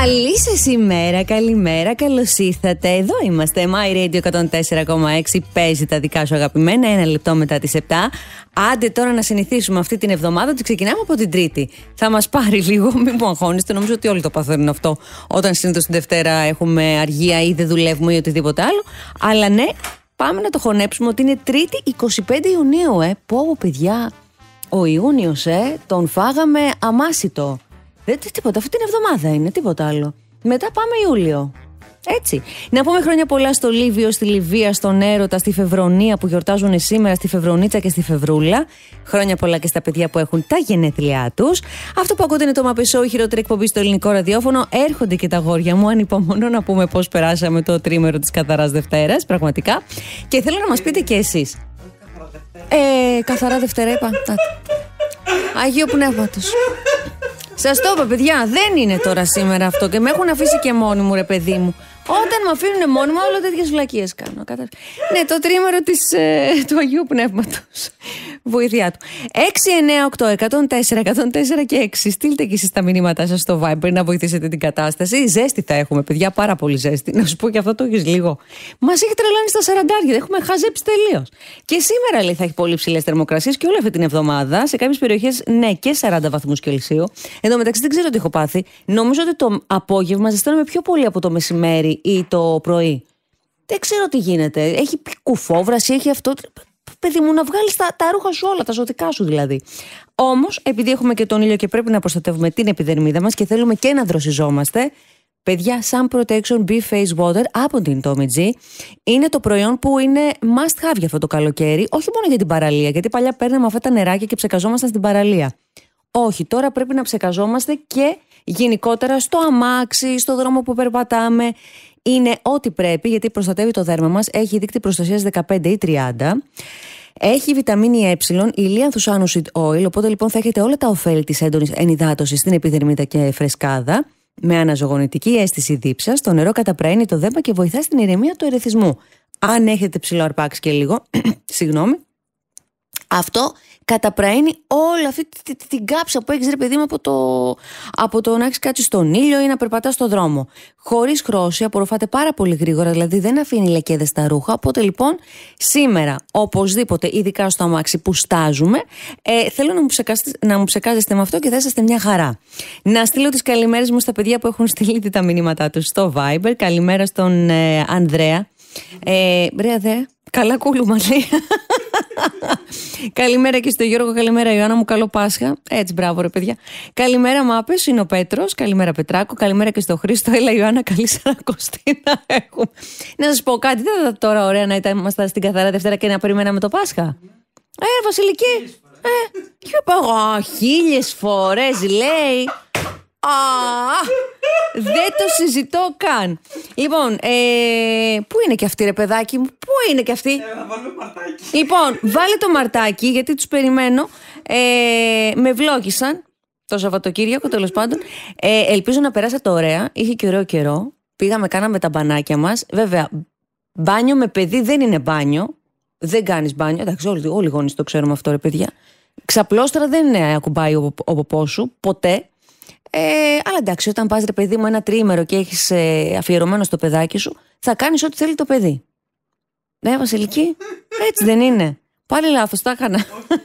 Καλή σας ημέρα, καλημέρα, καλώς ήρθατε. Εδώ είμαστε, My Radio 104,6. Παίζει τα δικά σου αγαπημένα, 1 λεπτό μετά τις 7. Άντε τώρα να συνηθίσουμε αυτή την εβδομάδα ότι ξεκινάμε από την Τρίτη. Θα μας πάρει λίγο, μην μου αγχώνεστε. Νομίζω ότι όλοι το παθαίνουν αυτό. Όταν συνήθως την Δευτέρα έχουμε αργία ή δεν δουλεύουμε ή οτιδήποτε άλλο. Αλλά ναι, πάμε να το χωνέψουμε ότι είναι Τρίτη 25 Ιουνίου. Πω, παιδιά, ο Ιούνιος, τον φάγαμε αμάσιτο. Δεν τίποτα, αυτή την εβδομάδα είναι, τίποτα άλλο. Μετά πάμε Ιούλιο. Έτσι. Να πούμε χρόνια πολλά στο Λίβιο, στη Λιβύα, στον Έρωτα, στη Φεβρονία που γιορτάζουν σήμερα, στη Φεβρονίτσα και στη Φεβρούλα. Χρόνια πολλά και στα παιδιά που έχουν τα γενέθλιά τους. Αυτό που ακούτε είναι το Μαπεσό, η χειρότερη εκπομπή στο ελληνικό ραδιόφωνο. Έρχονται και τα αγόρια μου. Ανυπομονώ να πούμε πώς περάσαμε το τρίμερο της Καθαράς Δευτέρας, πραγματικά. Και θέλω να μας πείτε και εσείς. Καθαρά Δευτέρα, είπα. Αγίου Πνεύματος. Σας το είπα, παιδιά, δεν είναι τώρα σήμερα αυτό και με έχουν αφήσει και μόνη μου, ρε παιδί μου. Όταν με αφήνουν μόνη μου, όλο τέτοιες βλακίες κάνω. Ναι, το τρίμερο του Αγίου Πνεύματος. Βοήθειά του. 698-104-104 και 6. Στείλτε και εσείς τα μηνύματά σας στο Viber να βοηθήσετε την κατάσταση. Ζέστη θα έχουμε, παιδιά, πάρα πολύ ζέστη. Να σου πω και αυτό το έχεις λίγο. Μας έχει τρελάνει στα 40. Έχουμε χαζέψει τελείως. Και σήμερα λέει θα έχει πολύ ψηλές θερμοκρασίες και όλη αυτή την εβδομάδα. Σε κάποιες περιοχές, ναι, και 40 βαθμούς Κελσίου. Εν τω μεταξύ δεν ξέρω τι έχω πάθει. Νομίζω ότι το απόγευμα ζεσταίνομαι πιο πολύ από το μεσημέρι ή το πρωί. Δεν ξέρω τι γίνεται. Έχει κουφόβραση, έχει αυτό. Παιδί μου, να βγάλεις τα ρούχα σου όλα, τα ζωτικά σου δηλαδή. Όμως, επειδή έχουμε και τον ήλιο και πρέπει να προστατεύουμε την επιδερμίδα μας και θέλουμε και να δροσιζόμαστε, παιδιά, Sun Protection Be Face Water από την Tommy G είναι το προϊόν που είναι must have για αυτό το καλοκαίρι, όχι μόνο για την παραλία, γιατί παλιά παίρναμε αυτά τα νεράκια και ψεκαζόμασταν στην παραλία. Όχι, τώρα πρέπει να ψεκαζόμαστε και γενικότερα στο αμάξι, στο δρόμο που περπατάμε. Είναι ό,τι πρέπει, γιατί προστατεύει το δέρμα μας. Έχει δείκτη προστασίας 15 ή 30. Έχει βιταμίνη Ε, ηλίανθους άνουσιτ oil. Οπότε λοιπόν θα έχετε όλα τα ωφέλη της έντονης ενυδάτωσης στην επιδερμίδα και φρεσκάδα. Με αναζωογονητική αίσθηση δίψας. Το νερό καταπραίνει το δέρμα και βοηθά στην ηρεμία του ερεθισμού. Αν έχετε ψηλό αρπάξει και λίγο, συγγνώμη, αυτό καταπραίνει όλη αυτή την κάψα που έχεις, ρε παιδί μου, από το να έχεις κάτσει στον ήλιο ή να περπατάς στον δρόμο. Χωρίς χρώση, απορροφάται πάρα πολύ γρήγορα, δηλαδή δεν αφήνει λεκέδες στα ρούχα. Οπότε λοιπόν σήμερα, οπωσδήποτε, ειδικά στο αμάξι που στάζουμε, θέλω να μου ψεκάζεστε με αυτό και θα είσαστε μια χαρά. Να στείλω τις καλημέρες μου στα παιδιά που έχουν στείλει τα μηνύματά τους στο Viber. Καλημέρα στον Ανδρέα. Ρε Αδέ, καλά κούλουμα λέει. Καλημέρα και στο Γιώργο, καλημέρα Ιωάννα μου, καλό Πάσχα. Έτσι, μπράβο ρε παιδιά. Καλημέρα Μάπες, είναι ο Πέτρος. Καλημέρα Πετράκο, καλημέρα και στο Χρήστο. Έλα Ιωάννα, καλή Σαρακοστή να έχουμε. Να σας πω κάτι, δεν θα ήταν τώρα ωραία να ήμασταν στην Καθαρά Δευτέρα και να περιμέναμε το Πάσχα? Βασιλική. Χίλιες φορές λέει. Δεν το συζητώ καν. Λοιπόν, πού είναι και αυτή ρε παιδάκι μου? Πού είναι και αυτή? Να βάλουμε μαρτάκι. Λοιπόν, βάλε το μαρτάκι γιατί τους περιμένω. Με βλόγησαν το Σαββατοκύριακο, τέλος πάντων. Ελπίζω να περάσατε ωραία. Είχε και ωραίο καιρό. Πήγαμε, κάναμε τα μπανάκια μας. Βέβαια, μπάνιο με παιδί δεν είναι μπάνιο. Δεν κάνεις μπάνιο. Εντάξει, όλοι οι γονείς το ξέρουμε αυτό ρε παιδιά. Ξαπλώστρα δεν ακουμπάει ο ποπός σου ποτέ. Αλλά εντάξει, όταν πας ρε παιδί μου ένα τριήμερο και έχεις αφιερωμένο στο παιδάκι σου, θα κάνεις ό,τι θέλει το παιδί. Ναι, Βασιλική, έτσι δεν είναι? Πάλι λάθος, τα έκανα.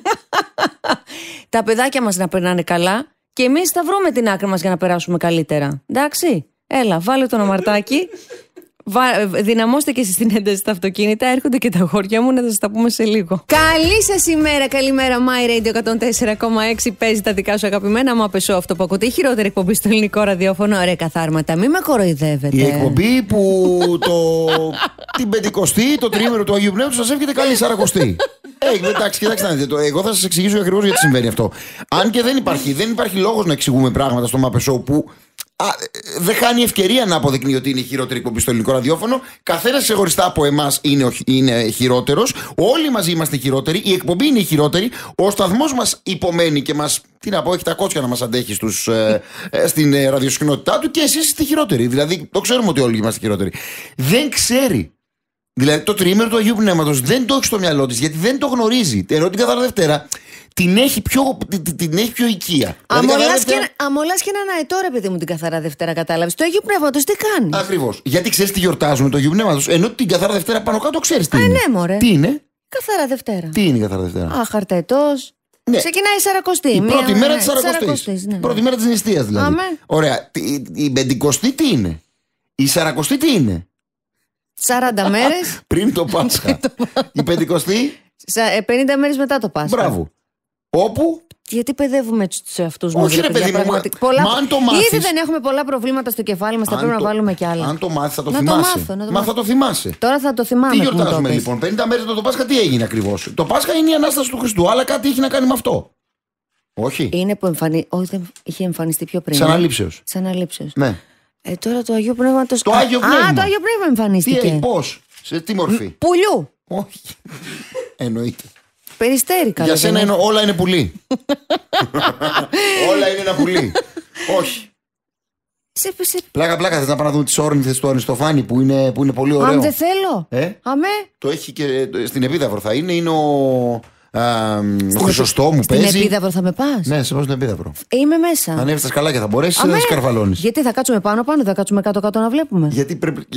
Τα παιδάκια μας να περνάνε καλά και εμείς θα βρούμε την άκρη μας για να περάσουμε καλύτερα. Εντάξει, έλα, βάλε το αμαρτάκι. Δυναμώστε και εσείς την ένταση στα αυτοκίνητα. Έρχονται και τα αγόρια μου να σας τα πούμε σε λίγο. Καλή σας ημέρα, καλημέρα. My Radio 104,6 παίζει τα δικά σου αγαπημένα. Μα πεσώ αυτό που ακούτε. Η χειρότερη εκπομπή στο ελληνικό ραδιόφωνο. Ρε καθάρματα, μην με κοροϊδεύετε. Η εκπομπή που την Πεντηκοστή, το τρίμερο του Αγίου Πνεύματος σας εύχεται καλή Σαρακοστή. Εντάξει, κοιτάξτε να δείτε. Εγώ θα σας εξηγήσω ακριβώς γιατί συμβαίνει αυτό. Αν και δεν υπάρχει λόγος να εξηγούμε πράγματα στο Μαπεσό που δεν χάνει ευκαιρία να αποδεικνύει ότι είναι η χειρότερη εκπομπή στο ελληνικό ραδιόφωνο. Καθένας ξεχωριστά από εμάς είναι χειρότερος. Όλοι μαζί είμαστε χειρότεροι. Η εκπομπή είναι η χειρότερη. Ο σταθμός μας υπομένει και μας, τι να πω, έχει τα κότσια να μας αντέχει στην ραδιοσυχνότητά του και εσείς είστε χειρότεροι. Δηλαδή, το ξέρουμε ότι όλοι είμαστε χειρότεροι. Δεν ξέρει. Δηλαδή, το τριήμερο του Αγίου Πνεύματος δεν το έχει στο μυαλό της γιατί δεν το γνωρίζει. Ενώ την Καθαρά Δευτέρα την έχει πιο οικία. Αμολάς και έναν αετό, ρε παιδί μου, την Καθαρά Δευτέρα, κατάλαβες. Το Αγίου Πνεύματος τι κάνει. Ακριβώς. Γιατί ξέρεις τι γιορτάζουμε το Αγίου Πνεύματος, ενώ την Καθαρά Δευτέρα πάνω κάτω ξέρεις τι είναι. Ναι, μωρέ. Τι είναι? Καθαρά Δευτέρα. Τι είναι η Καθαρά Δευτέρα? Αχαρτετός. Ναι. Ξεκινάει η Σαρακοστή. Η πρώτη μέρα της Σαρακοστής. Ναι. Πρώτη μέρα της νηστείας δηλαδή. Αμέ. Ωραία. Η Πεντηκοστή τι είναι? Η Σαρακοστή τι είναι? 40 μέρες. Πριν το Πάσχα. Η Πεντηκοστή. 50 μέρες μετά το Πάσχα. Μπράβο. Όπου. Γιατί παιδεύουμε τους εαυτούς μας? Όχι, ρε παιδί μου. Μα αν το μάθεις. Ήδη δεν έχουμε πολλά προβλήματα στο κεφάλι μας. Θα πρέπει να βάλουμε κι άλλα. Αν το μάθεις, θα το θυμάσαι. Μα θα το θυμάσαι. Τώρα θα το θυμάμαι. Τι γιορτάζουμε λοιπόν? 50 μέρες το Πάσχα τι έγινε ακριβώς? Το Πάσχα είναι η Ανάσταση του Χριστού, αλλά κάτι έχει να κάνει με αυτό. Όχι. Είναι που όχι, δεν είχε εμφανιστεί πιο πριν. Σαν αναλήψεως. Σαν αναλήψεως. Ναι. Τώρα το Αγίου Πνεύματος. Το Άγιο Πνεύμα. Το Άγιο Πνεύμα εμφανίστηκε. Πώς? Σε τι μορφή? Πουλιού. Όχι. Εννοείται. Περιστέρι, καλά. Για σένα όλα είναι πουλί. Όλα είναι ένα πουλί. Όχι. Πλάκα, θες να πάμε να δούμε τις όρνηθες του Αριστοφάνη που είναι πολύ ωραίο? Αν δεν θέλω. Αμέ. Το έχει και στην Επίδαυρο θα είναι ο Χρυσοστόμου παίζει. Στην Επίδαυρο θα με πας? Ναι, σε πάω στην Επίδαυρο. Είμαι μέσα. Ανέβεις τα σκαλάκια, θα μπορέσεις ή θα σκαρφαλώνεις? Γιατί θα κάτσουμε πάνω, θα κάτσουμε κάτω να βλέπουμε? Γιατί πρέπει.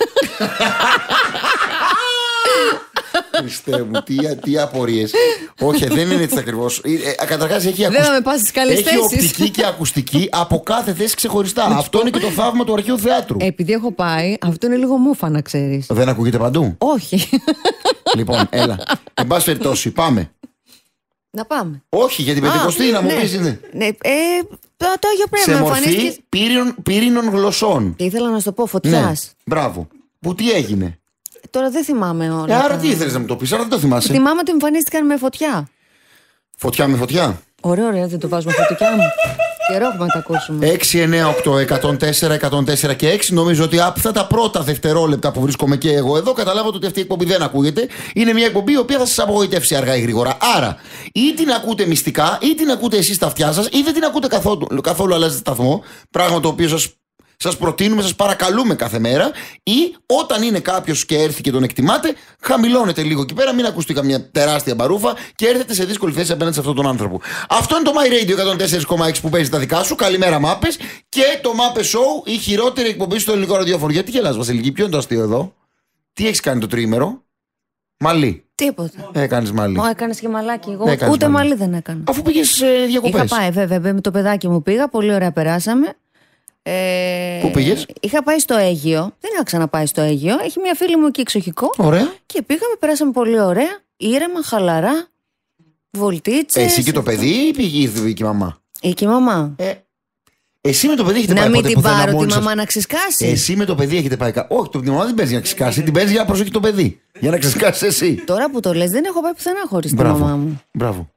Χριστέ μου, τι απορίες. Όχι, δεν είναι έτσι ακριβώς. Καταρχάς έχει οπτική και ακουστική από κάθε θέση ξεχωριστά. Αυτό είναι και το θαύμα του αρχαίου θεάτρου. Επειδή έχω πάει, αυτό είναι λίγο μούφα, να ξέρεις. Δεν ακούγεται παντού? Όχι. Λοιπόν, έλα. Εν πάση περιπτώσει, πάμε. Να πάμε. Όχι, για την Πεντηκοστή να μου πεις. Ναι. Το Άγιο Πνεύμα. Σε μορφή πύρινων γλωσσών. Ήθελα να σου το πω, φωτιάς. Ναι, μπράβο. Που τι έγινε? Τώρα δεν θυμάμαι όλα. Άρα τι ήθελες να μου το πεις? Άρα δεν το θυμάσαι. Θυμάμαι ότι εμφανίστηκαν με φωτιά. Φωτιά με φωτιά. Ωραία, δεν το βάζουμε φωτιά μου. Καιρό έχουμε να τα ακούσουμε. 6, 9, 8, 104, 104 και 6. Νομίζω ότι αυτά τα πρώτα δευτερόλεπτα που βρίσκομαι και εγώ εδώ, καταλάβατε ότι αυτή η εκπομπή δεν ακούγεται. Είναι μια εκπομπή η οποία θα σας απογοητεύσει αργά ή γρήγορα. Άρα, ή την ακούτε μυστικά, ή την ακούτε εσείς στα αυτιά σας, ή δεν την ακούτε καθόλου, αλλάζετε σταθμό. Πράγμα το οποίο σας προτείνουμε, σας παρακαλούμε κάθε μέρα. Ή όταν είναι κάποιος και έρθει και τον εκτιμάτε, χαμηλώνετε λίγο εκεί πέρα, μην ακουστεί καμιά τεράστια μπαρούφα και έρθετε σε δύσκολη θέση απέναντι σε αυτόν τον άνθρωπο. Αυτό είναι το My Radio 104,6 που παίζει τα δικά σου. Καλημέρα, Μάπες. Και το Μάπες Show, η χειρότερη εκπομπή στο ελληνικό ραδιόφωνο. Γιατί γελάς, Βασιλική, ποιο είναι το αστείο εδώ? Τι έχεις κάνει το τριήμερο? Μαλλί. Τίποτα. Έκανες μαλλί. Έκανες και μαλάκι. Εγώ ούτε μαλλί δεν έκανα. Αφού πήγες διακοπές. Είχα πάει, βέβαια, με το παιδάκι μου πήγα. Πολύ ωραία περάσαμε. Πού πήγες? Είχα πάει στο Αίγυο. Δεν είχα ξαναπάει στο Αίγυο. Έχει μια φίλη μου εκεί εξοχικό. Ωραία. Και πήγαμε, περάσαμε πολύ ωραία. Ήρεμα, χαλαρά. Βολτίτσες. Εσύ και το παιδί ή πήγε η μαμά? Η μαμά. Εσύ με το παιδί έχετε πάει ποτέ? Να μην την πάρω τη μαμά να ξεσκάσει. Εσύ με το παιδί έχετε πάει? Όχι, τη μαμά δεν παίζει για να ξεσκάσει. Την παίζει για να προσέχει το παιδί. Για να ξεσκάσει εσύ. Τώρα που το λες, δεν έχω πάει πουθενά χωρίς τη μαμά μου. Μπράβο.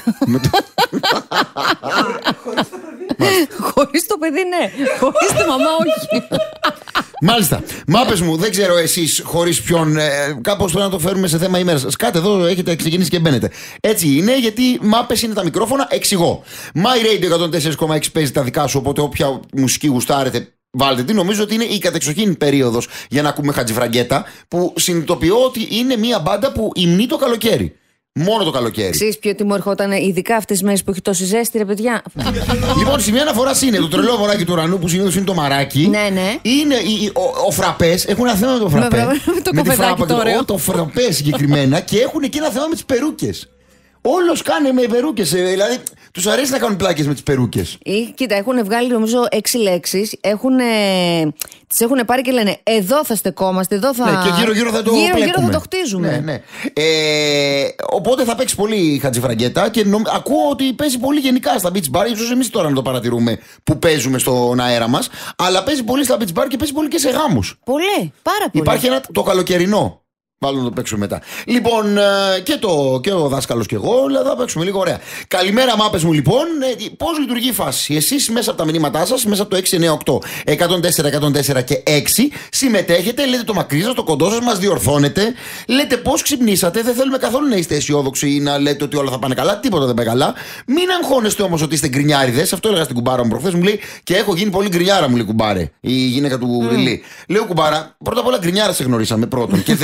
Χωρίς το παιδί, ναι. Χωρίς τη μαμά, όχι. Μάλιστα. Μάπες μου, δεν ξέρω εσείς χωρίς ποιον. Κάπως πρέπει να το φέρουμε σε θέμα ημέρας. Κάτε εδώ, έχετε ξεκινήσει και μπαίνετε. Έτσι είναι, γιατί μάπες είναι τα μικρόφωνα. Εξηγώ. My Radio 104,6 παίζει τα δικά σου. Οπότε όποια μουσική γουστάρετε, βάλτε τι. Νομίζω ότι είναι η κατεξοχήν περίοδος για να ακούμε Χατζηφραγκέτα. Που συνειδητοποιώ ότι είναι μια μπάντα που υμνεί το καλοκαίρι. Μόνο το καλοκαίρι. Ξέρεις ποιο τι μου ερχόταν ειδικά αυτές τις μέρες που έχει τόση ζέστη, ρε παιδιά? Λοιπόν, σημεία αναφορά είναι το τρελό μωράκι του ουρανού που συνήθως είναι το μαράκι. Ναι. Είναι ο φραπές. Έχουν ένα θέμα με το φραπέ. Με τη φράπα και το φραπέ συγκεκριμένα. Και έχουν και ένα θέμα με τις περούκες. Όλος κάνει με περούκες. Δηλαδή, τους αρέσει να κάνουν πλάκες με τις περούκες. Κοίτα, έχουν βγάλει νομίζω 6 λέξεις. Τις έχουν πάρει και λένε εδώ θα στεκόμαστε, εδώ θα. Ναι, και γύρω-γύρω θα το γύρω θα το χτίζουμε. Ναι. Οπότε θα παίξει πολύ Χατζηφραγκέτα και ακούω ότι παίζει πολύ γενικά στα beach bar. Ίσως εμείς τώρα να το παρατηρούμε που παίζουμε στον αέρα μας. Αλλά παίζει πολύ στα beach bar και παίζει πολύ και σε γάμους. Πολύ, πάρα πολύ. Υπάρχει το καλοκαιρινό. Βάλω να το παίξουμε μετά. Λοιπόν, και ο δάσκαλος και εγώ, θα παίξουμε λίγο ωραία. Καλημέρα, Μάπες μου, λοιπόν. Πώς λειτουργεί η φάση? Εσείς μέσα από τα μηνύματά σας, μέσα από το 698 104 104 και 6, συμμετέχετε, λέτε το μακρύ σας, το κοντό σας, μας διορθώνετε. Λέτε πώς ξυπνήσατε. Δεν θέλουμε καθόλου να είστε αισιόδοξοι ή να λέτε ότι όλα θα πάνε καλά. Τίποτα δεν πάει καλά. Μην αγχώνεστε όμως ότι είστε γκρινιάριδες. Αυτό έλεγα στην κουμπάρα μου προχθές. Μου λέει και έχω γίνει πολύ γκρινιάρα, μου λέει κουμπάρε. Η γυναίκα του Ριλί. Λέω κουμπάρα, πρώτα απ' όλα γκρινιάρα σε γνωρίσαμε πρώτον. Και δεύτερον,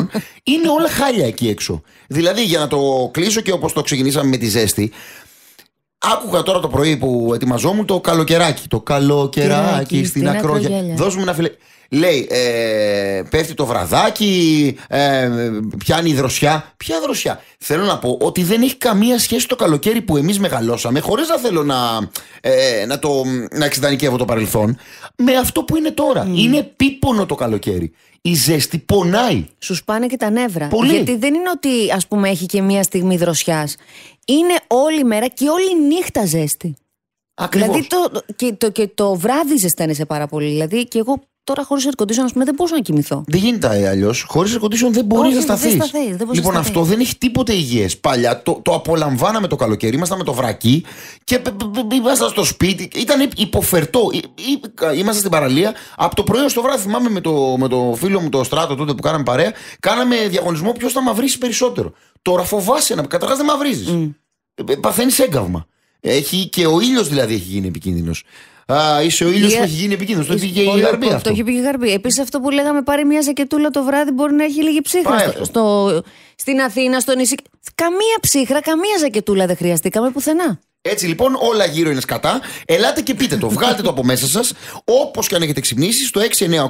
άλλων, είναι όλα χάλια εκεί έξω. Δηλαδή, για να το κλείσω και όπως το ξεκινήσαμε με τη ζέστη, άκουγα τώρα το πρωί που ετοιμαζόμουν το καλοκαιράκι. Το καλοκαιράκι στην ακρόγια. Δώσ' μου ένα φιλέ. Λέει, πέφτει το βραδάκι, πιάνει η δροσιά. Ποια δροσιά? Θέλω να πω ότι δεν έχει καμία σχέση το καλοκαίρι που εμείς μεγαλώσαμε, χωρίς να θέλω να εξειδανικεύω το παρελθόν, με αυτό που είναι τώρα. Είναι επίπονο το καλοκαίρι. Η ζέστη πονάει. Σου σπάνε και τα νεύρα. Πολύ. Γιατί δεν είναι ότι, ας πούμε, έχει και μία στιγμή δροσιάς. Είναι όλη μέρα και όλη νύχτα ζέστη. Ακριβώς. Δηλαδή και το βράδυ ζεσταίνεσαι πάρα πολύ. Δηλαδή και εγώ τώρα χωρίς air condition, ας πούμε, δεν μπορούσα να κοιμηθώ. Δεν γίνεται αλλιώς. Χωρίς air condition δεν μπορείς να σταθείς. Λοιπόν, αυτό δεν έχει τίποτε υγιές. Παλιά το απολαμβάναμε το καλοκαίρι. Ήμασταν με το βρακί και ήμασταν στο σπίτι. Ήταν υποφερτό. Ήμασταν στην παραλία. Από το πρωί ως το βράδυ, θυμάμαι με το φίλο μου το Στράτο τότε που κάναμε παρέα, κάναμε διαγωνισμό ποιος θα μαυρίσει περισσότερο. Τώρα φοβάσαι καταρχάς δεν μαυρίζεις. Παθαίνεις έγκαυμα. Και ο ήλιος δηλαδή έχει γίνει επικίνδυνος. Είσαι ο ήλιος που έχει γίνει επικίνδυνος. Το είπε και η Γαρμπή αυτό. Το έχει πει και η Γαρμπή. Επίσης αυτό που λέγαμε, πάρει μια ζακετούλα το βράδυ, μπορεί να έχει λίγη ψύχρα. Στην Αθήνα, στο νησί. Καμία ψύχρα, καμία ζακετούλα δεν χρειαστήκαμε πουθενά. Έτσι λοιπόν, όλα γύρω είναι σκατά. Ελάτε και πείτε το. Βγάλτε το από μέσα σας. Όπως και αν έχετε ξυπνήσει, στο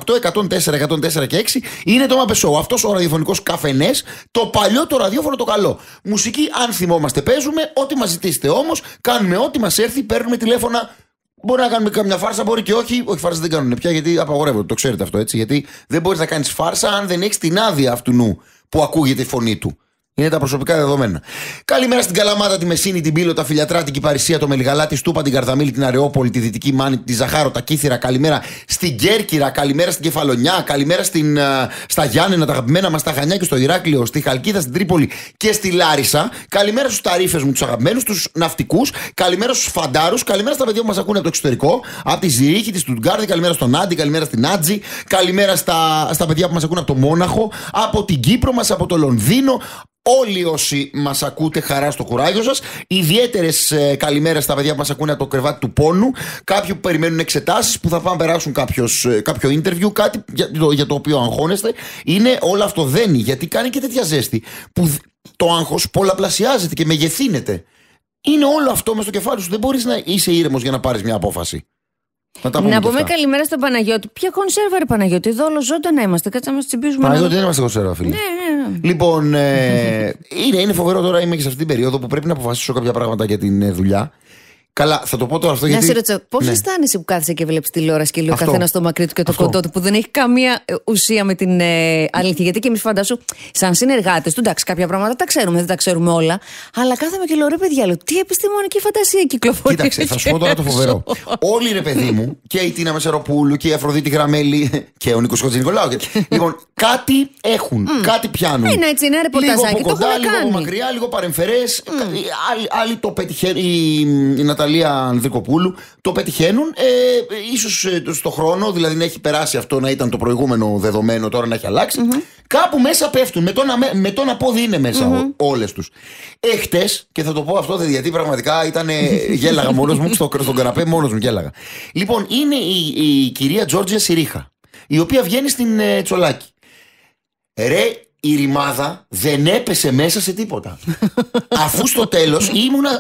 698-104-104 και 6 είναι το Muppet Show. Αυτός ο ραδιοφωνικός καφενές, το παλιό το ραδιόφωνο το καλό. Μουσική, αν θυμόμαστε, παίζουμε. Ό,τι μας ζητήσετε όμως, κάνουμε ό,τι μας έρθει, παίρνουμε τηλέφωνα. Μπορεί να κάνουμε καμιά φάρσα, μπορεί και όχι. Όχι, φάρσα δεν κάνουν πια γιατί απαγορεύονται. Το ξέρετε αυτό, έτσι. Γιατί δεν μπορείς να κάνεις φάρσα αν δεν έχεις την άδεια αυτού νου που ακούγεται η φωνή του. Είναι τα προσωπικά δεδομένα. Καλημέρα στην Καλαμάτα, τη Μεσίνη, την Πύλο, τα Φιλιατρά, την Κυπαρισία, το Μελιγαλά, τη Στούπα, την Καρδαμίλη, την Αρεόπολη, τη Δυτική Μάνη, τη Ζαχάρο, τα Κύθυρα. Καλημέρα στην Κέρκυρα, καλημέρα στην Κεφαλονιά, καλημέρα στα Γιάννενα, τα αγαπημένα μας, στα Χανιά και στο Ηράκλειο, στη Χαλκίδα, στην Τρίπολη και στη Λάρισα. Καλημέρα στους ταρίφες μου, τους αγαπημένους, τους ναυτικούς. Καλημέρα στους φαντάρους. Καλημέρα στα παιδιά που μας ακούνε από το εξωτερικό, από τη Ζηρίχη, τη Στουτγκάρδη. Καλημέρα στον Άντι, καλημέρα στην Άτζη. Καλημέρα στα παιδιά που μας ακούνε από το Μόναχο, από την Κύπρο μας, από το Λονδίνο. Όλοι όσοι μας ακούτε, χαρά στο κουράγιο σας. Ιδιαίτερες καλημέρες στα παιδιά που μας ακούνε από το κρεβάτι του πόνου. Κάποιοι που περιμένουν εξετάσεις, που θα πάνε να περάσουν κάποιο interview, κάτι για το οποίο αγχώνεστε. Είναι όλο αυτό δένει, γιατί κάνει και τέτοια ζέστη που το άγχος πολλαπλασιάζεται και μεγεθύνεται. Είναι όλο αυτό μες στο κεφάλι σου. Δεν μπορείς να είσαι ήρεμος για να πάρεις μια απόφαση. Να πούμε καλημέρα στον Παναγιώτη. Ποια κονσέρβα, ρε Παναγιώτη? Εδώ όλο ζωντανά είμαστε. Κάτσε να μας τσιμπήσουμε. Παναγιώτη, δεν είμαστε κονσέρβα, φίλοι. Ναι. Λοιπόν, είναι φοβερό τώρα. Είμαι και σε αυτή την περίοδο που πρέπει να αποφασίσω κάποια πράγματα για την δουλειά. Καλά, θα το πω τώρα αυτό γιατί. Να σε ρωτήσω, πώς αισθάνεσαι που κάθεσαι και βλέπεις τηλεόραση και λέει ο καθένας στο μακρύ του και το κοντό του, που δεν έχει καμία ουσία με την αλήθεια? Γιατί και εμείς, φαντάσου, σαν συνεργάτες του, εντάξει, κάποια πράγματα τα ξέρουμε, δεν τα ξέρουμε όλα. Αλλά κάθομαι και λέω, ρε παιδιά, τι επιστημονική φαντασία κυκλοφορεί. Κοίταξε, θα σου πω τώρα το φοβερό. Όλοι, ρε παιδί μου, και η Τίνα Μεσεροπούλου και η Αφροδίτη Γραμμέλη και ο Νίκος Χατζηνικολάου. Λοιπόν, κάτι έχουν, κάτι πιάνουν. Είναι έτσι, ένα ρεπορταζάκι. Λίγο από κοντά, λίγο από μακριά, λίγο παρεμφερές. Άλλοι το πετυχαίνουν. Η Ναταλία Ανδρικοπούλου το πετυχαίνουν. Ίσως στο χρόνο, δηλαδή να έχει περάσει αυτό, να ήταν το προηγούμενο δεδομένο, τώρα να έχει αλλάξει. Κάπου μέσα πέφτουν. Με το να πόδι είναι μέσα όλες τους. Χτες, και θα το πω αυτό γιατί πραγματικά γέλαγα μόνος μου στον καναπέ, μόνος μου γέλαγα. Λοιπόν, είναι η κυρία Τζόρτζια Σιρίχα, η οποία βγαίνει στην Τσολάκη. Ρε, η ρημάδα δεν έπεσε μέσα σε τίποτα. Αφού στο τέλος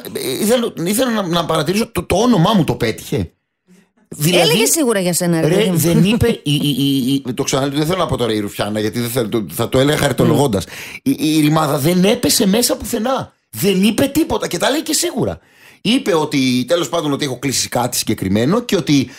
ήθελα να παρατηρήσω το όνομά μου το πέτυχε. Δηλαδή, έλεγε σίγουρα για σένα, ρε, δεν είπε. Το ξαναλέω, δεν θέλω να πω τώρα η Ρουφιάνα, γιατί θα το έλεγα χαριτολογώντας. Η ρημάδα δεν έπεσε μέσα πουθενά. Δεν είπε τίποτα και τα λέει και σίγουρα. Είπε ότι τέλος πάντων ότι έχω κλείσει κάτι συγκεκριμένο και ότι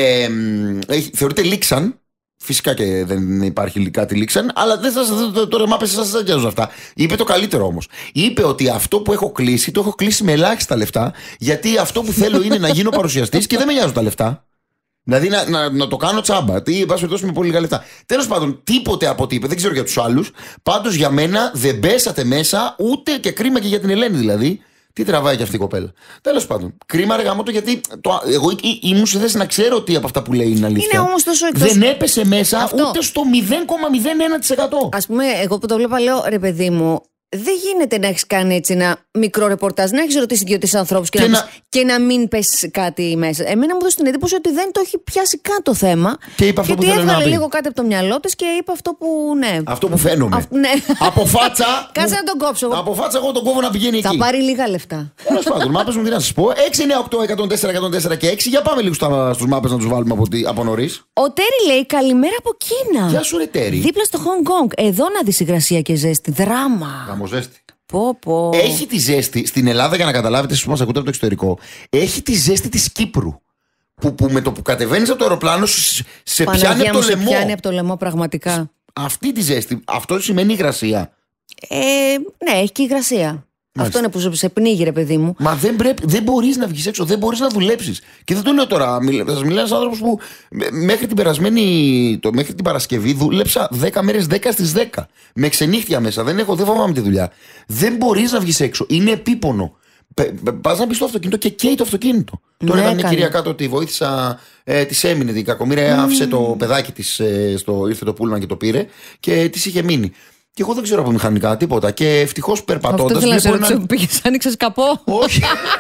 θεωρείται λήξαν. Φυσικά και δεν υπάρχει κάτι λήξαν, αλλά το ρεμάπες σας δεν νοιάζουν αυτά. Είπε το καλύτερο όμως. Είπε ότι αυτό που έχω κλείσει, το έχω κλείσει με ελάχιστα λεφτά, γιατί αυτό που θέλω είναι να γίνω παρουσιαστής και δεν με νοιάζουν τα λεφτά. Δηλαδή να το κάνω τσάμπα. Τι, εν πάση περιπτώσει, με πολύ λίγα λεφτά. Τέλος πάντων, τίποτε από ό,τι είπε, δεν ξέρω για τους άλλους. Πάντως για μένα δεν πέσατε μέσα, ούτε και κρίμα και για την Ελένη δηλαδή. Τι τραβάει και αυτή η κοπέλα. Τέλος πάντων. Κρίμα, ρε γαμώτο, γιατί εγώ ήμουν σε θέση να ξέρω ότι από αυτά που λέει είναι αλήθεια. Είναι όμως τόσο εκτός. Δεν έπεσε μέσα αυτό, ούτε στο 0,01%. Ας πούμε, εγώ που το βλέπα, λέω, ρε παιδί μου, δεν γίνεται να έχεις κάνει έτσι ένα μικρό ρεπορτάζ, να έχεις ρωτήσει 2-3 ανθρώπους και να μην πέσει κάτι μέσα. Εμένα μου δώσει την εντύπωση ότι δεν το έχει πιάσει καν το θέμα. Και είπε αυτό που έβγαλε να πει. λίγο κάτι από το μυαλό της και είπε αυτό που. Ναι. Αυτό που φαίνομαι. Ναι. Από φάτσα. Κάτσε να τον κόψω. Από φάτσα, εγώ τον κόβω να πηγαίνει εκεί. Θα πάρει λίγα λεφτά. Τέλος πάντων, μάπες μου τι να σας πω. 698-104-104 και 6. Για πάμε λίγο στους μάπες να τους βάλουμε από νωρίς. Ο Τέρι λέει καλημέρα από Κίνα. Γεια σου, ρε Τέρι. Δίπλα στο Hong Kong. Εδώ να δεις υγρασία και ζέστη. Δράμα. Γαμοζέστη. Πω. Έχει τη ζέστη στην Ελλάδα, για να καταλάβετε εσείς που μας ακούτε από το εξωτερικό, έχει τη ζέστη της Κύπρου. Που με το που κατεβαίνεις από το αεροπλάνο σε πιάνει από το λαιμό. Πιάνει από το λαιμό, πραγματικά. Αυτή τη ζέστη. Αυτό σημαίνει υγρασία. Ναι, έχει και υγρασία. Αυτό είναι που σε πνίγει, ρε παιδί μου. Μα δεν μπορείς να βγεις έξω, δεν μπορείς να δουλέψεις. Και δεν το λέω τώρα. Θα σας μιλάει ένας άνθρωπος που μέχρι την Παρασκευή δούλεψα 10 μέρες 10 στις 10. Με ξενύχτια μέσα. Δεν φοβάμαι τη δουλειά. Δεν μπορείς να βγεις έξω. Είναι επίπονο. Πας να μπεις στο αυτοκίνητο και καίει το αυτοκίνητο. Ναι, τώρα ήταν μια κυρία κάτω ότι βοήθησα, της έμεινε την κακομοίρα, άφησε το παιδάκι της, ήρθε το πούλμαν και το πήρε και της είχε μείνει. Και εγώ δεν ξέρω από μηχανικά τίποτα. Και ευτυχώς περπατώντας. Αυτό θέλω να σε ρωτήσω, πήγες, άνοιξες καπό. Όχι.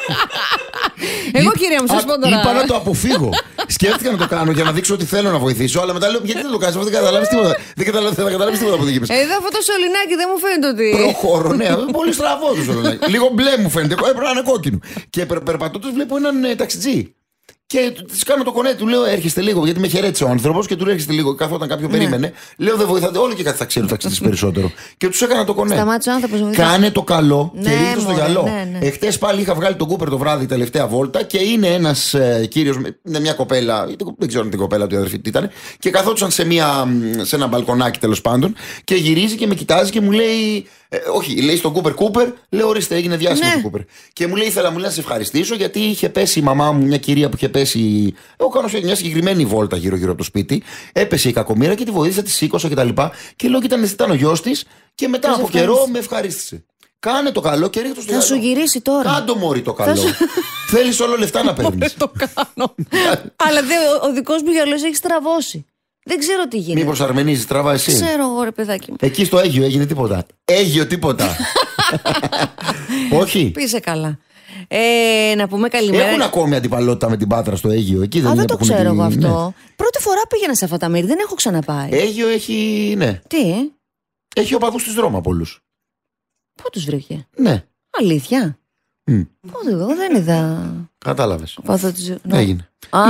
Εγώ, κυρία μου, σας πω τώρα. Είπα να το αποφύγω. Σκέφτηκα να το κάνω για να δείξω ότι θέλω να βοηθήσω, αλλά μετά λέω γιατί δεν το κάνεις, αυτό δεν καταλάβεις τίποτα. Δεν θα καταλάβεις τίποτα από το γύψη. Εδώ αυτό το σωληνάκι δεν μου φαίνεται ότι. Προχωρώ, ναι, πολύ στραβό το σωληνάκι. Λίγο μπλε μου φαίνεται. Έπρεπε να είναι κόκκινο. Και περπατώντας βλέπω έναν ταξιτζή. Και τη κάνω το κονέ, του λέω: έρχεστε λίγο, γιατί με χαιρέτησε ο άνθρωπο και του λέω: έρχεστε λίγο. Καθόταν κάποιο περίμενε. Λέω: δεν βοηθάτε, όλο και κάτι θα ξέρει ο ταξιτζής περισσότερο. Και του έκανα το κονέ. Σταμάτησε ο άνθρωπος. Κάνε το καλό και ρίχνει στο γυαλό. Ναι. Εχθές πάλι είχα βγάλει τον Κούπερ το βράδυ τελευταία βόλτα και είναι ένας κύριος με μια κοπέλα, δεν ξέρω αν την κοπέλα του η αδερφή τι ήταν, και καθόντουσαν σε ένα μπαλκονάκι τέλος πάντων και γυρίζει και με κοιτάζει και μου λέει. Όχι, λέει στον Κούπερ, λέω ορίστε, έγινε διάσημο το Κούπερ. Και μου λέει: ήθελα να σε ευχαριστήσω γιατί είχε πέσει η μαμά μου, μια κυρία που είχε πέσει. Εγώ κάνω μια συγκεκριμένη βόλτα γύρω-γύρω από το σπίτι. Έπεσε η κακομοίρα και τη βοήθησα, τη σήκωσα κτλ. Και λέω: ήταν ο γιος της και μετά από καιρό με ευχαρίστησε. Κάνε το καλό και ρίχνει στο γυαλό. Θα σου γυρίσει τώρα. Κάντο μωρί το καλό. Θέλεις όλο λεφτά να παίρνεις. Δεν το κάνω. Αλλά ο δικός μου γυαλός έχει στραβώσει. Δεν ξέρω τι γίνεται. Μήπως αρμενίζεις, τραβά εσύ. Ξέρω εγώ, ρε παιδάκι μου. Εκεί στο Αίγιο έγινε τίποτα. Αίγιο τίποτα. Όχι. Πείσε καλά. Να πούμε καλημέρα. Έχουν ακόμη αντιπαλότητα με την Πάτρα στο Αίγιο. Εκεί δεν το ξέρω εγώ αυτό. Ναι. Πρώτη φορά πήγαινα σε αυτά τα μέρη, δεν έχω ξαναπάει. Αίγιο έχει. Ναι. Τι? Έχει οπαδούς της Ρώμα πολλούς. Πού τους βρήκε? Ναι. Αλήθεια? Πότε εγώ δεν είδα. Κατάλαβες. Ναι. Έγινε.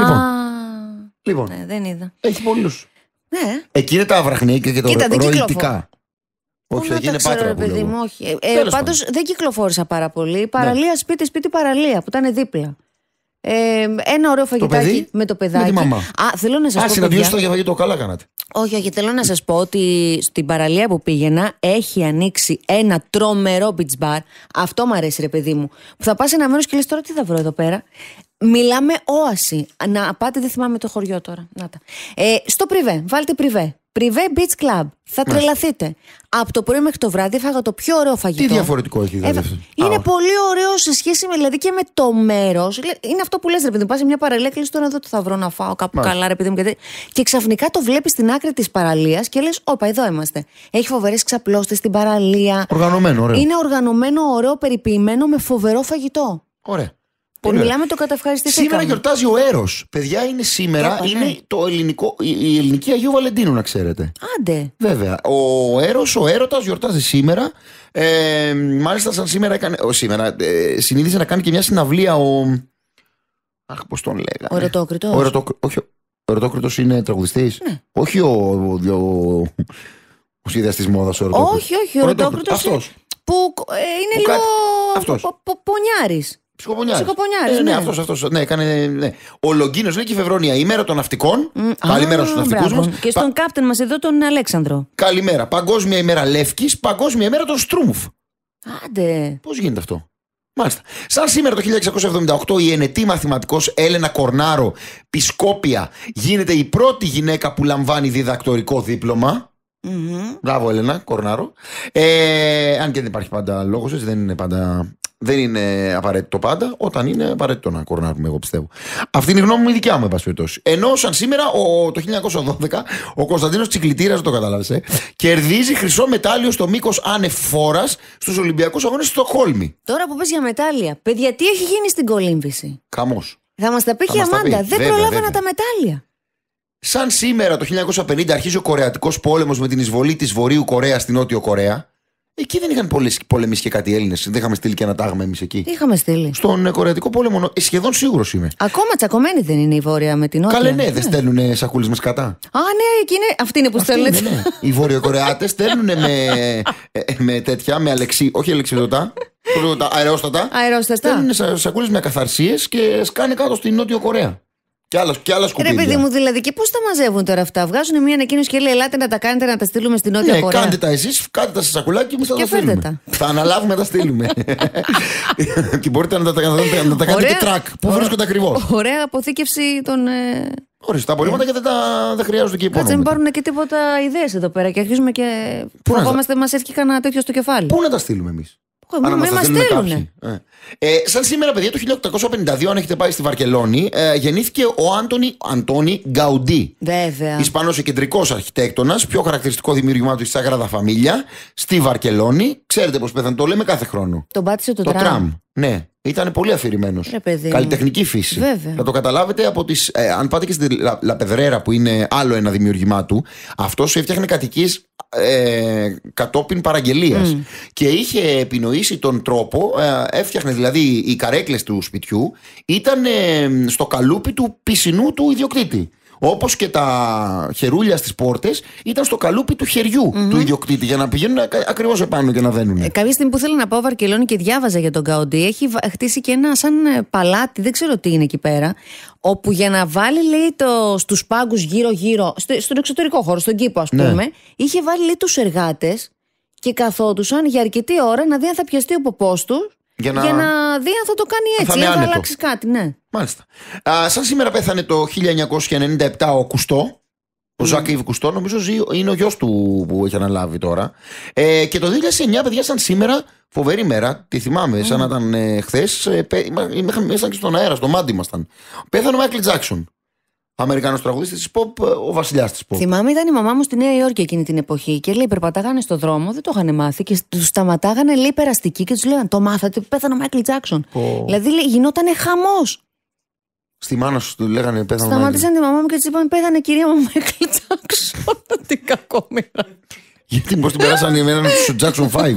Λοιπόν. Ναι, δεν είδα. Έχει πολλούς. Ναι. Εκεί είναι τα βραχνίκια και τα ροητικά. Όχι, εκεί είναι Πάτρα. Παιδί μου, όχι. Πάντως δεν κυκλοφόρησα πάρα πολύ. Παραλία, σπίτι, παραλία που ήταν δίπλα. Ένα ωραίο φαγητάκι με το παιδάκι. Με τη μαμά. Θέλω να σας πω. Συναντιώσετε για φαγητό, καλά κάνατε. Όχι, θέλω να σας πω ότι στην παραλία που πήγαινα έχει ανοίξει ένα τρομερό beach bar. Αυτό μου αρέσει, ρε παιδί μου. Που θα πας σε ένα μέρος και λες τώρα τι θα βρω εδώ πέρα. Μιλάμε όαση. Να πάτε, δεν θυμάμαι το χωριό τώρα. Να τα. Στο Privé, βάλτε Privé. Privé Beach Club. Θα τρελαθείτε. Από το πρωί μέχρι το βράδυ έφαγα το πιο ωραίο φαγητό. Τι διαφορετικό έχει δηλαδή? Είναι πολύ ωραίο σε σχέση με, δηλαδή, και με το μέρος. Είναι αυτό που λες, ρε παιδί μου. Πας σε μια παραλία και λες τώρα εδώ τι θα βρω να φάω κάπου καλά, ρε παιδί μου. Και ξαφνικά το βλέπεις στην άκρη της παραλίας και λες: όπα, εδώ είμαστε. Έχει φοβερές ξαπλώστες στην παραλία. Οργανωμένο, ωραίο. Είναι οργανωμένο, ωραίο, περιποιημένο με φοβερό φαγητό. Ωραία. Μιλάμε, το καταευχαριστηθήκαμε. Σήμερα γιορτάζει ο Έρος. Παιδιά, είναι σήμερα. Είναι η ελληνική Αγίου Βαλεντίνου, να ξέρετε. Άντε. Βέβαια. Ο Έρος, ο έρωτας γιορτάζει σήμερα. Μάλιστα, σαν σήμερα έκανε. Συνήθιζε να κάνει και μια συναυλία Αχ, πώς τον λέγανε. Ο Ερωτόκριτος. Όχι. Ο Ερωτόκριτος είναι τραγουδιστής. Ναι. Όχι ο σχεδιαστής της μόδας. Όχι, ο Ερωτόκριτος. Αυτός. Που είναι λίγο. Πονιάρης. Ψυχοπονιάρης. Ναι, αυτός. Ναι, ναι. Ο Λογκίνος λέει και η Φεβρόνια, ημέρα των ναυτικών. Καλημέρα στους ναυτικούς μας. Και στον κάπτεν μας εδώ, τον Αλέξανδρο. Καλημέρα. Παγκόσμια ημέρα Λεύκης, παγκόσμια ημέρα των Στρούμφ. Άντε. Πώς γίνεται αυτό? Μάλιστα. Σαν σήμερα το 1678 η ενετή μαθηματικός Έλενα Κορνάρο Πισκόπια γίνεται η πρώτη γυναίκα που λαμβάνει διδακτορικό δίπλωμα. Μπράβο, Έλενα Κορνάρο. Αν και δεν υπάρχει πάντα λόγος, έτσι δεν Δεν είναι απαραίτητο πάντα, όταν είναι απαραίτητο να κορνάρουμε, εγώ πιστεύω. Αυτή είναι η γνώμη μου, η δικιά μου, εν πάση περιπτώσει. Ενώ σαν σήμερα, το 1912, ο Κωνσταντίνος Τσικλιτήρας, το κατάλαβες, κερδίζει χρυσό μετάλλιο στο μήκος ανεφόρας στους Ολυμπιακούς Αγώνες στη Στοκχόλμη. Τώρα που πες για μετάλλια, παιδιά, τι έχει γίνει στην κολύμβηση? Χαμός. Θα μας τα πει και η Αμάντα. Δεν προλάβανα τα μετάλλια. Σαν σήμερα, το 1950, αρχίζει ο Κορεατικός πόλεμος με την εισβολή της Βορείου Κορέας στην Νότιο Κορέα. Εκεί δεν είχαν πολεμήσει και κάτι Έλληνες. Δεν είχαμε στείλει και ένα τάγμα εμείς εκεί. Τι είχαμε στείλει? Στον Κορεατικό πόλεμο, σχεδόν σίγουρος είμαι. Ακόμα τσακωμένη δεν είναι η Βόρεια με την Νότια? Καλέ, ναι, δεν στέλνουν σακούλες με σκατά. Α, ναι, αυτή είναι που στέλνουν. Ναι. Οι Βορειοκορεάτες στέλνουν με τέτοια, με όχι αλεξιδωτά, αερόστατα. Στέλνουν σακούλες με ακαθαρσίες και σκάνε κάτω στην Νότιο Κορέα. Και άλλα σκουπίδια. Ρε παιδί μου, δηλαδή, και πώς τα μαζεύουν τώρα αυτά? Βγάζουν μια ανακοίνωση και λέει: ελάτε να τα κάνετε, να τα στείλουμε στην Νότια Κορέα. Κάντε τα εσείς, κάντε τα σε σακουλάκι και εμείς θα τα στείλουμε. Θα αναλάβουμε να τα στείλουμε. Και μπορείτε να τα κάνετε και track. Πού βρίσκονται ακριβώς. Ωραία αποθήκευση των. Ορίστε, τα απορρίμματα και δεν χρειάζονται και υπόλοιπα. Δεν πάρουν και τίποτα ιδέες εδώ πέρα και αρχίζουμε και φοβόμαστε, μας έρθει κανένα τέτοιο στο κεφάλι. Πού να τα στείλουμε εμείς? Αν μας στέλνουνε. Σαν σήμερα, παιδιά, το 1852, αν έχετε πάει στη Βαρκελόνη, γεννήθηκε ο Αντώνη Γκαουντί. Βέβαια. Ισπανός κεντρικός αρχιτέκτονας, πιο χαρακτηριστικό δημιούργημά του στη Σάγραδα Φαμίλια, στη Βαρκελόνη. Ξέρετε πώς πέθανε, το λέμε κάθε χρόνο. Τον πάτησε το τραμ. Ναι, ήταν πολύ αφηρημένος. Καλλιτεχνική φύση. Βέβαια. Θα το καταλάβετε από τις. Αν πάτε και στη Λαπεδρέρα, που είναι άλλο ένα δημιούργημά του, αυτός έφτιαχνε κατοικίες κατόπιν παραγγελίας. Και είχε επινοήσει τον τρόπο, έφτιαχνε δηλαδή οι καρέκλες του σπιτιού, ήταν στο καλούπι του πισινού του ιδιοκτήτη. Όπως και τα χερούλια στις πόρτες ήταν στο καλούπι του χεριού του ιδιοκτήτη, για να πηγαίνουν ακριβώς επάνω και να δένουν. Κάποια στιγμή που θέλω να πάω Βαρκελόνη και διάβαζα για τον Γκαουντί, έχει χτίσει και ένα σαν παλάτι, δεν ξέρω τι είναι εκεί πέρα, όπου για να βάλει, λέει, στους πάγκους γύρω-γύρω, στον εξωτερικό χώρο, στον κήπο ας πούμε, είχε βάλει, λέει, τους εργάτες και καθόντουσαν για αρκετή ώρα να δει αν θα πιαστεί ο ποπός του. Για να δει αν θα το κάνει έτσι, αν θα αλλάξει κάτι, ναι. Μάλιστα. Σαν σήμερα πέθανε το 1997 ο Κουστό, ο Ζακ Ιβ Κουστό, νομίζω είναι ο γιος του που έχει αναλάβει τώρα. Και το 2009, παιδιά, σαν σήμερα, φοβερή μέρα, τη θυμάμαι, σαν να ήταν χθες, ήμασταν και στον αέρα, στο μάντι ήμασταν. Πέθανε ο Μάικλ Τζάκσον. Αμερικανός τραγουδιστής της pop, ο βασιλιάς της pop. Θυμάμαι, ήταν η μαμά μου στη Νέα Υόρκη εκείνη την εποχή και λέει: περπατάγανε στο δρόμο, δεν το είχαν μάθει και τους σταματάγανε, λέει, περαστικοί και τους λέγανε: το μάθατε, πέθανε ο Μάικλ Τζάκσον. Δηλαδή, λέει, γινότανε χαμός. Στη μάνα σου του λέγανε: πέθανε. Σταματήσαν τη μαμά μου και της είπαν: πέθανε, κυρία μου, ο Μάικλ Τζάκσον. Τι κακόμοιρα. Γιατί πώς την περάσανε εμένα στο Jackson 5.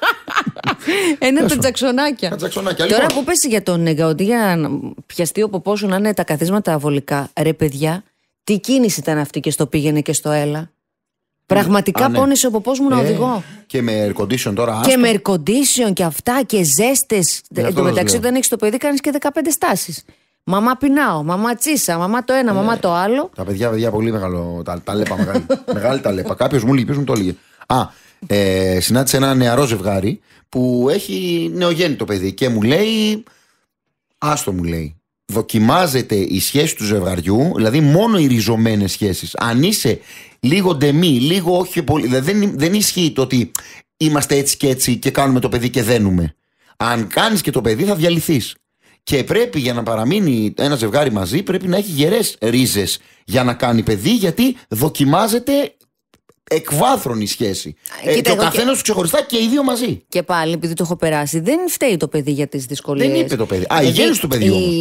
Ένα τα τζαξονάκια. Τώρα που πες για τον Γκαουντί, για να πιαστεί ο ποπός σου να είναι τα καθίσματα βολικά, ρε παιδιά, τι κίνηση ήταν αυτή και στο πήγαινε και στο έλα. Πραγματικά πόνισε ο ποπός μου να οδηγώ. Και με air condition τώρα. Και με air condition και αυτά και ζέστες. Εν τω μεταξύ, όταν έχεις το παιδί, κάνεις και 15 στάσεις. Μαμά πεινάω, μαμά τσίσα, μαμά το ένα, μαμά το άλλο. Τα παιδιά πολύ μεγάλο. Τα λέπα μεγάλη. Μεγάλη τα λέπα. Κάποιος μου λέει, το έλεγε. Συνάντησε ένα νεαρό ζευγάρι που έχει νεογέννητο παιδί και μου λέει, άστο, μου λέει, δοκιμάζεται η σχέση του ζευγαριού, δηλαδή μόνο οι ριζωμένες σχέσεις. Αν είσαι λίγο ντεμή, λίγο όχι πολύ, δηλαδή δεν ισχύει το ότι είμαστε έτσι και έτσι και κάνουμε το παιδί και δένουμε. Αν κάνεις και το παιδί θα διαλυθείς. Και πρέπει, για να παραμείνει ένα ζευγάρι μαζί, πρέπει να έχει γερές ρίζες για να κάνει παιδί, γιατί δοκιμάζεται εκβάθρον η σχέση. Και ο καθένας του ξεχωριστά και οι δύο μαζί. Και πάλι, επειδή το έχω περάσει, δεν φταίει το παιδί για τις δυσκολίες. Δεν είπε το παιδί. Η γέννηση του παιδιού όμως.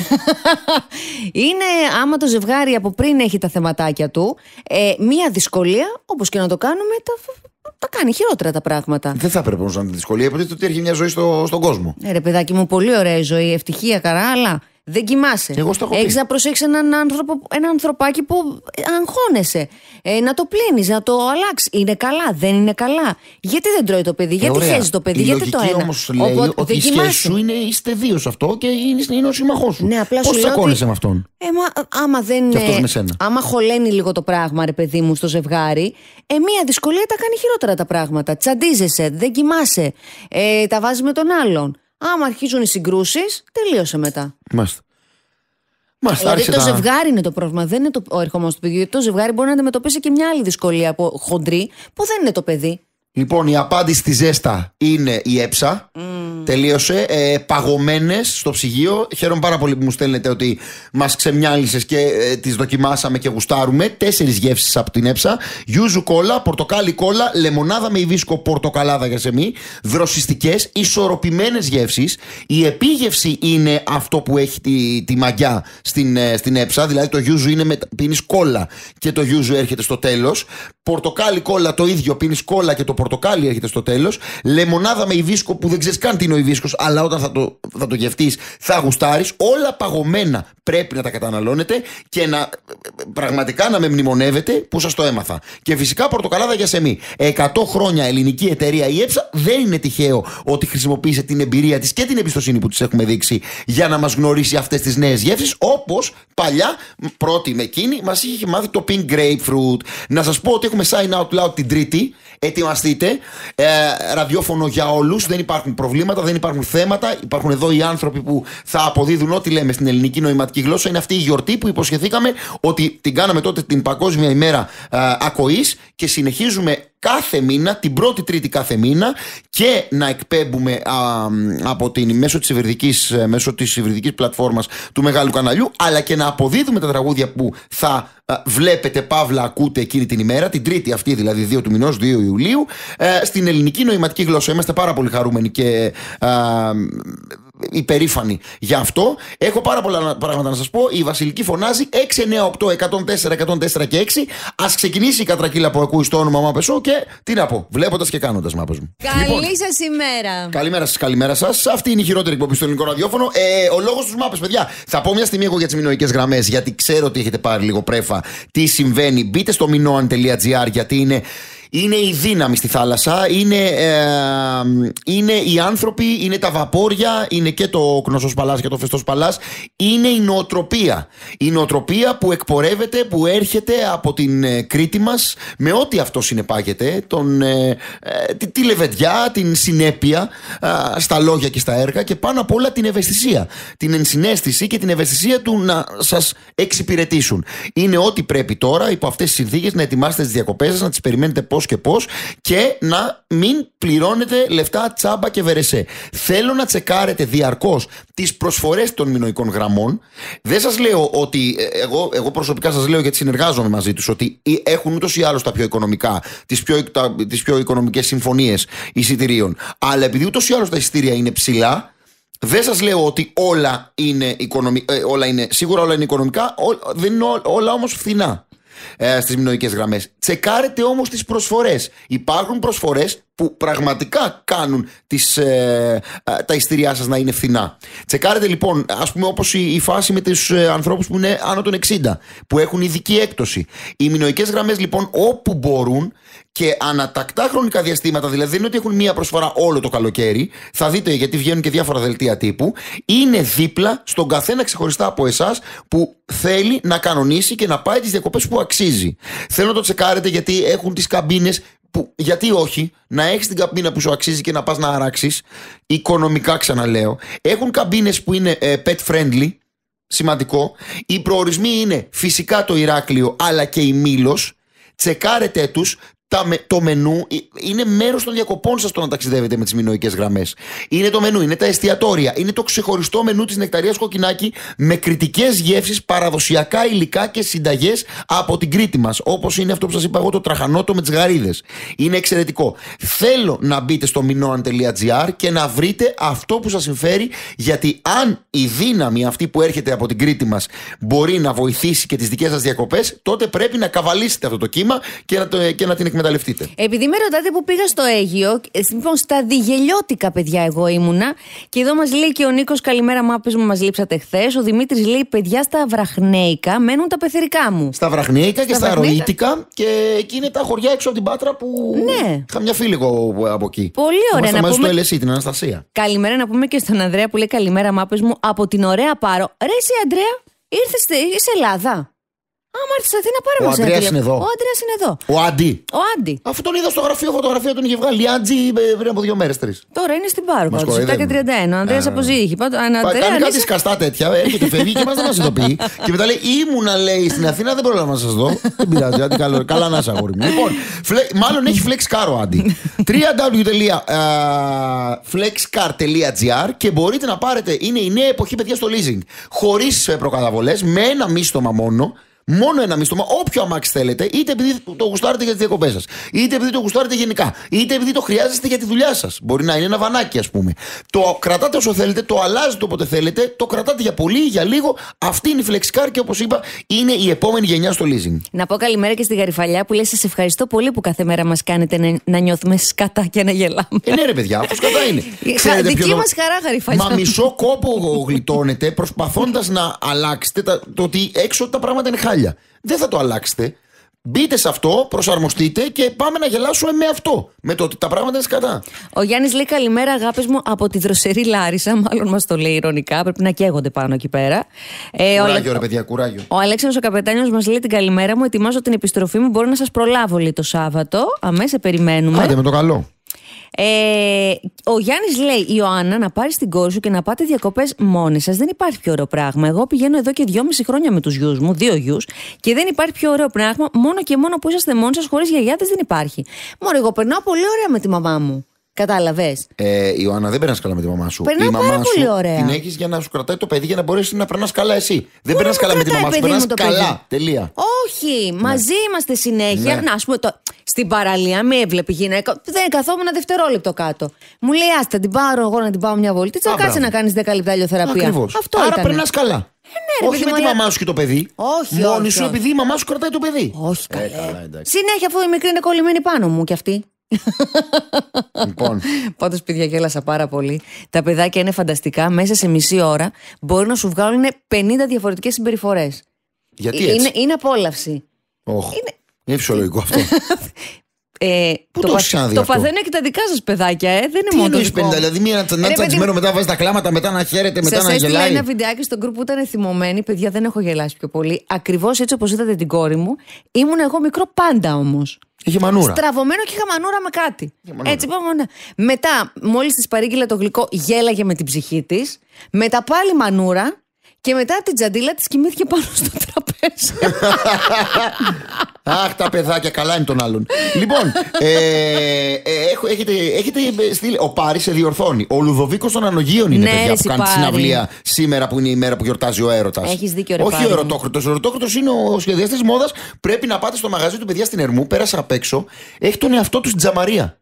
Είναι, άμα το ζευγάρι από πριν έχει τα θεματάκια του, μία δυσκολία, όπως και να το κάνουμε, τα κάνει χειρότερα τα πράγματα. Δεν θα έπρεπε όμως να είναι δυσκολία, γιατί ότι έρχεται μια ζωή στον κόσμο. Ρε παιδάκι μου, πολύ ωραία η ζωή, ευτυχία, χαρά, αλλά δεν κοιμάσαι. Έχεις να προσέξεις έναν ανθρωπάκι που αγχώνεσαι. Να το πλύνεις, να το αλλάξεις. Είναι καλά, δεν είναι καλά. Γιατί δεν τρώει το παιδί, γιατί χέζει το παιδί, γιατί το ένα. Όμως λέει ότι η σχέση σου είστε δύο σε αυτό και είναι ο σύμμαχός σου. Ναι, πώς τσακώνεσαι με αυτόν. Άμα δεν. Άμα χωλαίνει λίγο το πράγμα, ρε παιδί μου, στο ζευγάρι, μία δυσκολία τα κάνει χειρότερα τα πράγματα. Τσαντίζεσαι, δεν κοιμάσαι, τα βάζεις με τον άλλον. Άμα αρχίζουν οι συγκρούσεις, τελείωσε μετά. Μάλιστα. Δηλαδή το ζευγάρι είναι το πρόβλημα, δεν είναι ο ερχομός του παιδιού. Το ζευγάρι μπορεί να αντιμετωπίσει και μια άλλη δυσκολία από χοντρή, που δεν είναι το παιδί. Λοιπόν, η απάντηση στη ζέστα είναι η έψα. Τελείωσε. Παγωμένες στο ψυγείο. Χαίρομαι πάρα πολύ που μου στέλνετε ότι μας ξεμιάλισες και τις δοκιμάσαμε και γουστάρουμε. 4 γεύσεις από την Έψα. Γιούζου κόλλα, πορτοκάλι κόλλα, λεμονάδα με υβίσκο, πορτοκαλάδα για σεμί. Δροσιστικές, ισορροπημένες γεύσεις. Η επίγευση είναι αυτό που έχει τη μαγιά στην Έψα. Δηλαδή το γιούζου είναι πίνεις κόλλα και το γιούζου έρχεται στο τέλος. Πορτοκάλι κόλλα το ίδιο, πίνεις κόλλα και το πορτοκάλι έρχεται στο τέλος. Λεμονάδα με υβίσκο που δεν ξέρεις καν τι είναι ο υβίσκος, αλλά όταν θα το γευτείς θα γουστάρεις. Όλα παγωμένα πρέπει να τα καταναλώνετε και πραγματικά να με μνημονεύετε που σας το έμαθα. Και φυσικά πορτοκαλάδα για σεμί. 100 χρόνια ελληνική εταιρεία η Έψα. Δεν είναι τυχαίο ότι χρησιμοποίησε την εμπειρία της και την εμπιστοσύνη που της έχουμε δείξει για να μας γνωρίσει αυτές τις νέες γεύσεις. Όπως παλιά, πρώτη με εκείνη, μας είχε μάθει το pink grapefruit. Να σας πω ότι έχουμε sign out loud την Τρίτη. Ετοιμαστείτε. Ραδιόφωνο για όλους. Δεν υπάρχουν προβλήματα, δεν υπάρχουν θέματα. Υπάρχουν εδώ οι άνθρωποι που θα αποδίδουν ό,τι λέμε στην ελληνική νοηματική γλώσσα. Είναι αυτή η γιορτή που υποσχεθήκαμε ότι την κάναμε τότε την Παγκόσμια ημέρα ακοής και συνεχίζουμε κάθε μήνα, την πρώτη Τρίτη κάθε μήνα, και να εκπέμπουμε μέσω της υβριδικής πλατφόρμας του μεγάλου καναλιού, αλλά και να αποδίδουμε τα τραγούδια που θα βλέπετε, παύλα ακούτε εκείνη την ημέρα, την Τρίτη αυτή δηλαδή 2 του μηνός, 2 Ιουλίου, στην ελληνική νοηματική γλώσσα. Είμαστε πάρα πολύ χαρούμενοι και υπερήφανοι γι' αυτό. Έχω πάρα πολλά πράγματα να σας πω. Η Βασιλική φωνάζει 698-104-104 και 6. Ας ξεκινήσει η κατρακύλα που ακούει στο όνομα Μάπε Show και τι να πω, βλέποντας και κάνοντας, Μάπες μου. Καλή σας ημέρα. Καλημέρα σας. Αυτή είναι η χειρότερη εκπομπή στο ελληνικό ραδιόφωνο. Ο λόγος τους Μάπες, παιδιά. Θα πω μια στιγμή εγώ για τις μινωικές γραμμές, γιατί ξέρω ότι έχετε πάρει λίγο πρέφα τι συμβαίνει. Μπείτε στο minoan.gr, γιατί είναι η δύναμη στη θάλασσα, είναι οι άνθρωποι, είναι τα βαπόρια, είναι και το Κνωσός Παλάς και το Φεστός Παλάς. Είναι η νοοτροπία. Η νοοτροπία που εκπορεύεται, που έρχεται από την Κρήτη μας, με ό,τι αυτό συνεπάγεται, τη λεβεδιά, την συνέπεια στα λόγια και στα έργα, και πάνω απ' όλα την ευαισθησία. Την ενσυναίσθηση και την ευαισθησία του να σας εξυπηρετήσουν. Είναι ό,τι πρέπει τώρα, υπό αυτές τις συνθήκες, να ετοιμάσετε τις διακοπές σας, να τις περιμένετε πώς και πώς, και να μην πληρώνετε λεφτά τσάμπα και βερεσέ. Θέλω να τσεκάρετε διαρκώς τις προσφορές των μινωικών γραμμών. Δεν σας λέω ότι εγώ προσωπικά σας λέω, γιατί συνεργάζομαι μαζί τους, ότι έχουν ούτως ή άλλως τα πιο οικονομικά, τις πιο οικονομικές συμφωνίες εισιτηρίων. Αλλά επειδή ούτως ή άλλως τα εισιτήρια είναι ψηλά, δεν σας λέω ότι όλα είναι σίγουρα όλα είναι οικονομικά, δεν είναι όλα όμως φθηνά στις μινωικές γραμμές. Τσεκάρετε όμως τις προσφορές. Υπάρχουν προσφορές που πραγματικά κάνουν τα εισιτήριά σας να είναι φθηνά. Τσεκάρετε λοιπόν, ας πούμε, όπως η φάση με τους ανθρώπους που είναι άνω των 60, που έχουν ειδική έκπτωση. Οι μινωικές γραμμές λοιπόν, όπου μπορούν και ανατακτά χρονικά διαστήματα, δηλαδή δεν είναι ότι έχουν μία προσφορά όλο το καλοκαίρι, θα δείτε, γιατί βγαίνουν και διάφορα δελτία τύπου, είναι δίπλα στον καθένα ξεχωριστά από εσάς που θέλει να κανονίσει και να πάει τις διακοπές που αξίζει. Θέλω να το τσεκάρετε, γιατί έχουν τις καμπίνες που, γιατί όχι, να έχεις την καμπίνα που σου αξίζει και να πας να αράξεις, οικονομικά ξαναλέω. Έχουν καμπίνες που είναι pet friendly, σημαντικό. Οι προορισμοί είναι φυσικά το Ηράκλειο, αλλά και η Μήλος. Τσεκάρετε τους. Το μενού είναι μέρος των διακοπών σας, το να ταξιδεύετε με τις μινωικές γραμμές. Είναι το μενού, είναι τα εστιατόρια, είναι το ξεχωριστό μενού της Νεκταρίας Κοκκινάκη, με κριτικές γεύσεις, παραδοσιακά υλικά και συνταγές από την Κρήτη μας. Όπως είναι αυτό που σας είπα εγώ, το τραχανότο με τις γαρίδες. Είναι εξαιρετικό. Θέλω να μπείτε στο minoan.gr και να βρείτε αυτό που σας συμφέρει, γιατί αν η δύναμη αυτή που έρχεται από την Κρήτη μας μπορεί να βοηθήσει και τις δικές σας διακοπές, τότε πρέπει να καβαλήσετε αυτό το κύμα και να την εκμεταλλευτείτε. Επειδή με ρωτάτε που πήγα στο Αίγυο, λοιπόν, στα Διγελιώτικα, παιδιά, εγώ ήμουνα. Και εδώ μας λέει και ο Νίκος, καλημέρα Μάπες μου, μας λείψατε χθες. Ο Δημήτρης λέει, παιδιά, στα Βραχνέικα μένουν τα πεθερικά μου. Στα Βραχνέικα και στα Ροήτικα, και εκεί είναι τα χωριά έξω από την Πάτρα που. Ναι. Είχα μια φίλη εγώ από εκεί. Πολύ ωραία. Να πούμε στο LSE, την Αναστασία. Καλημέρα να πούμε και στον Ανδρέα που λέει, καλημέρα Μάπες μου, από την ωραία Πάρο. Ρε, εσύ, Ανδρέα, ήρθες Ελλάδα. Άμα έρθει στην Αθήνα, πάρε Ο μας ένα Ανδρέας τηλέφωνο. είναι εδώ. Ο Ανδρέας είναι εδώ. Ο Άντι. Ο Άντι. Αφού τον είδα στο γραφείο, φωτογραφία τον είχε βγάλει. Η Άντζη πριν από 2 μέρες, 3. Τώρα είναι στην Πάρο. Μας 7:31. Ο Ανδρέας αποζύγει. Κάνει κάτι σκαστά τέτοια. Έρχεται, φεύγει και μας δεν μας ειδοποιεί. Και μετά λέει: ήμουνα, λέει, στην Αθήνα, δεν πρόλαβα να σας δω. Δεν πειράζει, Άντι, καλά να είσαι, αγόρι μου. Λοιπόν, μάλλον έχει flex car ο Άντι. www.flexcar.gr και μπορείτε να πάρετε. Είναι η νέα εποχή, παιδιά, στο leasing. Χωρίς προκαταβολές, με ένα μίστομα μόνο. Μόνο ένα μίστομα, όποιο αμάξι θέλετε, είτε επειδή το γουστάρετε για τις διακοπές σας, είτε επειδή το γουστάρετε γενικά, είτε επειδή το χρειάζεστε για τη δουλειά σας. Μπορεί να είναι ένα βανάκι, ας πούμε. Το κρατάτε όσο θέλετε, το αλλάζετε όποτε θέλετε, το κρατάτε για πολύ ή για λίγο. Αυτή είναι η FlexCar και όπως είπα, είναι η επόμενη γενιά στο leasing. Να πω καλημέρα και στη Γαριφαλιά που λέει: σας ευχαριστώ πολύ που κάθε μέρα μας κάνετε να νιώθουμε σκατά και να γελάμε. Ναι, ρε παιδιά, αυτό σκατά είναι. Δική μας χαρά, Γαριφαλιά. Μα μισό κόπο γλιτώνετε προσπαθώντας να αλλάξετε το ότι έξω τα πράγματα είναι χάλια. Δεν θα το αλλάξετε. Μπείτε σε αυτό, προσαρμοστείτε και πάμε να γελάσουμε με αυτό. Με το ότι τα πράγματα είναι σκατά. Ο Γιάννης λέει: καλημέρα, αγάπες μου, από τη δροσερή Λάρισα. Μάλλον μας το λέει ηρωνικά. Πρέπει να καίγονται πάνω εκεί πέρα. Κουράγιο, ρε παιδιά, κουράγιο. Ο Αλέξανδρος ο Καπετάνιος μας λέει: την καλημέρα μου. Ετοιμάζω την επιστροφή μου. Μπορώ να σας προλάβω, λέει, το Σάββατο. Αμέσως περιμένουμε. Άντε με το καλό. Ο Γιάννης λέει: Ιωάννα, να πάρεις την κόρη σου και να πάτε διακοπές μόνοι σας. Δεν υπάρχει πιο ωραίο πράγμα. Εγώ πηγαίνω εδώ και 2,5 χρόνια με τους γιους μου, 2 γιους, και δεν υπάρχει πιο ωραίο πράγμα. Μόνο και μόνο που είσαστε μόνοι σας, χωρίς γιαγιάδες δεν υπάρχει. Μόνο εγώ περνάω πολύ ωραία με τη μαμά μου. Κατάλαβες. Ιωάννα, δεν περνάς καλά με τη μαμά σου. Περνάω πάρα πολύ ωραία. Την έχεις για να σου κρατάει το παιδί για να μπορέσεις να περνάς καλά εσύ. Δεν περνάς καλά με τη μαμά σου. Περνάς καλά. Τελεία. Όχι, μαζί είμαστε συνέχεια. Ναι. Να, ας πούμε, στην παραλία με έβλεπε η γυναίκα. Δεν καθόμουν ένα δευτερόλεπτο κάτω. Μου λέει: άστα, την πάρω εγώ να την πάω μια βολτίτσα. Κάτσε να κάνεις 10 λεπτά ηλιοθεραπεία. Ακριβώς. Αυτό άρα ήτανε. περνάς καλά. Ναι, όχι με τη μαμά σου και το παιδί. Όχι. Μόνη σου, επειδή η μαμά σου κρατάει το παιδί. Όχι, καλά. Συνέχεια, αφού η μικρή είναι κολλημένη πάνω μου κι αυτή. Λοιπόν. Πάντως, παιδιά, γέλασα πάρα πολύ. Τα παιδάκια είναι φανταστικά. Μέσα σε μισή ώρα μπορεί να σου βγάλουν 50 διαφορετικές συμπεριφορές. Γιατί έτσι? Είναι απόλαυση. Όχι. Είναι φυσιολογικό αυτό. Πού το έχεις ξαναδεί το αυτό? παθαίνω και τα δικά σας παιδάκια, δεν είναι τι μόνο το εννοείς 50, δηλαδή μία τσατσισμένο μετά βάζει τα κλάματα, μετά να χαίρεται, μετά να γελάει. Σας έστειλα ένα βιντεάκι στο γκρουπ που ήταν θυμωμένη. Παιδιά, δεν έχω γελάσει πιο πολύ. Ακριβώς έτσι όπως είδατε την κόρη μου. Ήμουν εγώ μικρό πάντα όμως. Είχε μανούρα. Στραβωμένο και είχα μανούρα με κάτι. Έτσι πάμε. Μετά, μόλις της παρήγγειλα το γλυκό, γέλαγε με την ψυχή της. Μετά πάλι μανούρα. Και μετά την τζαντίλα της κοιμήθηκε πάνω στο τραπέζι. Αχ, τα παιδάκια, καλά είναι των άλλων. Λοιπόν, έχετε στείλει. Ο Πάρης σε διορθώνει. Ο Λουδοβίκος των Ανογείων είναι, παιδιά, που κάνει τη συναυλία σήμερα που είναι η μέρα που γιορτάζει ο έρωτας. Έχεις δίκιο, ρε Όχι Πάρη. ο ερωτόκριτος. Ο ερωτόκριτος είναι ο σχεδιαστής μόδας. Πρέπει να πάτε στο μαγαζί του, παιδιά, στην Ερμού. Πέρασα απ' έξω. Έχει τον εαυτό του στην τζαμαρία.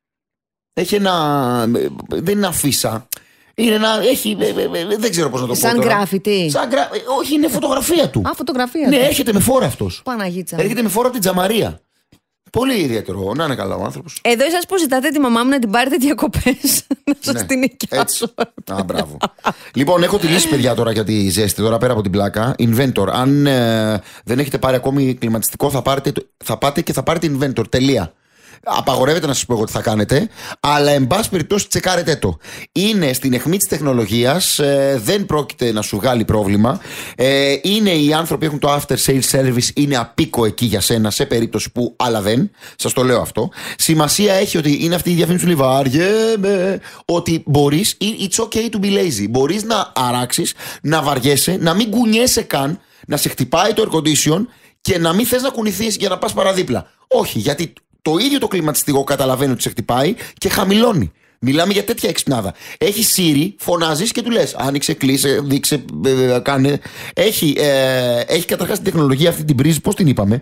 Έχει ένα. Δεν είναι αφίσα. Είναι ένα. Έχει. Δεν ξέρω πώς να το πω. Σαν γκράφιτι. Όχι, είναι φωτογραφία του. Α, φωτογραφία. Ναι, έρχεται με φόρα αυτός. Παναγίτσα. Έρχεται με φόρα από την τζαμαρία. Πολύ ιδιαίτερο. Να είναι καλά ο άνθρωπος. Εδώ εσάς που ζητάτε τη μαμά μου να την πάρετε διακοπές. Να σας την νοικιάσω. Α, μπράβο. Λοιπόν, έχω τη λύση, παιδιά, τώρα για τη ζέστη. Τώρα πέρα από την πλάκα. Inventor. Αν δεν έχετε πάρει ακόμη κλιματιστικό, θα πάτε και θα πάρετε Inventor. Τελεία. Απαγορεύεται να σας πω εγώ τι θα κάνετε, αλλά εν πάση περιπτώσει τσεκάρετε το. Είναι στην αιχμή της τεχνολογίας, δεν πρόκειται να σου βγάλει πρόβλημα. Είναι οι άνθρωποι που έχουν το after sales service, είναι απίκο εκεί για σένα σε περίπτωση που άλλα δεν. Σας το λέω αυτό. Σημασία έχει ότι είναι αυτή η διαφήμιση του Λιβάριε, ότι μπορείς, it's okay to be lazy. Μπορείς να αράξεις, να βαριέσαι, να μην κουνιέσαι καν, να σε χτυπάει το air condition και να μην θες να κουνηθείς για να πας παραδίπλα. Όχι, γιατί το ίδιο το κλιματιστικό καταλαβαίνει ότι σε χτυπάει και χαμηλώνει. Μιλάμε για τέτοια εξυπνάδα. Έχει Siri, φωνάζεις και του λες: άνοιξε, κλείσε, δείξε, κάνε. Έχει καταρχάς την τεχνολογία αυτή την πρίζη, πώς την είπαμε.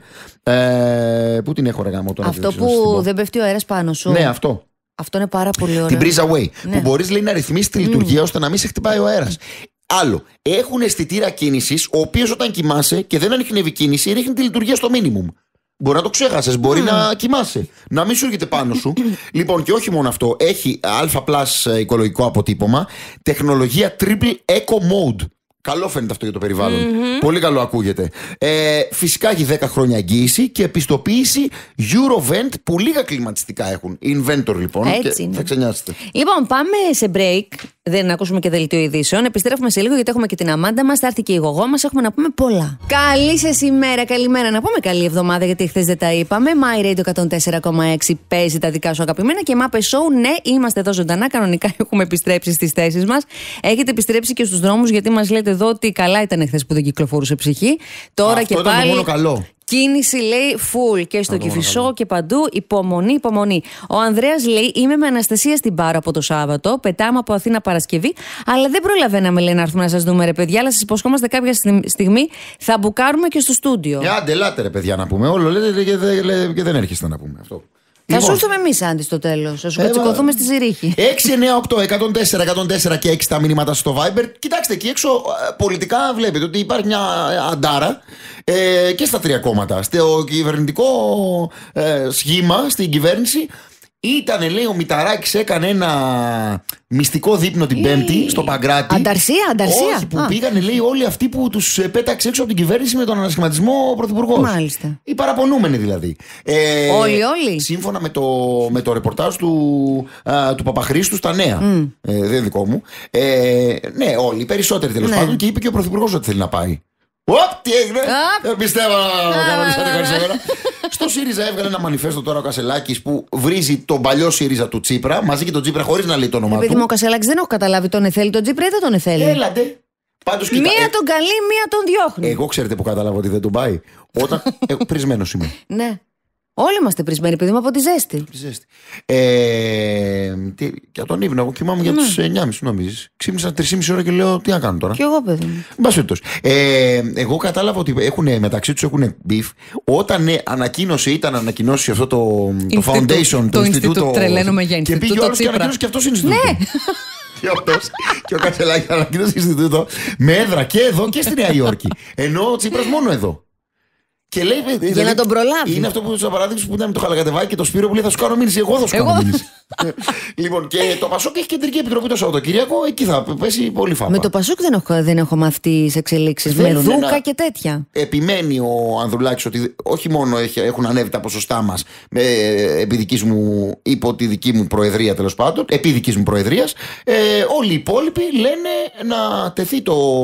Πού την έχω, ρε γάμο τώρα? Αυτό που δεν πέφτει ο αέρας πάνω σου. Ναι, αυτό. Αυτό είναι πάρα πολύ ωραίο. Την breeze away. Ναι. Που μπορείς, λέει, να ρυθμίσεις τη λειτουργία ώστε να μην σε χτυπάει ο αέρας. Άλλο. Έχουν αισθητήρα κίνησης, ο οποίος όταν κοιμάσαι και δεν ανιχνεύει κίνηση, ρίχνει τη λειτουργία στο minimum. Μπορεί να το ξέχασες, μπορεί να κοιμάσαι, να μην σου έρχεται πάνω σου. Λοιπόν, και όχι μόνο αυτό, έχει Α+ οικολογικό αποτύπωμα, τεχνολογία Triple Eco Mode. Καλό φαίνεται αυτό για το περιβάλλον. Πολύ καλό ακούγεται. Φυσικά έχει 10 χρόνια εγγύηση και επιστοποίηση Eurovent που λίγα κλιματιστικά έχουν. Inventor, λοιπόν. Έτσι και είναι. θα ξενιάσετε. Λοιπόν, πάμε σε break. Δεν ακούσουμε και δελτίο ειδήσεων. Επιστρέφουμε σε λίγο γιατί έχουμε και την Αμάντα μας. Θα έρθει και η γογό μας. Έχουμε να πούμε πολλά. Καλή σας ημέρα, καλημέρα. Να πούμε καλή εβδομάδα γιατί χθες δεν τα είπαμε. My Radio 104,6 παίζει τα δικά σου αγαπημένα και Μάπε Show. Ναι, είμαστε εδώ ζωντανά. Κανονικά έχουμε επιστρέψει στις θέσεις μας. Έχετε επιστρέψει και στους δρόμους γιατί μας λέτε εδώ ότι καλά ήταν χθες που δεν κυκλοφορούσε ψυχή. Τώρα αυτό και ήταν πάλι. Το μόνο καλό. Κίνηση λέει full και στο Κηφισό και παντού. Υπομονή, υπομονή. Ο Ανδρέας λέει: Είμαι με Αναστασία στην Πάρο από το Σάββατο. Πετάμε από Αθήνα Παρασκευή. Αλλά δεν προλαβαίναμε, λέει, να έρθουμε να σας δούμε, ρε παιδιά. Αλλά σας υποσχόμαστε κάποια στιγμή θα μπουκάρουμε και στο στούντιο. Άντε, ελάτε, ρε παιδιά, να πούμε. Όλο λέτε και δεν έρχεστε να πούμε αυτό. Θα σου έρθουμε εμείς, Άντι, στο τέλος. Θα σου κατσικωθούμε στη Ζηρίχη. 698-104-104 και 6 τα μηνύματα στο Viber. Κοιτάξτε, εκεί έξω πολιτικά βλέπετε ότι υπάρχει μια αντάρα και στα τρία κόμματα. Στο κυβερνητικό σχήμα, στην κυβέρνηση. Ήταν, λέει, ο Μηταράκης έκανε ένα μυστικό δείπνο την Πέμπτη στο Παγκράτη. Ανταρσία. Όχι, που πήγανε, λέει, όλοι αυτοί που τους πέταξε έξω από την κυβέρνηση με τον ανασχηματισμό ο Πρωθυπουργός. Μάλιστα. Οι παραπονούμενοι δηλαδή. Όλοι. Σύμφωνα με το ρεπορτάζ του Παπαχρήστου στα Νέα. Δεν είναι δικό μου. Ναι, όλοι, οι περισσότεροι τέλος πάντων. Και είπε και ο Πρωθυπουργός ότι θέλει να πάει. Τι έγινε! Δεν πιστεύω να Στο ΣΥΡΙΖΑ έβγαλε ένα μανιφέστο τώρα ο Κασελάκης που βρίζει τον παλιό ΣΥΡΙΖΑ του Τσίπρα μαζί και τον Τσίπρα χωρίς να λέει το όνομά του. Επειδή ο Κασελάκης δεν έχω καταλάβει, τον εθέλει τον Τσίπρα ή δεν τον εθέλει. Έλατε. Πάντως, μία τον καλεί, μία τον διώχνει. Εγώ ξέρετε που κατάλαβα ότι δεν τον πάει. Όταν. Πρισμένος είμαι. Ναι. Όλοι είμαστε πρισμένοι, παιδί μου, από τη ζέστη. Και από τον ύπνο, εγώ κοιμάμαι για τις 9.30, νομίζεις. Ξύπνησα 3,5 ώρα και λέω τι να κάνω τώρα. Κι εγώ, παιδί μου. Εγώ κατάλαβα ότι μεταξύ τους έχουν beef. Όταν ήταν ανακοινώσει αυτό το foundation, το Ινστιτούτο. Τρελαίνομαι για Και πήγε ο άλλος και ανακοινώσει και αυτός είναι Ινστιτούτο. Και ο Κασελάκης ανακοινώσει Ινστιτούτο με έδρα και εδώ και στη Νέα Υόρκη. Ενώ ο Τσίπρας μόνο εδώ. Και λέει, για να τον προλάβει. Είναι αυτό που του παράδειγμα που ήταν με το Χαλακατεβάκι και το Σπύρο που λέει θα σου κάνω μήνυση. Εγώ θα σου κάνω μήνυση. Λοιπόν, και το Πασόκ έχει κεντρική επιτροπή το Σαββατοκύριακο. Εκεί θα πέσει πολύ φάπα. Με το Πασόκ δεν έχω μάθει τις εξελίξεις. Με Δούκα και τέτοια. Επιμένει ο Ανδρουλάκης ότι όχι μόνο έχουν ανέβει τα ποσοστά μας υπό τη δική μου προεδρία, τέλος πάντων, επί δικής μου προεδρίας. Όλοι οι υπόλοιποι λένε να τεθεί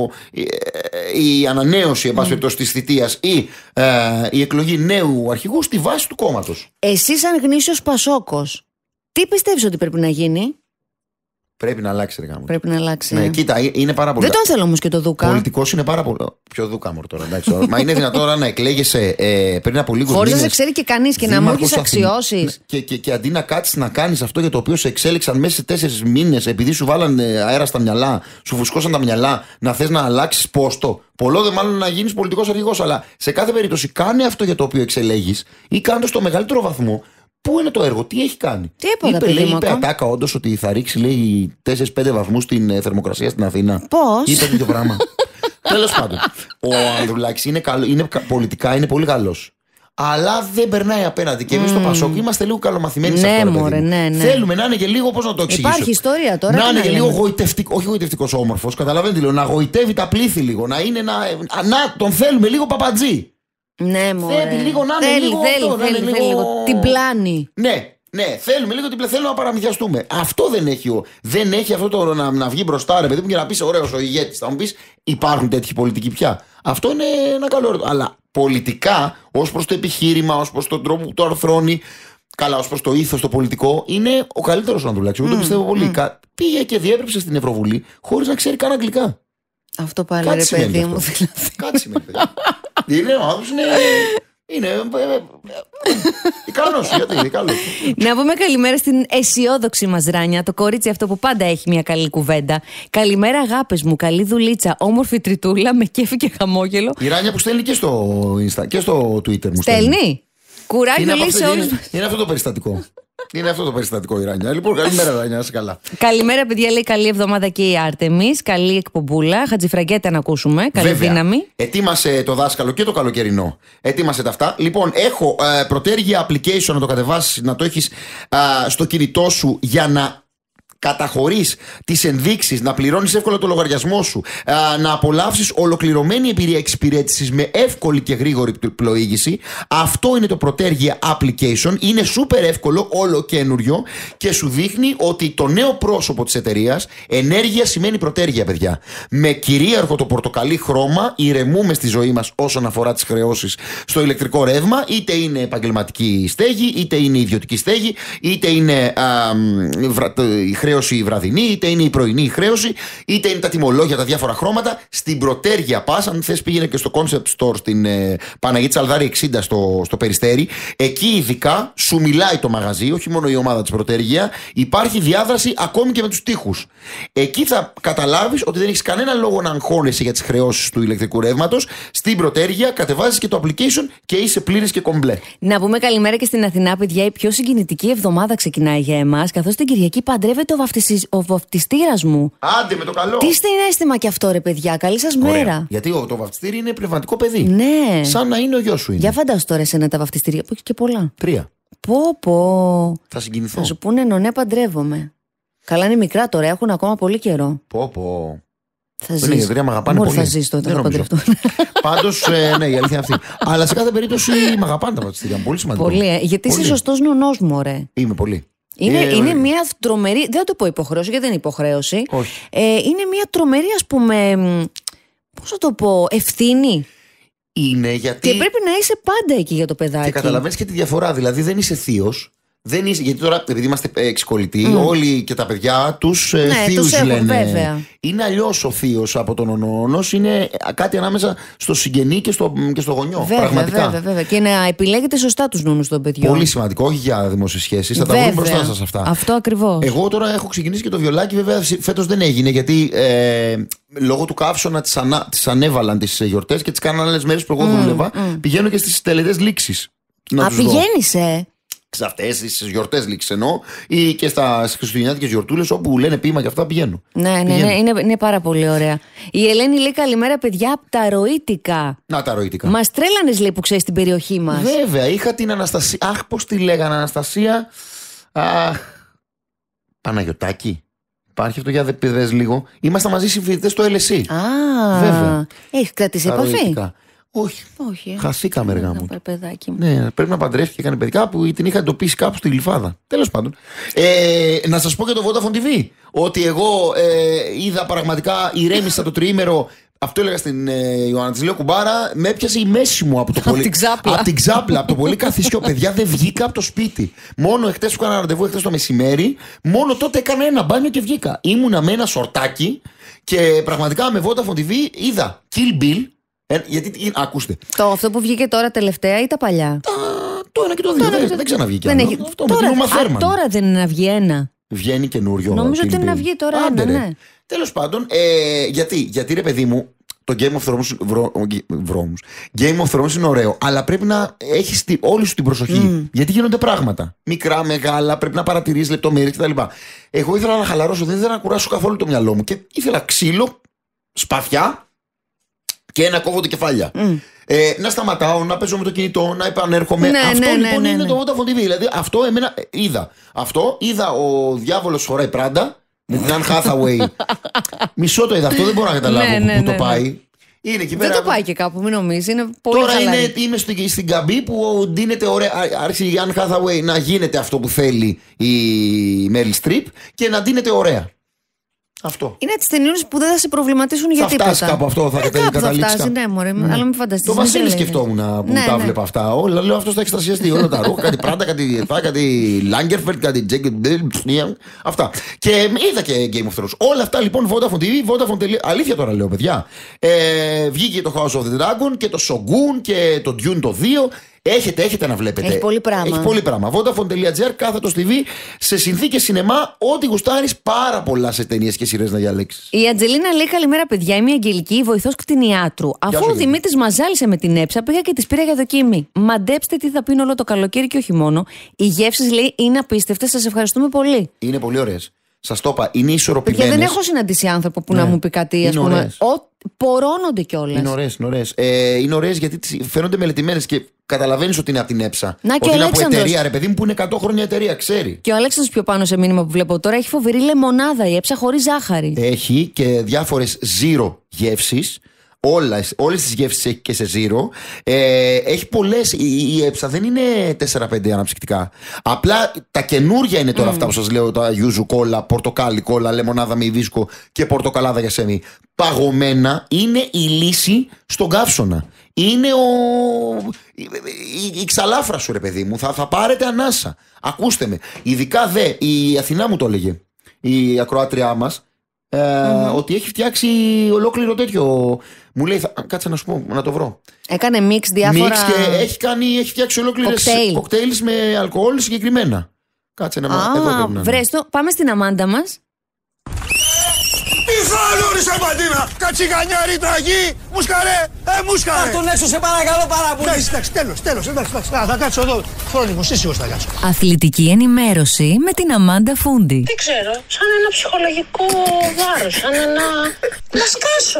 η ανανέωση εν πάση περιπτώσει της θητείας ή η εκλογή νέου αρχηγού στη βάση του κόμματος. Εσύ, σαν γνήσιος Πασόκος, τι πιστεύεις ότι πρέπει να γίνει? Πρέπει να αλλάξει, ρε γάμο. Πρέπει να αλλάξει. Ναι, κοίτα, είναι πάρα πολύ. Δεν τον θέλω όμως και το Δούκα. Πολιτικός είναι πάρα πολύ. Ποιο Δούκα μου τώρα, εντάξει. Μα είναι δυνατόν τώρα να εκλέγεσαι πριν από λίγους μήνες. Χωρίς να σε ξέρει και κανείς και να μου έχεις αξιώσεις. Και αντί να κάτσεις να κάνεις αυτό για το οποίο σε εξέλιξαν μέσα σε 4 μήνες, επειδή σου βάλαν αέρα στα μυαλά, σου φουσκώσαν τα μυαλά, να θες να αλλάξεις πόστο. Πολλό δε μάλλον να γίνεις πολιτικός αρχηγός. Αλλά σε κάθε περίπτωση κάνε αυτό για το οποίο εξελέγεις ή κάνε το στο μεγαλύτερο βαθμό. Πού είναι το έργο, τι έχει κάνει? Είπε ατάκα όντως ότι θα ρίξει, λέει, 4-5 βαθμούς την θερμοκρασία στην Αθήνα. Πώς? Είπε τέτοιο πράγμα. Τέλος πάντων, ο Ανδρουλάκης πολιτικά είναι πολύ καλός. Αλλά δεν περνάει απέναντι. Και εμείς στο Πασόκ είμαστε λίγο καλομαθημένοι σε αυτό. Ναι. Θέλουμε να είναι και λίγο, πώς να το εξηγήσω. Υπάρχει ιστορία τώρα. Να είναι και λίγο γοητευτικό, όχι γοητευτικός όμορφος. Καταλαβαίνετε τι λέω, να γοητεύει τα πλήθη λίγο. Να είναι τον θέλουμε λίγο παπατζή. Ναι, μωρέ. Θέλει λίγο να είναι λίγο. Την πλάνη. Ναι, θέλουμε λίγο την πλάνη. Θέλουμε να παραμυθιαστούμε. Αυτό δεν έχει αυτό το να βγει μπροστά, ρε παιδί μου, και να πει ωραίος ο ηγέτης. Θα μου πει, υπάρχουν τέτοιοι πολιτικοί πια. Αυτό είναι ένα καλό ερώτημα. Αλλά πολιτικά, ως προς το επιχείρημα, ως προς τον τρόπο που το αρθρώνει, καλά, ως προς το ήθος το πολιτικό, είναι ο καλύτερος ο Ανδρουλάκης. Εγώ το πιστεύω πολύ. Πήγε και διέπρεψε στην Ευρωβουλή χωρίς να ξέρει καν αγγλικά. Αυτό πάλι, ρε παιδί μου, δηλαδή. Κάτι σημαίνει, παιδί. Είναι ο άνθρωπος, είναι ικανός, γιατί ικανός. Να πούμε καλημέρα στην αισιόδοξη μας Ράνια, το κορίτσι αυτό που πάντα έχει μια καλή κουβέντα. Καλημέρα αγάπες μου, καλή δουλίτσα, όμορφη τριτούλα με κέφι και χαμόγελο. Η Ράνια που στέλνει και στο Insta και στο Twitter μου στέλνει. Κουράγιο λέει σε όλους. Είναι αυτό το περιστατικό. Είναι αυτό το περιστατικό η Ράνια. Λοιπόν, καλημέρα Ράνια, είσαι καλά. Καλημέρα, παιδιά, λέει καλή εβδομάδα και η Άρτεμις. Καλή εκπομπούλα. Χατζηφραγκέτα να ακούσουμε. Καλή δύναμη. Ετοίμασε το δάσκαλο και το καλοκαιρινό. Ετοίμασε τα αυτά. Λοιπόν, έχω πρωτέργεια application να το κατεβάσεις, να το έχεις στο κινητό σου για να καταχωρείς τις ενδείξεις, να πληρώνεις εύκολα το λογαριασμό σου, να απολαύσεις ολοκληρωμένη εμπειρία εξυπηρέτησης με εύκολη και γρήγορη πλοήγηση. Αυτό είναι το Protergia application. Είναι σούπερ εύκολο, όλο καινούριο και σου δείχνει ότι το νέο πρόσωπο της εταιρείας, ενέργεια σημαίνει Protergia, παιδιά. Με κυρίαρχο το πορτοκαλί χρώμα, ηρεμούμε στη ζωή μας όσον αφορά τις χρεώσεις στο ηλεκτρικό ρεύμα, είτε είναι επαγγελματική στέγη, είτε είναι ιδιωτική στέγη, είτε είναι η χρέωση βραδινή, είτε είναι η πρωινή χρέωση, είτε είναι τα τιμολόγια, τα διάφορα χρώματα. Στην Protergia πας, αν θες πήγαινε και στο Concept Store στην Παναγίτη Τσαλδάρη 60 στο Περιστέρι. Εκεί ειδικά σου μιλάει το μαγαζί, όχι μόνο η ομάδα της Protergia, υπάρχει διάδραση ακόμη και με τους τοίχους. Εκεί θα καταλάβεις ότι δεν έχεις κανένα λόγο να αγχώνεσαι για τις χρεώσεις του ηλεκτρικού ρεύματος. Στην Protergia κατεβάζεις και το application και είσαι πλήρης και κομπλέ. Να πούμε καλημέρα και στην Αθηνά, παιδιά. Η πιο συγκινητική εβδομάδα ξεκινάει για εμάς, καθώς την Κυριακή παντρεύεται ο βαφτιστήρας μου. Άντε με το καλό. Τι συναίσθημα κι αυτό, ρε παιδιά. Καλή σας μέρα. Γιατί το βαφτιστήρι είναι πνευματικό παιδί. Ναι. Σαν να είναι ο γιος σου. Είναι. Για φαντάσου τώρα εσένα τα βαφτιστήρια που έχει και πολλά. 3. Πω. Θα συγκινηθώ. Θα σου πούνε ναι, παντρεύομαι. Καλά, είναι μικρά τώρα, έχουν ακόμα πολύ καιρό. Πω. Θα ζεις. Μόνο θα ζεις τότε, θα παντρευτούν. Πάντως, ναι, η αλήθεια είναι αυτή. Αλλά σε κάθε περίπτωση μ' αγαπάνε τα βαφτιστήρια. Πολύ σημαντικό. Πολύ, γιατί είσαι σωστός νονός μου, ωραία. Είμαι πολύ. Είναι μια τρομερή. Δεν θα το πω υποχρέωση, γιατί δεν είναι υποχρέωση. Όχι. Είναι μια τρομερή, ας πούμε. Πώς θα το πω, ευθύνη. Είναι γιατί. Και πρέπει να είσαι πάντα εκεί για το παιδάκι. Και καταλαβαίνεις και τη διαφορά. Δηλαδή δεν είσαι θείος. Δεν είσαι, γιατί τώρα, επειδή είμαστε εξκολλητοί, όλοι και τα παιδιά τους θείους λένε. Βέβαια. Είναι αλλιώς ο θείος από τον ονόνος. Είναι κάτι ανάμεσα στο συγγενή και στο γονιό. Πραγματικά. Βέβαια. Και να επιλέγετε σωστά τους νόνους των παιδιών. Πολύ σημαντικό, όχι για δημόσιες σχέσεις. Θα τα βρουν μπροστά σας αυτά. Αυτό ακριβώς. Εγώ τώρα έχω ξεκινήσει και το βιολάκι, βέβαια φέτος δεν έγινε, γιατί λόγω του καύσωνα τις ανέβαλαν τις γιορτές και τις κάναν άλλες μέρες που εγώ δούλευα. Πηγαίνω και στις τελετές λήξης. Πηγαίνεις, σε αυτές τις γιορτές λήξης εννοώ, ή και στις χριστουγεννιάτικες γιορτούλες όπου λένε ποίημα και αυτά πηγαίνω. Ναι, είναι πάρα πολύ ωραία. Η Ελένη λέει καλημέρα, παιδιά, από τα Ροήτικα. Να, τα Ροήτικα. Μας τρέλανες, λέει, που ξέρεις την περιοχή μας. Βέβαια, είχα την Αναστασία. Αχ, πώς τη λέγανε, Αναστασία. Παναγιωτάκη. Υπάρχει αυτό, για δες λίγο. Ήμασταν μαζί συμφοιτητές στο LSE. Βέβαια. Έχεις κρατήσει επαφή? Όχι. Χαθήκαμε, εργά μου. Παιδάκι μου. Ναι, πρέπει να παντρεύτηκε και έκανε παιδικά που την είχα εντοπίσει κάπου στη Γλυφάδα. Τέλος πάντων. Να σας πω και το Vodafone TV. Ότι εγώ είδα πραγματικά, ηρέμησα το τριήμερο. Αυτό έλεγα στην Ιωάννα, της λέω κουμπάρα, με έπιασε η μέση μου από το πολύ. Από την ξάπλα, από το πολύ καθίσιο. Παιδιά, δεν βγήκα από το σπίτι. Μόνο εχθές που έκανα ραντεβού, εχθές το μεσημέρι, μόνο τότε έκανα ένα μπάνιο και βγήκα. Ήμουνα με ένα σορτάκι και πραγματικά με Vodafone TV είδα Kill Bill. Γιατί, ακούστε. Αυτό που βγήκε τώρα τελευταία ή τα παλιά? Το ένα και το δύο. Δεν ξαναβγήκε. Αυτό τώρα δεν είναι να βγει ένα. Βγαίνει καινούριο. Νομίζω ότι είναι να βγει τώρα ένα, ναι. Τέλος πάντων, γιατί ρε παιδί μου, το Game of Thrones είναι ωραίο, αλλά πρέπει να έχεις όλη σου την προσοχή. Γιατί γίνονται πράγματα. Μικρά, μεγάλα, πρέπει να παρατηρείς λεπτομέρειες κτλ. Εγώ ήθελα να χαλαρώσω, δεν ήθελα να κουράσω καθόλου το μυαλό μου και ήθελα ξύλο, σπαθιά και να κόβω τα κεφάλια. Να σταματάω, να παίζω με το κινητό, να επανέρχομαι. Αυτό λοιπόν είναι το Vodafone TV. Δηλαδή αυτό εμένα είδα. Είδα ο διάβολος φοράει Πράντα με την Anne Hathaway. Μισό το είδα αυτό, δεν μπορώ να καταλάβω πού το πάει. Είναι εκεί πέρα. Δεν το πάει και κάπου, μην νομίζει. Είναι πολύ τώρα είμαι στην καμπή που ντύνεται ωραία. Άρχισε η Anne Hathaway να γίνεται αυτό που θέλει η Meryl Streep και να ντύνεται ωραία. Αυτό. Είναι τις ταινίες που δεν θα σε προβληματίσουν για τίποτα. Θα φτάσει κάπου αυτό, θα καταλήξει. Θα φτάσει, ναι, μωρέ, αλλά μην φανταστείς. Το Βασίλη σκεφτόμουν που τα βλέπα αυτά. Όλα λέω αυτός θα εξτασιαστεί. Όλα τα ρούχα, κάτι Πράντα, κάτι Λάγκερφελτ, κάτι Τζέκετ. Αυτά. Και είδα και Game of Thrones. Όλα αυτά λοιπόν Vodafone TV, Vodafone. Αλήθεια τώρα λέω, παιδιά. Βγήκε το House of the Dragon και το Shogun και το Dune το 2. Έχετε να βλέπετε. Έχει πολύ πράγμα. Vodafone.gr, κάθετος TV, σε συνθήκες σινεμά, ό,τι γουστάρεις, πάρα πολλά σε ταινίες και σειρές να διαλέξεις. Η Αντζελίνα λέει καλημέρα, παιδιά. Είμαι η Αγγελική, βοηθός κτηνιάτρου. Αφού ο Δημήτρης μας ζάλισε με την έψα, πήγα και τη πήρα για δοκίμη. Μαντέψτε τι θα πίνω όλο το καλοκαίρι και όχι μόνο. Οι γεύσεις, λέει, είναι απίστευτες. Σας ευχαριστούμε πολύ. Είναι πολύ ωραίες. Σας το είπα, είναι ισορροπημένες. Και δεν έχω συναντήσει άνθρωπο που να μου πει κάτι, ας πούμε. Πορώνονται κιόλας. Είναι ωραίες. Είναι ωραίες γιατί φαίνονται μελετημένες και καταλαβαίνεις ότι είναι από την ΕΨΑ. Να, ότι είναι από εταιρεία, ρε παιδί μου, που είναι 100 χρόνια εταιρεία, ξέρει. Και ο Αλέξανδρος πιο πάνω σε μήνυμα που βλέπω τώρα έχει φοβερή λεμονάδα η ΕΨΑ χωρίς ζάχαρη. Έχει και διάφορες zero γεύσεις. Όλες τις γεύσεις έχει και σε zero. Έχει πολλές. Η ΕΨΑ δεν είναι 4-5 αναψυκτικά. Απλά τα καινούργια είναι τώρα αυτά που σας λέω: τα γιούζου κόλλα, πορτοκάλι κόλλα, λεμονάδα με υβίσκο και πορτοκαλάδα για σέμι. Παγωμένα είναι η λύση στον καύσωνα. Είναι η ξαλάφρα σου, ρε παιδί μου. Θα πάρετε ανάσα. Ακούστε με. Ειδικά η Αθηνά μου το έλεγε, η ακροάτριά μας. Ότι έχει φτιάξει ολόκληρο τέτοιο. Μου λέει, κάτσε να σου πω, να το βρω. Έκανε μίξ διάφορα. Και έχει φτιάξει ολόκληρες κοκτέιλς με αλκοόλ συγκεκριμένα. Κάτσε να μου. Βρες το, πάμε στην Αμάντα μας. Τι φάλω ρε Σαμπαντίνα, κατσιγανιάρη τραγή, μουσκαρέ, μουσκαρέ. Πάρ' τον έξω σε παρακαλώ πάρα πολύ. Εντάξει, τέλος, θα κάτσω εδώ, φρόνιμος, σίγουρος θα κάτσω. Αθλητική ενημέρωση με την Αμάντα Φούντι. Δεν ξέρω, σαν ένα ψυχολογικό βάρος, σαν ένα... Να σκάσω.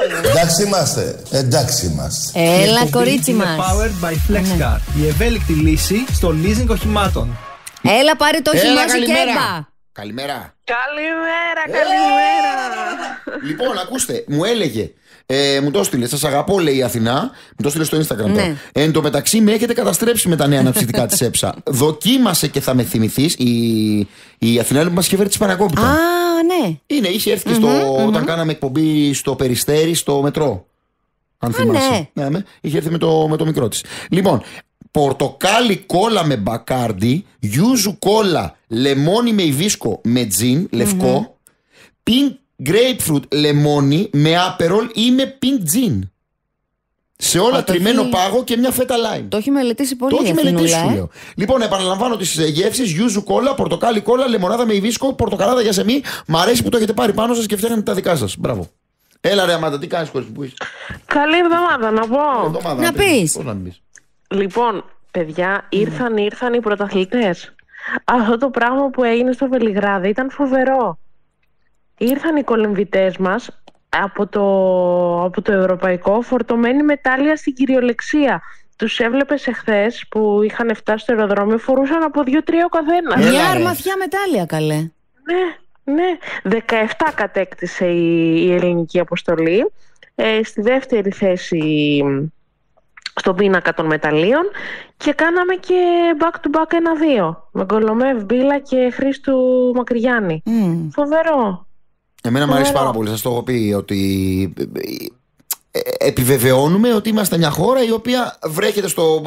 Εντάξει είμαστε. Έλα κορίτσι μας. Είναι powered by FlexCar, η ευέλικτη λύση στο leasing οχημάτων. Έλα πάρε το όχημά σου και έμπα. Καλημέρα. Καλημέρα. Λοιπόν, ακούστε, μου έλεγε, μου το έστειλε, σας αγαπώ, λέει η Αθηνά, μου το έστειλε στο Instagram. Ναι. Εν τω μεταξύ με έχετε καταστρέψει με τα νέα αναψυκτικά της ΕΨΑ. Δοκίμασε και θα με θυμηθείς, η Αθηνά που μας είχε φέρει τη Σπανακόπιτα. Α, ναι. Είχε έρθει και όταν κάναμε εκπομπή στο Περιστέρι, στο μετρό. Αν θυμάσαι. Ναι, είχε έρθει με το μικρό της. Λοιπόν, πορτοκάλι κόλλα με μπακάρντι, γιούζου κόλλα, λεμόνι με υβίσκο με τζιν, λευκό, pink grapefruit λεμόνι με άπερολ ή με pink τζιν. Σε όλα τριμμένο πάγο και μια φέτα lime. Το έχει μελετήσει πολύ. Το έχει μελετήσει, σου λέω. Λοιπόν, επαναλαμβάνω τις γεύσεις: γιούζου κόλλα, πορτοκάλι κόλλα, λεμονάδα με υβίσκο, πορτοκαλάδα για σεμί. Μ' αρέσει που το έχετε πάρει πάνω σας και φτιάχνετε τα δικά σας. Μπράβο. Έλα ρε Αμάντα, τι κάνεις, κορίτσι, που είσαι? Καλή εβδομάδα να πω. Να πεις. Πώς να μην πεις? Λοιπόν, παιδιά, ήρθαν οι πρωταθλητές. Αυτό το πράγμα που έγινε στο Βελιγράδι ήταν φοβερό. Ήρθαν οι κολυμβητές μας από το ευρωπαϊκό, φορτωμένοι μετάλλια στην κυριολεξία. Τους έβλεπες εχθές που είχαν φτάσει στο αεροδρόμιο, φορούσαν από 2-3 ο καθένας. Μια αρμαθιά μετάλλια, καλέ. Ναι. 17 κατέκτησε η ελληνική αποστολή. Στη δεύτερη θέση στον πίνακα των μεταλλίων και κάναμε και back to back 1-2 με Γκολομεύ Μπίλα και Χρήστου Μακρυγιάννη. Φοβερό. Εμένα μου αρέσει πάρα πολύ, σας το έχω πει, ότι επιβεβαιώνουμε ότι είμαστε μια χώρα η οποία βρέχεται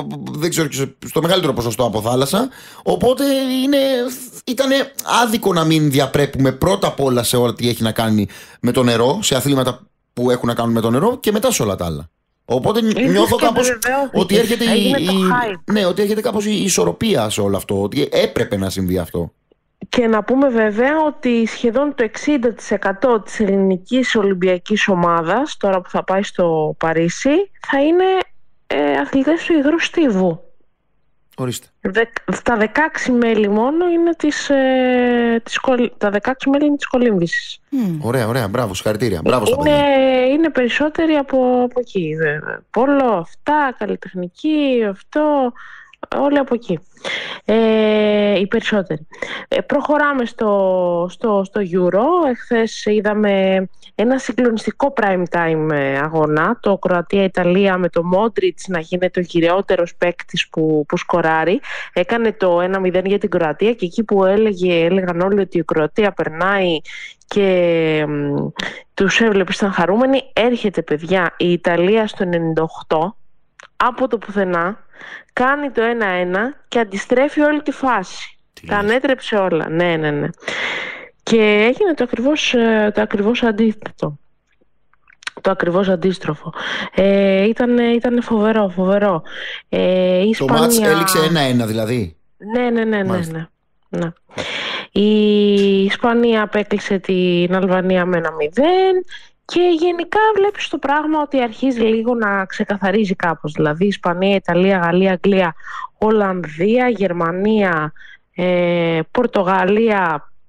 στο μεγαλύτερο ποσοστό από θάλασσα. Οπότε ήταν άδικο να μην διαπρέπουμε πρώτα απ' όλα σε όλα τι έχει να κάνει με το νερό, σε που έχουν να κάνουν με το νερό και μετά σε όλα τα άλλα. Οπότε νιώθω κάπως ότι έρχεται ότι έρχεται κάπως η ισορροπία σε όλο αυτό, ότι έπρεπε να συμβεί αυτό. Και να πούμε βέβαια ότι σχεδόν το 60% της ελληνικής Ολυμπιακής ομάδας, τώρα που θα πάει στο Παρίσι, θα είναι αθλητές του υγρού στίβου. Ορίστε. Τα 16 μέλη μόνο είναι τα 16 μέλη είναι της κολύμβησης. Ωραία, μπράβο, συγχαρητήρια. Μπράβο στα παιδιά. Είναι περισσότεροι από εκεί. Πόλο, αυτά, καλλιτεχνική, αυτό, όλοι από εκεί. Οι περισσότεροι. Προχωράμε στο Euro. Εχθές είδαμε ένα συγκλονιστικό prime time αγώνα, το Κροατία-Ιταλία, με το Modric να γίνεται ο κυριότερος παίκτης που σκοράρει. Έκανε το 1-0 για την Κροατία και εκεί που έλεγαν όλοι ότι η Κροατία περνάει και τους έβλεπες ήταν χαρούμενοι, έρχεται παιδιά η Ιταλία στο 98 από το πουθενά, κάνει το 1-1 και αντιστρέφει όλη τη φάση. Τα ανέτρεψε όλα. Ναι. Και έγινε το ακριβώς αντίθετο. Το ακριβώς αντίστροφο. Ήταν φοβερό. Το μάτς έληξε 1-1 δηλαδή. Ναι. Η Ισπανία απέκλεισε την Αλβανία με 1-0 και γενικά βλέπεις το πράγμα ότι αρχίζει λίγο να ξεκαθαρίζει κάπως. Δηλαδή Ισπανία, Ιταλία, Γαλλία, Αγγλία, Ολλανδία, Γερμανία, Πορτογαλία,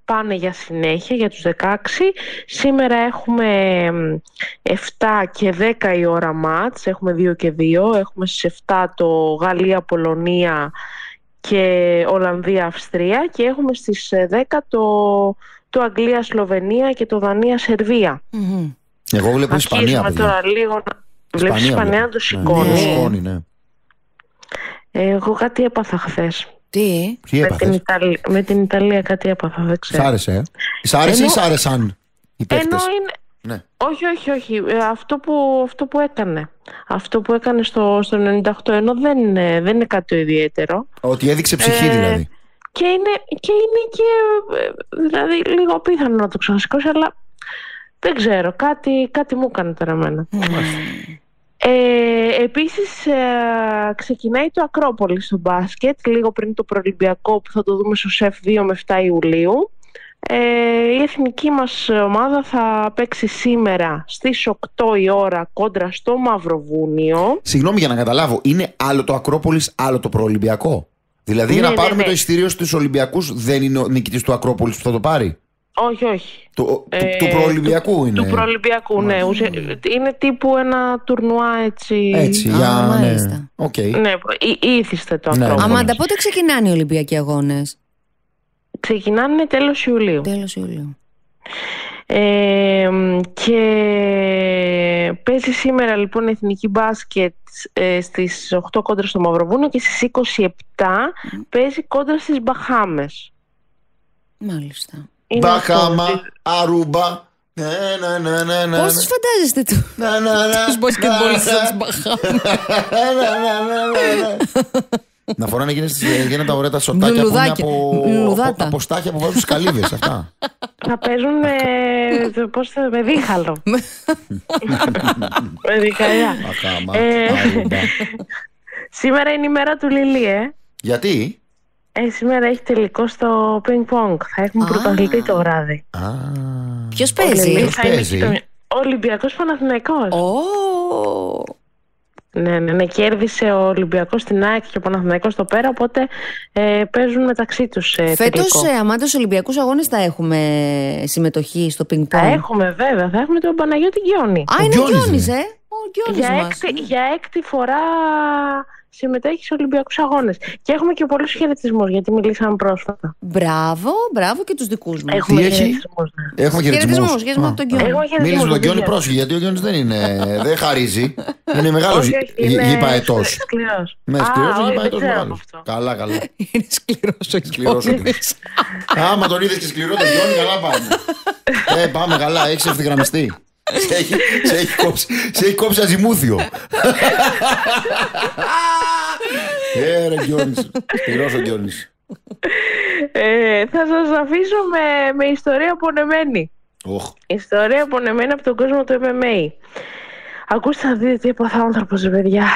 πάνε για συνέχεια για τους 16. Σήμερα έχουμε 7 και 10 η ώρα μάτς, έχουμε 2 και 2. Έχουμε στις 7 το Γαλλία-Πολωνία και Ολλανδία-Αυστρία και έχουμε στις 10 το Αγγλία-Σλοβενία και το Δανία-Σερβία. Εγώ βλέπω Ισπανία. Τώρα λίγο. Βλέπεις Ισπανία να το σηκώνει. Ναι. Εγώ κάτι έπαθα χθες. Τι? Με την Ιταλία κάτι έπαθα, δεν ξέρω. Σ' άρεσε? Σ' άρεσε ή σ' άρεσαν οι παίκτες? Ναι. Όχι. Αυτό που έκανε στο 98, ενώ δεν είναι κάτι το ιδιαίτερο. Ότι έδειξε ψυχή δηλαδή. Και είναι και δηλαδή λίγο απίθανο να το ξανασηκώσει, αλλά δεν ξέρω, κάτι μου έκανε τώρα εμένα. Επίσης ξεκινάει το Ακρόπολη στο μπάσκετ λίγο πριν το προολυμπιακό που θα το δούμε στο ΣΕΦ 2 με 7 Ιουλίου. Η εθνική μας ομάδα θα παίξει σήμερα στις 8 η ώρα κόντρα στο Μαυροβούνιο. Συγγνώμη, για να καταλάβω, είναι άλλο το Ακρόπολης, άλλο το προολυμπιακό? Δηλαδή για να πάρουμε το ειστήριο στους Ολυμπιακούς δεν είναι ο νικητής του Ακρόπολης που θα το πάρει? Όχι. Του προολυμπιακού είναι. Του προολυμπιακού, ναι. Είναι τύπου ένα τουρνουά έτσι. Μάλιστα. Ναι, ήθιστε το Ακρόπολης. Αμάντα, πότε ξεκινάνε οι Ολυμπιακοί Αγώνες? Ξεκινάνε τέλος Ιουλίου. Και παίζει σήμερα λοιπόν η εθνική μπάσκετ στις 8 κόντρα στο Μαυροβούνιο και στις 27 παίζει κόντρα στις Μπαχάμες. Μάλιστα. Μπαχάμα, Αρούμπα. Πώς τους φαντάζεστε τους μπασκετμπολιστές της Μπαχάμες? Να φοράνε εκείνα τα ωραία τα σωτάκια που είναι από στάχια που βάζουν στις καλύβες. Αυτά. Θα παίζουν με δίχαλο. Με διχαλιά. Σήμερα είναι η μέρα του Λιλί, Γιατί? Σήμερα έχει τελικό στο πινκ πονγκ. Θα έχουμε πρωταθλητή το βράδυ. Ποιος παίζει? Ο Ολυμπιακός Παναθηναϊκός. Ναι, κέρδισε ο Ολυμπιακός στην ΑΕΚ και ο Παναθηναϊκός στο πέρα, οπότε παίζουν μεταξύ τους. Φέτος, Αμάντα, στους Ολυμπιακούς Αγώνες θα έχουμε συμμετοχή στο πινκ πονγκ? Θα έχουμε βέβαια, θα έχουμε τον Παναγιώτη Γκιόνι. Είναι ο Γκιόνις, ο Γκιόνις μας. Για έκτη φορά συμμετέχει σε Ολυμπιακούς Αγώνες. Και έχουμε και πολλούς χαιρετισμούς, γιατί μιλήσαμε πρόσφατα. Μπράβο και τους δικούς μας. Έχουμε χαιρετισμούς. Έχουμε χαιρετισμούς από τον Γκιόνι. Μίλησε με τον Γκιόνι πρόσφυγε, γιατί ο Γκιόνις δεν χαρίζει. Είναι μεγάλος γηπαετός. Σκληρός. Ναι, σκληρός γηπαετός μεγάλος. Καλά. Είναι σκληρός ο Γκιόνις. Άμα τον είδες και σκληρό τον Γκιόνι, καλά πάμε. Πάμε καλά, έχεις ευθυγραμμιστεί. Σε έχει κόψει αζημούθιο. Ρε Γκιόνις. Σκληρός ο Γκιόνις. Θα σας αφήσω με ιστορία πονεμένη. Ιστορία πονεμένη από τον κόσμο του MMA. Ακούστε να δείτε τι έπαθε ο άνθρωπος, παιδιά.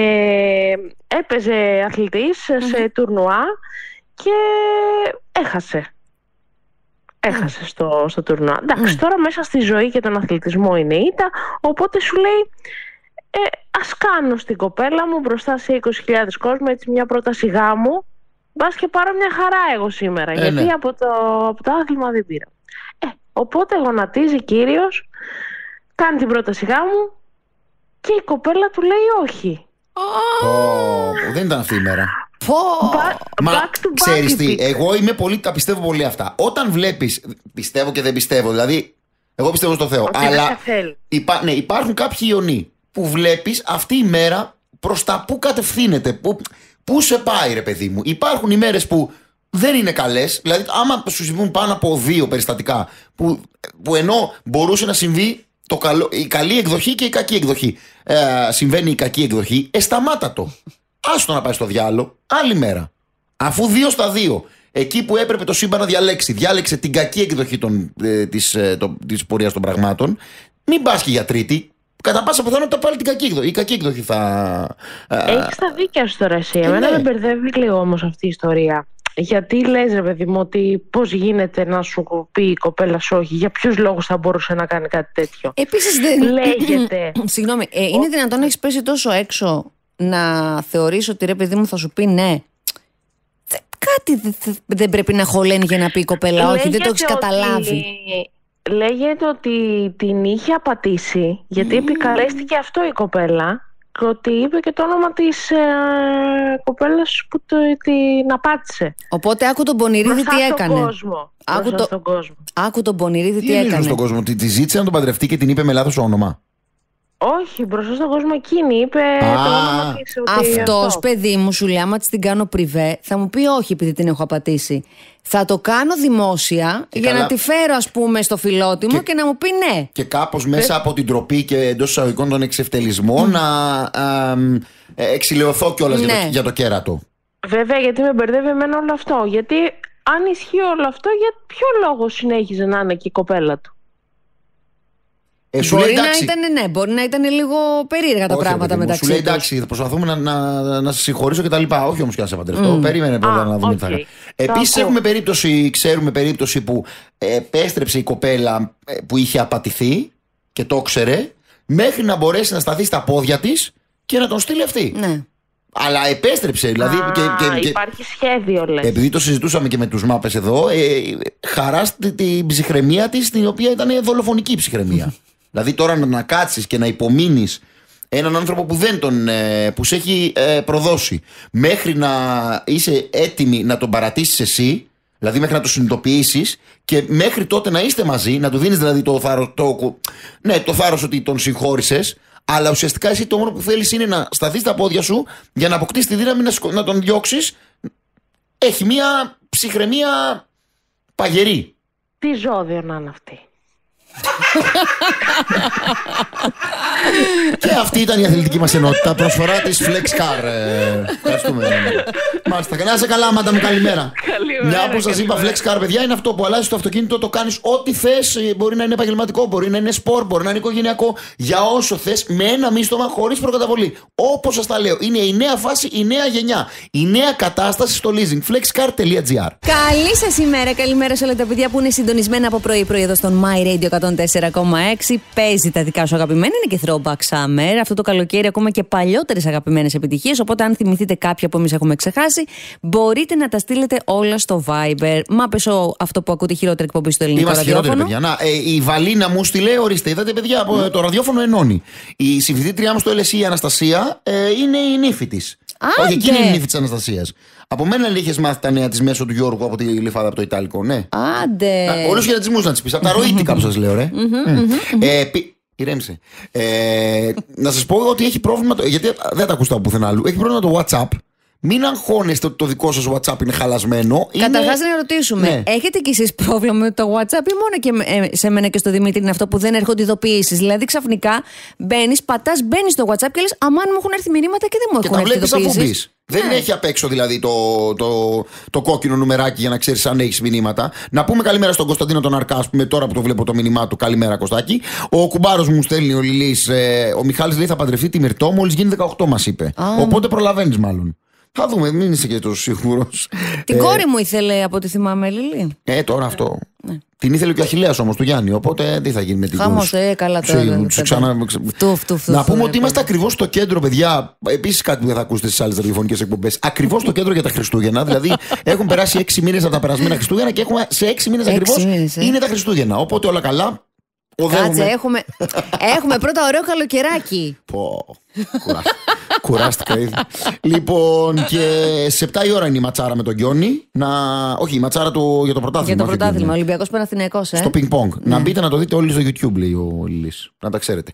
Έπαιζε αθλητής σε τουρνουά και έχασε. Έχασε στο τουρνουά. Εντάξει, τώρα μέσα στη ζωή και τον αθλητισμό είναι ήττα, οπότε σου λέει ας κάνω στην κοπέλα μου μπροστά σε 20.000 κόσμο έτσι μια πρόταση γάμου, μπας και πάρω μια χαρά εγώ σήμερα, γιατί ναι. από το άθλημα δεν πήρα. Οπότε γονατίζει κύριος, κάνει την πρόταση γάμου και η κοπέλα του λέει όχι. Δεν ήταν αυτή η μέρα. Back to back. Ξέρεις τι, εγώ τα πιστεύω πολύ αυτά. Όταν βλέπεις, πιστεύω και δεν πιστεύω, δηλαδή εγώ πιστεύω στο Θεό, αλλά υπάρχουν κάποιοι ιονοί που βλέπεις αυτή η μέρα προς τα που κατευθύνεται, που σε πάει ρε παιδί μου. Υπάρχουν ημέρες που δεν είναι καλές, δηλαδή άμα σου συμβούν πάνω από 2 περιστατικά που ενώ μπορούσε να συμβεί η καλή εκδοχή και η κακή εκδοχή, συμβαίνει η κακή εκδοχή, σταμάτα το. Άστο να πάει στο διάλο, άλλη μέρα. Αφού 2 στα 2, εκεί που έπρεπε το σύμπαν να διάλεξε την κακή εκδοχή της πορείας των πραγμάτων, μην πας και για τρίτη. Κατά πάσα πιθανότητα πάλι την κακή εκδοχή. Η κακή εκδοχή θα. Έχεις τα δίκαια σου τώρα εσύ. Εμένα με μπερδεύει λίγο όμως αυτή η ιστορία. Γιατί λες ρε παιδί μου ότι πώς γίνεται να σου πει η κοπέλα σου όχι, για ποιους λόγους θα μπορούσε να κάνει κάτι τέτοιο? Επίσης λέγεται. Συγγνώμη, είναι δυνατόν να έχεις πέσει τόσο έξω να θεωρείς ότι ρε παιδί μου θα σου πει ναι? κάτι δεν πρέπει να χωλένει για να πει η κοπέλα, όχι, δεν το έχεις καταλάβει. Λέγεται ότι την είχε απατήσει, γιατί επικαλέστηκε αυτό η κοπέλα, και ότι είπε και το όνομα της κοπέλας που την απάτησε. Οπότε άκου τον Πονηρίδη τι έκανε. Στον κόσμο. Άκου τον Πονηρίδη τι έκανε. έκανε. Στον κόσμο, τη ζήτησε να τον παντρευτεί και την είπε με λάθος όνομα. Όχι, μπροστά στον κόσμο εκείνη είπε το όνομα της. Αυτός, παιδί μου, σου λέει, άμα της την κάνω πριβέ, θα μου πει όχι επειδή την έχω απατήσει. Θα το κάνω δημόσια για να τη φέρω, ας πούμε, στο φιλότιμο και να μου πει ναι. Και κάπως μέσα από την τροπή και εντός εισαγωγικών τον εξευτελισμό να εξηλαιωθώ κιόλας για το κέρατο. Βέβαια, γιατί με μπερδεύει εμένα όλο αυτό. Γιατί αν ισχύει όλο αυτό, για ποιο λόγο συνέχιζε να είναι και η κοπέλα του. Μπορεί να ήταν λίγο περίεργα τα πράγματα μεταξύ τους. Σου λέει εντάξει, θα προσπαθούμε να σε συγχωρήσω και τα λοιπά. Όχι όμως και να σε παντρευτώ. Περίμενε πρώτα να δούμε τι θα κάνει. Επίσης ξέρουμε περίπτωση που επέστρεψε η κοπέλα που είχε απατηθεί και το ήξερε, μέχρι να μπορέσει να σταθεί στα πόδια της και να τον στείλει αυτή. Ναι. Αλλά επέστρεψε, δηλαδή. Υπάρχει σχέδιο, λες. Επειδή το συζητούσαμε και με τους μάπες εδώ, χαρά την ψυχραιμία της, την οποία ήταν δολοφονική ψυχραιμία. Δηλαδή τώρα να κάτσεις και να υπομείνεις έναν άνθρωπο που σε έχει προδώσει, μέχρι να είσαι έτοιμη να τον παρατήσεις εσύ, δηλαδή μέχρι να το συνειδητοποιήσεις, και μέχρι τότε να είστε μαζί, να του δίνεις δηλαδή το θάρρος ότι τον συγχώρησες. Αλλά ουσιαστικά εσύ το μόνο που θέλεις είναι να σταθείς στα πόδια σου για να αποκτήσεις τη δύναμη να τον διώξεις. Έχει μια ψυχραιμία παγερή. Τι ζώδιο να είναι αυτή. Και αυτή ήταν η αθλητική μας ενότητα. Προσφορά της FlexCar. Ευχαριστούμε. Μάλιστα. Να είσαι καλά, μάντα μου, καλημέρα. Μια που σας είπα, FlexCar, παιδιά, είναι αυτό που αλλάζεις το αυτοκίνητο, το κάνεις ό,τι θες. Μπορεί να είναι επαγγελματικό, μπορεί να είναι σπορ, μπορεί να είναι οικογενειακό. Για όσο θες, με ένα μίστομα, χωρίς προκαταβολή. Όπως σας τα λέω, είναι η νέα φάση, η νέα γενιά. Η νέα κατάσταση στο leasing. FlexCar.gr. Καλή σας ημέρα, καλημέρα σε όλα τα παιδιά που είναι συντονισμένα από πρωί-πρωί εδώ στον My Radio 104,6. Παίζει τα δικά σου αγαπημένα, είναι και Throwback Summer. Αυτό το καλοκαίρι ακόμα και παλιότερες αγαπημένες επιτυχίες. Οπότε, αν θυμηθείτε κάποια που εμείς έχουμε ξεχάσει, μπορείτε να τα στείλετε όλα στο Viber. Μα πέσω αυτό που ακούτε, χειρότερη εκπομπή στο ελληνικό ραδιόφωνο. Παιδιά. Η Βαλίνα μου στείλε, ορίστε, είδατε, παιδιά, το ραδιόφωνο ενώνει. Η συμφιτήτριά μου στο LSE, η Αναστασία, είναι η νύφη της. Όχι, εκείνη είναι η νύφη της Αναστασίας. Από μένα είχες μάθει τα νέα της μέσω του Γιώργου από τη Λιφάδα από το Ιταλικό, ναι. Άντε. Όλους τους χαιρετισμούς να της πεις. Από τα ροήτικα που σας λέω, ρε. Ηρέμησε. Να σας πω ότι έχει πρόβλημα. Γιατί δεν τα ακούσατε από πουθενά άλλου. Έχει πρόβλημα το WhatsApp. Μην αγχώνεστε ότι το δικό σας WhatsApp είναι χαλασμένο. Καταρχάς να ρωτήσουμε, ναι. Έχετε κι εσείς πρόβλημα με το WhatsApp ή μόνο και σε μένα και στο Δημήτρη είναι αυτό που δεν έρχονται ειδοποιήσεις? Δηλαδή ξαφνικά μπαίνεις στο WhatsApp και λες αμάν μου έχουν έρθει μηνύματα και δεν μου έχουν έρθει ειδοποιήσεις. Δεν έχει απ' έξω δηλαδή το κόκκινο νουμεράκι για να ξέρεις αν έχεις μηνύματα. Να πούμε καλημέρα στον Κωνσταντίνο τον Αρκά, ας πούμε, τώρα που το βλέπω το μήνυμά του. Καλημέρα, Κωστάκη. Ο κουμπάρος μου στέλνει ο Λιλής. Ο Μιχάλης λέει θα παντρευτεί τη Μυρτώ, μόλις γίνει 18 μας είπε. Οπότε προλαβαίνεις μάλλον. Θα δούμε, μην είσαι και τόσο σίγουρος. Την κόρη μου ήθελε από ό,τι θυμάμαι, Λιλή. Τώρα αυτό. Ναι. Την ήθελε και ο Αχιλλέας όμως του Γιάννη. Οπότε τι θα γίνει με την κόρη. Χαμός, καλά τώρα. Να πούμε ότι είμαστε ακριβώς στο κέντρο, παιδιά. Επίσης κάτι που δεν θα ακούσετε στις άλλες ραδιοφωνικές εκπομπές. Ακριβώς στο κέντρο για τα Χριστούγεννα. Δηλαδή έχουν περάσει 6 μήνες από τα περασμένα Χριστούγεννα και έχουμε σε 6 μήνες ακριβώς είναι τα Χριστούγεννα. Οπότε όλα καλά. Κάτσε, έχουμε πρώτα ωραίο καλοκαιράκι. Κουράστηκα ήδη. Λοιπόν, και σε 7 η ώρα είναι η ματσάρα με τον Γιόνι. Όχι, η ματσάρα για το πρωτάθλημα. Για το πρωτάθλημα, Ολυμπιακός Παναθηναϊκός. Στο πινκ-πονγκ. Να μπείτε να το δείτε όλοι στο YouTube, λέει ο Λιλής. Να τα ξέρετε.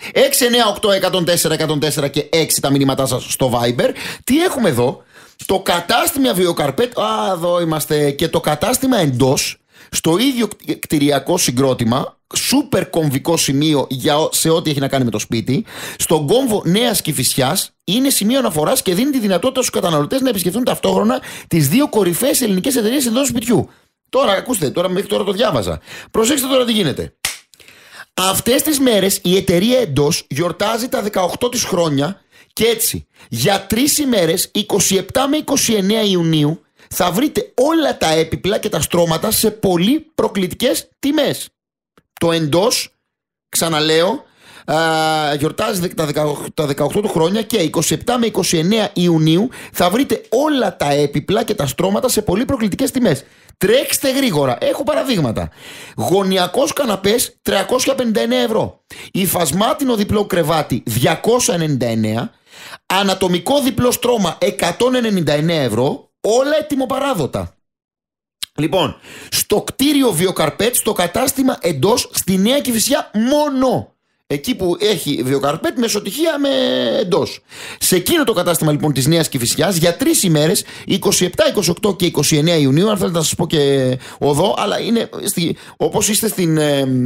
698-104-104 και 6 τα μηνύματά σας στο Viber. Τι έχουμε εδώ? Το κατάστημα Βιοκαρπέτ. Εδώ είμαστε. Και το κατάστημα εντός, στο ίδιο κτηριακό συγκρότημα. Σούπερ κομβικό σημείο σε ό,τι έχει να κάνει με το σπίτι. Στον κόμβο Νέας Κηφισιάς είναι σημείο αναφοράς και δίνει τη δυνατότητα στους καταναλωτές να επισκεφτούν ταυτόχρονα τις δύο κορυφαίες ελληνικές εταιρείες εντός σπιτιού. Τώρα, ακούστε, μέχρι τώρα το διάβαζα. Προσέξτε τώρα τι γίνεται. Αυτές τις μέρες η εταιρεία εντός γιορτάζει τα 18 της χρόνια και έτσι για 3 ημέρες, 27 με 29 Ιουνίου, θα βρείτε όλα τα έπιπλα και τα στρώματα σε πολύ προκλητικές τιμές. Το εντός, ξαναλέω, γιορτάζει τα 18 του χρόνια και 27 με 29 Ιουνίου θα βρείτε όλα τα έπιπλα και τα στρώματα σε πολύ προκλητικές τιμές. Τρέξτε γρήγορα, έχω παραδείγματα. Γωνιακός καναπές 359 ευρώ. Υφασμάτινο διπλό κρεβάτι 299. Ανατομικό διπλό στρώμα 199 ευρώ. Όλα ετοιμοπαράδοτα. Λοιπόν, στο κτίριο Βιοκαρπέτ, στο κατάστημα Εντός, στη Νέα Κηφισιά μόνο. Εκεί που έχει Βιοκαρπέτ, μεσοτυχία με Εντός. Σε εκείνο το κατάστημα λοιπόν της Νέας Κηφισιάς για 3 ημέρες, 27, 28 και 29 Ιουνίου, αν θέλετε να σας πω και οδό, αλλά είναι όπως είστε στην...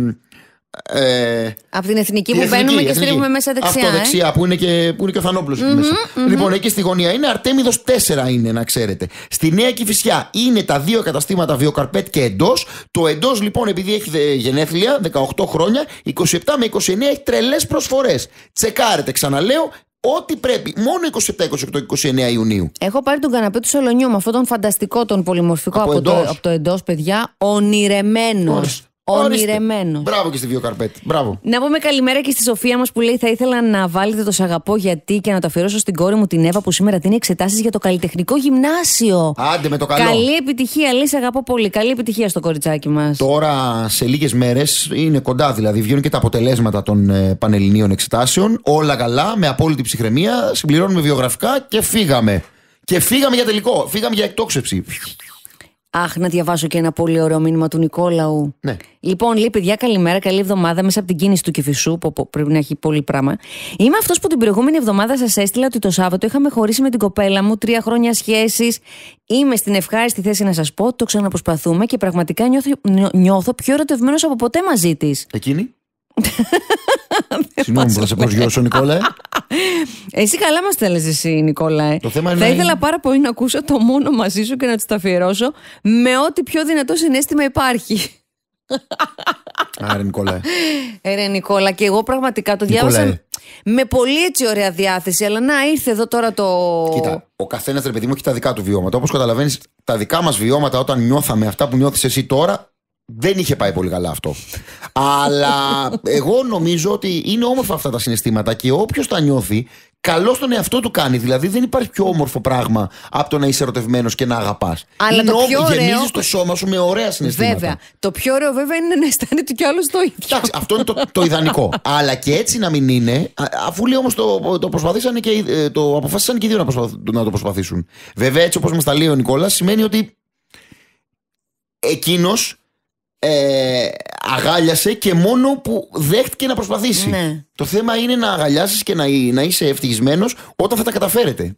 από την εθνική που μπαίνουμε και στρίβουμε μέσα δεξιά. Αυτό δεξιά που είναι και ο Θανόπουλος εκεί μέσα. Λοιπόν, εκεί στη γωνία είναι Αρτέμιδος 4 είναι, να ξέρετε. Στη Νέα Κηφισιά είναι τα 2 καταστήματα Βιοκαρπέτ και Εντός. Το Εντός λοιπόν, επειδή έχει γενέθλια 18 χρόνια, 27 με 29 έχει τρελές προσφορές. Τσεκάρετε, ξαναλέω, ό,τι πρέπει. Μόνο 27, 28, 29 Ιουνίου. Έχω πάρει τον καναπέ του Σολονιού με αυτόν τον φανταστικό, τον πολυμορφικό από το Εντός, παιδιά. Ονειρεμένος. Ονειρεμένος. Μπράβο και στη Βιοκαρπέτ. Μπράβο. Να πούμε καλημέρα και στη Σοφία μας που λέει: θα ήθελα να βάλετε το σ' αγαπώ γιατί και να το αφιερώσω στην κόρη μου την Εύα που σήμερα δίνει εξετάσεις για το καλλιτεχνικό γυμνάσιο. Άντε με το καλό. Καλή επιτυχία, Λύση, αγαπώ πολύ. Καλή επιτυχία στο κοριτσάκι μας. Τώρα σε λίγες μέρες είναι κοντά, δηλαδή βγαίνουν και τα αποτελέσματα των πανελληνίων εξετάσεων. Όλα καλά, με απόλυτη ψυχραιμία. Συμπληρώνουμε βιογραφικά και φύγαμε. Και φύγαμε για τελικό. Φύγαμε για εκτόξευση. Αχ, να διαβάσω και ένα πολύ ωραίο μήνυμα του Νικόλαου. Ναι. Λοιπόν, λέει: παιδιά, καλημέρα, καλή εβδομάδα μέσα από την κίνηση του Κηφισού, που πρέπει να έχει πολύ πράγμα. Είμαι αυτός που την προηγούμενη εβδομάδα σας έστειλα ότι το Σάββατο είχαμε χωρίσει με την κοπέλα μου, 3 χρόνια σχέσης. Είμαι στην ευχάριστη θέση να σας πω, το ξαναπροσπαθούμε και πραγματικά νιώθω πιο ερωτευμένος από ποτέ μαζί της. Εκείνη. Συγγνώμη που θα σε προσγειώσω, Νικόλα. Εσύ καλά μας θέλεις εσύ, Νικόλα. Θα ήθελα πάρα πολύ να ακούσω το μόνο μαζί σου και να της το αφιερώσω με ό,τι πιο δυνατό συναίσθημα υπάρχει. Άρα, Νικόλα. Ρε Νικόλα, και εγώ πραγματικά το διάβασα με πολύ έτσι ωραία διάθεση, αλλά να ήρθε εδώ τώρα το... Κοίτα, ο καθένας, ρε παιδί μου, έχει τα δικά του βιώματα. Όπως καταλαβαίνεις, τα δικά μας βιώματα όταν νιώθαμε αυτά που νιώθεις εσύ τώρα, δεν είχε πάει πολύ καλά αυτό. Αλλά εγώ νομίζω ότι είναι όμορφα αυτά τα συναισθήματα και όποιος τα νιώθει, καλό στον εαυτό του κάνει. Δηλαδή δεν υπάρχει πιο όμορφο πράγμα από το να είσαι ερωτευμένος και να αγαπάς. Αλλά είναι το πιο ωραίο... Γεμίζεις το σώμα σου με ωραία συναισθήματα. Βέβαια. Το πιο ωραίο βέβαια είναι να αισθάνεται κι άλλος το ίδιο. Εντάξει, αυτό είναι το ιδανικό. Αλλά και έτσι να μην είναι, αφού λέει όμως το προσπαθήσανε και το αποφάσισαν και οι δύο να το προσπαθήσουν. Βέβαια, έτσι όπως μας τα λέει ο Νικόλας, σημαίνει ότι εκείνος αγάλιασε και μόνο που δέχτηκε να προσπαθήσει. Ναι. Το θέμα είναι να αγαλιάσεις και να είσαι ευτυχισμένος όταν θα τα καταφέρετε.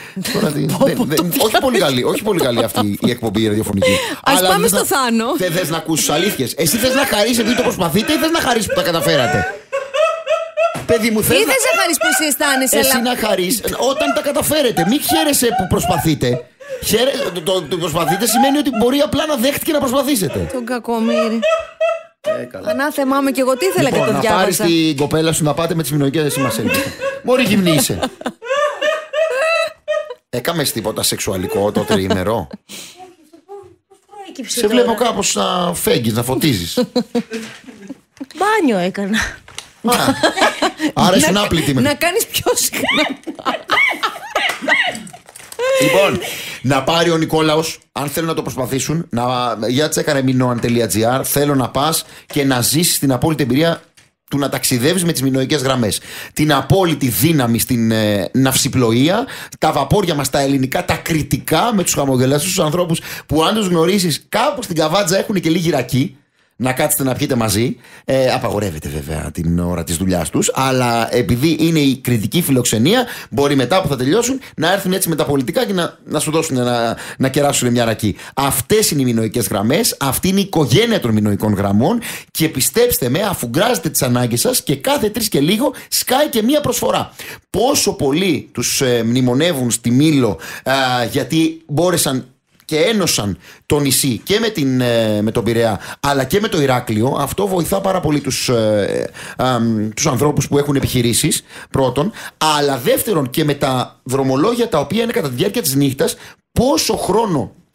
Όχι πολύ καλή αυτή η εκπομπή η ραδιοφωνική. Ας πάμε στο Θάνο. Δεν θες να ακούσεις αλήθειες. Εσύ θες να χαρείς επειδή το προσπαθείτε ή θες να χαρείς που τα καταφέρατε? Παιδί μου, θες να χαρείς που εσύ αισθάνεσαι. Εσύ να χαρείς όταν τα καταφέρετε. Μην χαίρεσαι που προσπαθείτε. Το προσπαθείτε σημαίνει ότι μπορεί απλά να δέχτηκε να προσπαθήσετε. Τον κακομοίρη. Ανάθεμά με κι εγώ τι ήθελα και το διάβασα. Να πάρεις την κοπέλα σου να πάτε με τις μηνοϊκές μας έλπιζε. Μωρή γυμνή είσαι. Έκαμες τίποτα σεξουαλικό το τριήμερο? Σε βλέπω κάπως να φέγγεις, να φωτίζεις. Μπάνιο έκανα. Άρα ήσουν άπλητη. Να κάνεις πιο συχνά. Λοιπόν, να πάρει ο Νικόλαος, αν θέλουν να το προσπαθήσουν, για τσέκαρε minoan.gr. Θέλω να πας και να ζήσεις την απόλυτη εμπειρία του να ταξιδεύεις με τις μηνοϊκές γραμμές. Την απόλυτη δύναμη στην ναυσιπλοεία, τα βαπόρια μας τα ελληνικά, τα κριτικά, με τους χαμογελαστούς ανθρώπους που αν τους γνωρίσεις κάπου στην Καβάτζα έχουν και λίγη ρακή. Να κάτσετε να πιείτε μαζί. Απαγορεύεται βέβαια την ώρα της δουλειάς τους. Αλλά επειδή είναι η κριτική φιλοξενία, μπορεί μετά που θα τελειώσουν να έρθουν έτσι με τα πολιτικά και να σου δώσουν να κεράσουν μια ρακή. Αυτές είναι οι μηνοϊκές γραμμές. Αυτή είναι η οικογένεια των μηνοϊκών γραμμών. Και πιστέψτε με, αφουγκράζετε τις ανάγκες σας και κάθε 3 και λίγο σκάει και μια προσφορά. Πόσο πολύ τους μνημονεύουν στη Μήλο γιατί μπόρεσαν και ένωσαν το νησί και με τον Πειραιά αλλά και με το Ηράκλειο. Αυτό βοηθά πάρα πολύ τους ανθρώπους που έχουν επιχειρήσεις, πρώτον. Αλλά δεύτερον, και με τα δρομολόγια τα οποία είναι κατά τη διάρκεια της νύχτας, πόσο χρόνο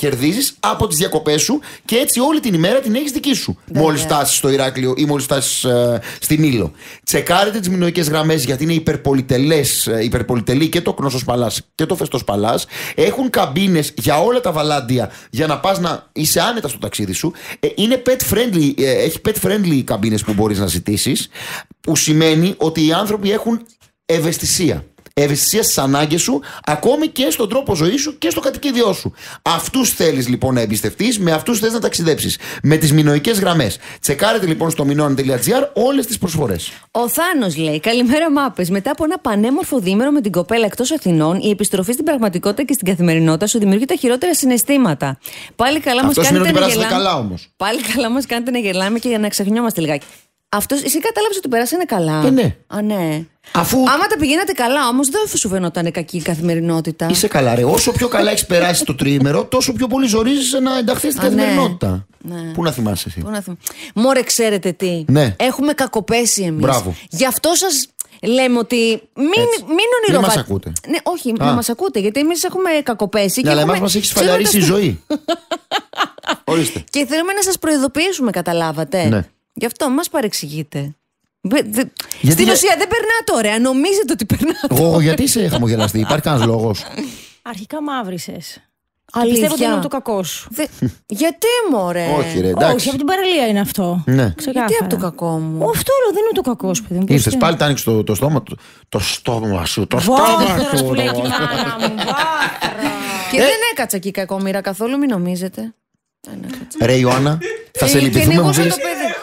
κερδίζεις από τις διακοπές σου και έτσι όλη την ημέρα την έχεις δική σου. Μόλις φτάσεις στο Ηράκλειο ή μόλις φτάσεις στην Ήλο. Τσεκάρετε τις μινωικές γραμμές γιατί είναι υπερπολιτελή και το Κνόσος Παλάς και το Φεστός Παλάς. Έχουν καμπίνες για όλα τα βαλάντια για να πας να είσαι άνετα στο ταξίδι σου. Είναι pet friendly, έχει pet friendly καμπίνες που μπορείς να ζητήσεις, που σημαίνει ότι οι άνθρωποι έχουν ευαισθησία. Ευαισθησία στις ανάγκες σου, ακόμη και στον τρόπο ζωής σου και στο κατοικίδιό σου. Αυτούς θέλεις λοιπόν να εμπιστευτείς, με αυτούς θες να ταξιδέψεις. Με τις μινωικές γραμμές. Τσεκάρετε λοιπόν στο minoan.gr όλες τις προσφορές. Ο Θάνος λέει: Καλημέρα, μάπες. Μετά από ένα πανέμορφο διήμερο με την κοπέλα εκτός Αθηνών, η επιστροφή στην πραγματικότητα και στην καθημερινότητα σου δημιουργεί τα χειρότερα συναισθήματα. Πάλι καλά μας κάνετε να γελάμε. Καλά όμως. Πάλι καλά μας κάνετε να γελάμε και για να ξεχνιόμαστε λιγάκι. Αυτός, εσύ κατάλαβες ότι περάσανε καλά. Ναι. Α, ναι. Αφού... Άμα τα πηγαίνατε καλά, όμως δεν σου φαινόταν κακή η καθημερινότητα. Είσαι καλά, ρε. Όσο πιο καλά έχεις περάσει το τριήμερο, τόσο πιο πολύ ζορίζεσαι να ενταχθείς στην καθημερινότητα. Ναι. Πού να θυμάσαι εσύ. Μωρέ, ξέρετε τι. Ναι. Έχουμε κακοπέσει εμείς. Μπράβο. Γι' αυτό σας λέμε ότι μην ονειροβάτε. Μην μας ακούτε. Ναι, όχι, να μας ακούτε. Γιατί εμείς έχουμε κακοπέσει. Ναι, αλλά εμάς μας έχει σφαλιαρίσει η ζωή. Ορίστε. Και θέλουμε να σας προειδοποιήσουμε, καταλάβατε. Ναι. Γι' αυτό μας παρεξηγείτε. Στην ουσία δεν περνάτε ωραία. Νομίζετε ότι περνάτε. Εγώ γιατί είσαι χαμογελαστή, υπάρχει κανένας λόγος. Αρχικά μαύρισες. Αλήθεια. Πιστεύω ότι είναι το κακό σου. Γιατί, μωρέ. Όχι, ρε, εντάξει. Όχι, από την παραλία είναι αυτό. Ναι. Γιατί από το κακό μου. Αυτό λέω, δεν είναι το κακό σου, παιδί μου. Ήρθες πάλι, τα άνοιξες το στόμα του. Το στόμα σου, το στόμα Βόθρος σου. που λέει και η μάνα μου. Βόθρα. Και δεν έκατσα εκεί κακόμοιρα καθόλου, μην νομίζετε. Ρε Ιωάννα, θα σε λυπηθούμε που πεις.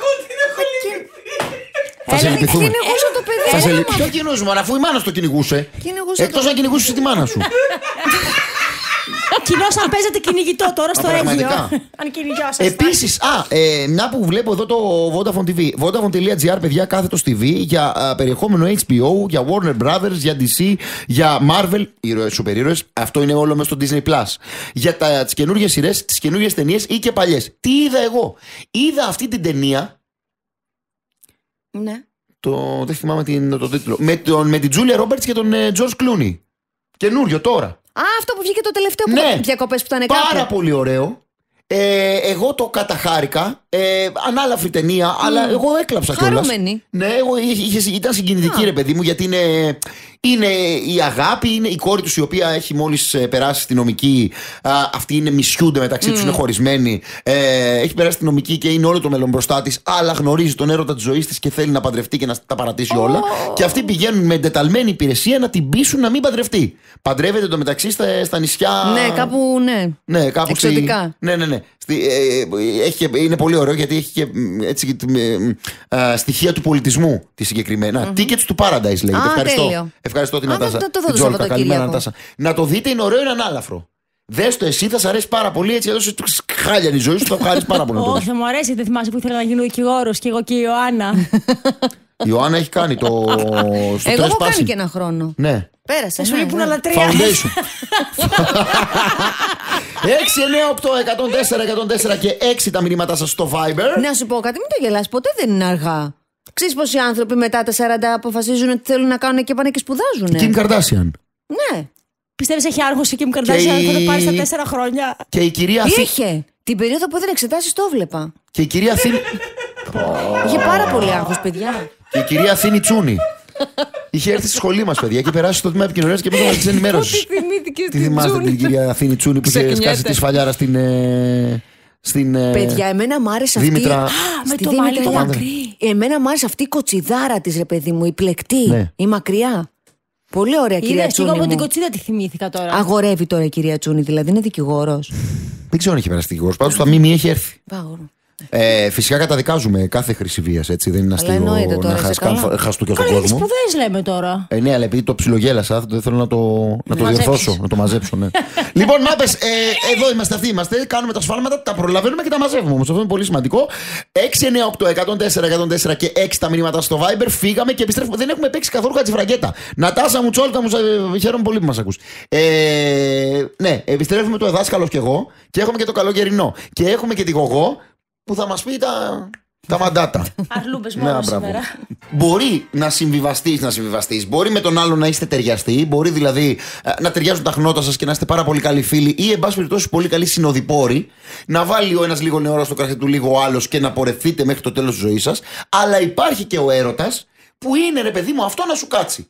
Θα σε λυπηθούμε. Κυνηγούσα το παιδί. Ποιο κυνηγούσε, μωρά, αφού η μάνα το κυνηγούσε. Εκτός να κυνηγούσε τη μάνα σου. Κοινώς αν παίζετε κυνηγητό τώρα στο Ρέγγιο. Πραγματικά. Αν κυνηγιώσαστε. Επίσης, μια που βλέπω εδώ το Vodafone TV. Vodafone.gr, παιδιά, κάθετος TV για περιεχόμενο HBO, για Warner Brothers, για DC, για Marvel, σούπερ ήρωες. Αυτό είναι όλο μέσα στο Disney Plus. Για τις καινούργιες σειρές, τις καινούργιες ταινίες ή και παλιές. Τι είδα εγώ. Είδα αυτή την ταινία. Ναι. Δεν θυμάμαι τον τίτλο. Με την Julia Roberts και τον George Clooney. Καινούριο τώρα. Αυτό που βγήκε το τελευταίο διακοπές που ήταν πάρα κάποια. πολύ ωραίο. Εγώ το καταχάρηκα. Ανάλαφρη ταινία, αλλά εγώ έκλαψα κιόλας. Χαρούμενη. Ναι, ήταν συγκινητική, ρε παιδί μου, γιατί είναι η αγάπη, είναι η κόρη τους η οποία έχει μόλις περάσει στη νομική. Αυτοί είναι μισιούνται μεταξύ τους, είναι χωρισμένοι. Έχει περάσει στη νομική και είναι όλο το μέλλον μπροστά της, αλλά γνωρίζει τον έρωτα της ζωής της και θέλει να παντρευτεί και να τα παρατήσει όλα. Και αυτοί πηγαίνουν με εντεταλμένη υπηρεσία να την πείσουν να μην παντρευτεί. Παντρεύεται εντωμεταξύ στα νησιά. Ναι, κάπου, ναι. Κάπου εξωτικά. Ναι. Είναι πολύ ωραίο γιατί έχει και έτσι, στοιχεία του πολιτισμού τη συγκεκριμένα. Tickets to Paradise λέγεται. Ευχαριστώ την Νατάσα. Καλημέρα, Νατάσα. Να το δείτε, είναι ωραίο, είναι ανάλαφρο. Δες το εσύ, θα σ' αρέσει πάρα πολύ. Έτσι έδωσε χάλια η ζωή σου, θα ευχαριστεί πάρα πολύ. Όχι, θα μου αρέσει, δεν θυμάσαι που ήθελα να γίνω δικηγόρος και εγώ και η Ιωάννα. Η Ιωάννα έχει κάνει το. Εγώ έχω κάνει και ένα χρόνο. Ναι. Πέρασε. Σου λείπουν άλλα 3. Foundation. 6, 9, 8, 104, 104 και 6 τα μηνύματά σας στο Viber. Να σου πω κάτι, μην το γελάς, ποτέ δεν είναι αργά. Ξέρεις πως οι άνθρωποι μετά τα 40 αποφασίζουν ότι θέλουν να κάνουν και πάνε και σπουδάζουν. Kim Kardashian. Ναι. Πιστεύεις έχει άργος η Kim Kardashian που θα πάρει στα 4 χρόνια. Και η κυρία Είχε. Την περίοδο που δεν εξετάσεις το βλέπα. Και η κυρία Αθήνη. Είχε πάρα πολύ άγχος, παιδιά. Και η κυρία Αθήνη Τσούνη. Είχε έρθει στη σχολή μας, παιδιά, και περάσει στο τμήμα επικοινωνίας και πήγαμε να της ενημέρωση. Τι θυμάστε την κυρία Αθήνη Τσούνη που είχε σκάσει τη σφαλιάρα στην. Παιδιά, εμένα μ' άρεσε αυτή. Με το μαλλί το μακρύ. Εμένα μ' άρεσε αυτή η κοτσιδάρα της, ρε παιδί μου, η πλεκτή, ναι. η μακριά. Πολύ ωραία, κυρία Τσούνη. Εγώ από την κοτσίδα τη θυμήθηκα τώρα. Αγορεύει τώρα η κυρία Τσούνη, δηλαδή είναι δικηγόρος. Δεν ξέρω αν έχει περάσει δικηγόρος. Πάντως στα ΜΜΕ έχει έρθει. Πάγωρο. Φυσικά καταδικάζουμε κάθε χρήση βίας, έτσι. Δεν είναι αστείο να χαστού και στον κόσμο. Σπουδές λέμε τώρα. Ναι, αλλά επειδή το ψιλογέλασα, δεν θέλω να το διορθώσω, να το μαζέψω. Ναι. Λοιπόν, μάπες, εδώ είμαστε, αυτοί είμαστε. Κάνουμε τα σφάλματα, τα προλαβαίνουμε και τα μαζεύουμε. Όμως αυτό είναι πολύ σημαντικό. 6, 9, 8, 104 και 6 τα μηνύματα στο Viber. Φύγαμε και επιστρέφουμε. Δεν έχουμε παίξει καθόλου κατσιφραγκέτα. Νατάσα μου, Τσόλκα μου, χαίρομαι πολύ που μας ακούς. Ναι, επιστρέφουμε το Εδάσκαλος και εγώ και έχουμε και το Καλοκαιρινό. Και έχουμε και τη Γογό που θα μας πει Τα μαντάτα. Αρλούμπες μόνο σήμερα. Μπορεί να συμβιβαστείς. Μπορεί με τον άλλο να είστε ταιριαστοί. Μπορεί δηλαδή να ταιριάζουν τα χνότα σας και να είστε πάρα πολύ καλοί φίλοι ή, εν πάση περιπτώσει, πολύ καλοί συνοδοιπόροι. Να βάλει ο ένας λίγο νερό στο κρασί του, λίγο ο άλλος και να πορευθείτε μέχρι το τέλος της ζωής σας. Αλλά υπάρχει και ο έρωτας που είναι, ρε παιδί μου, αυτό να σου κάτσει.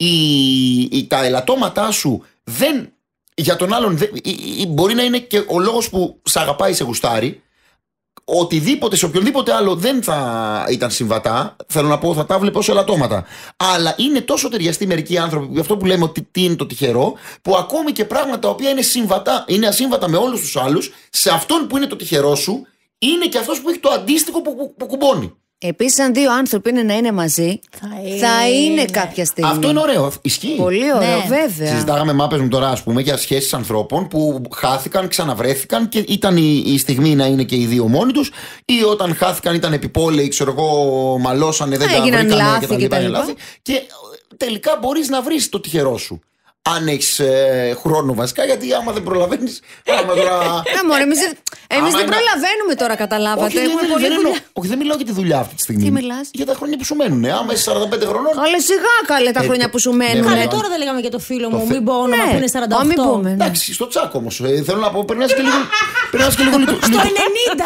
Τα ελαττώματά σου δεν. Για τον άλλον μπορεί να είναι και ο λόγος που σ' αγαπάει, σε γουστάρει. Οτιδήποτε σε οποιονδήποτε άλλο δεν θα ήταν συμβατά. Θέλω να πω, θα τα βλέπω ως ελαττώματα. Αλλά είναι τόσο ταιριαστοί μερικοί άνθρωποι, αυτό που λέμε ότι τι είναι το τυχερό, που ακόμη και πράγματα τα οποία είναι ασύμβατα με όλους τους άλλους, σε αυτόν που είναι το τυχερό σου, είναι και αυτός που έχει το αντίστοιχο που κουμπώνει. Επίσης, αν δύο άνθρωποι είναι να είναι μαζί, θα είναι κάποια στιγμή. Αυτό είναι ωραίο. Ισχύει. Πολύ ωραίο, Ναι. βέβαια. Συζητάγαμε μάπες μου τώρα, ας πούμε, για σχέσεις ανθρώπων που χάθηκαν, ξαναβρέθηκαν και ήταν η στιγμή να είναι και οι δύο μόνοι τους, ή όταν χάθηκαν ήταν επιπόλαιοι, ξέρω εγώ, μαλώσανε, δεν τα έγιναν βρήκανε λάθη και τα λοιπά. κτλ. Και τελικά μπορείς να βρεις το τυχερό σου. Αν έχεις χρόνο βασικά, γιατί άμα δεν προλαβαίνεις. Μωρέ, εμείς δεν προλαβαίνουμε τώρα, καταλάβατε. Όχι, δεν μιλάω για τη δουλειά αυτή τη στιγμή. Τι μιλάς? Για τα χρόνια που σου μένουν. Άμα είσαι 45 χρονών. Καλέ, σιγά καλέ τα χρόνια που σου μένουν. ναι, Καλέ, τώρα δεν λέγαμε για το φίλο μου, μην πω όνομα Ναι. που είναι 48. Μην πούμε, ναι. Εντάξει, στο τσάκ όμως. Θέλω να πω, περνάς και λίγο. Στο 90.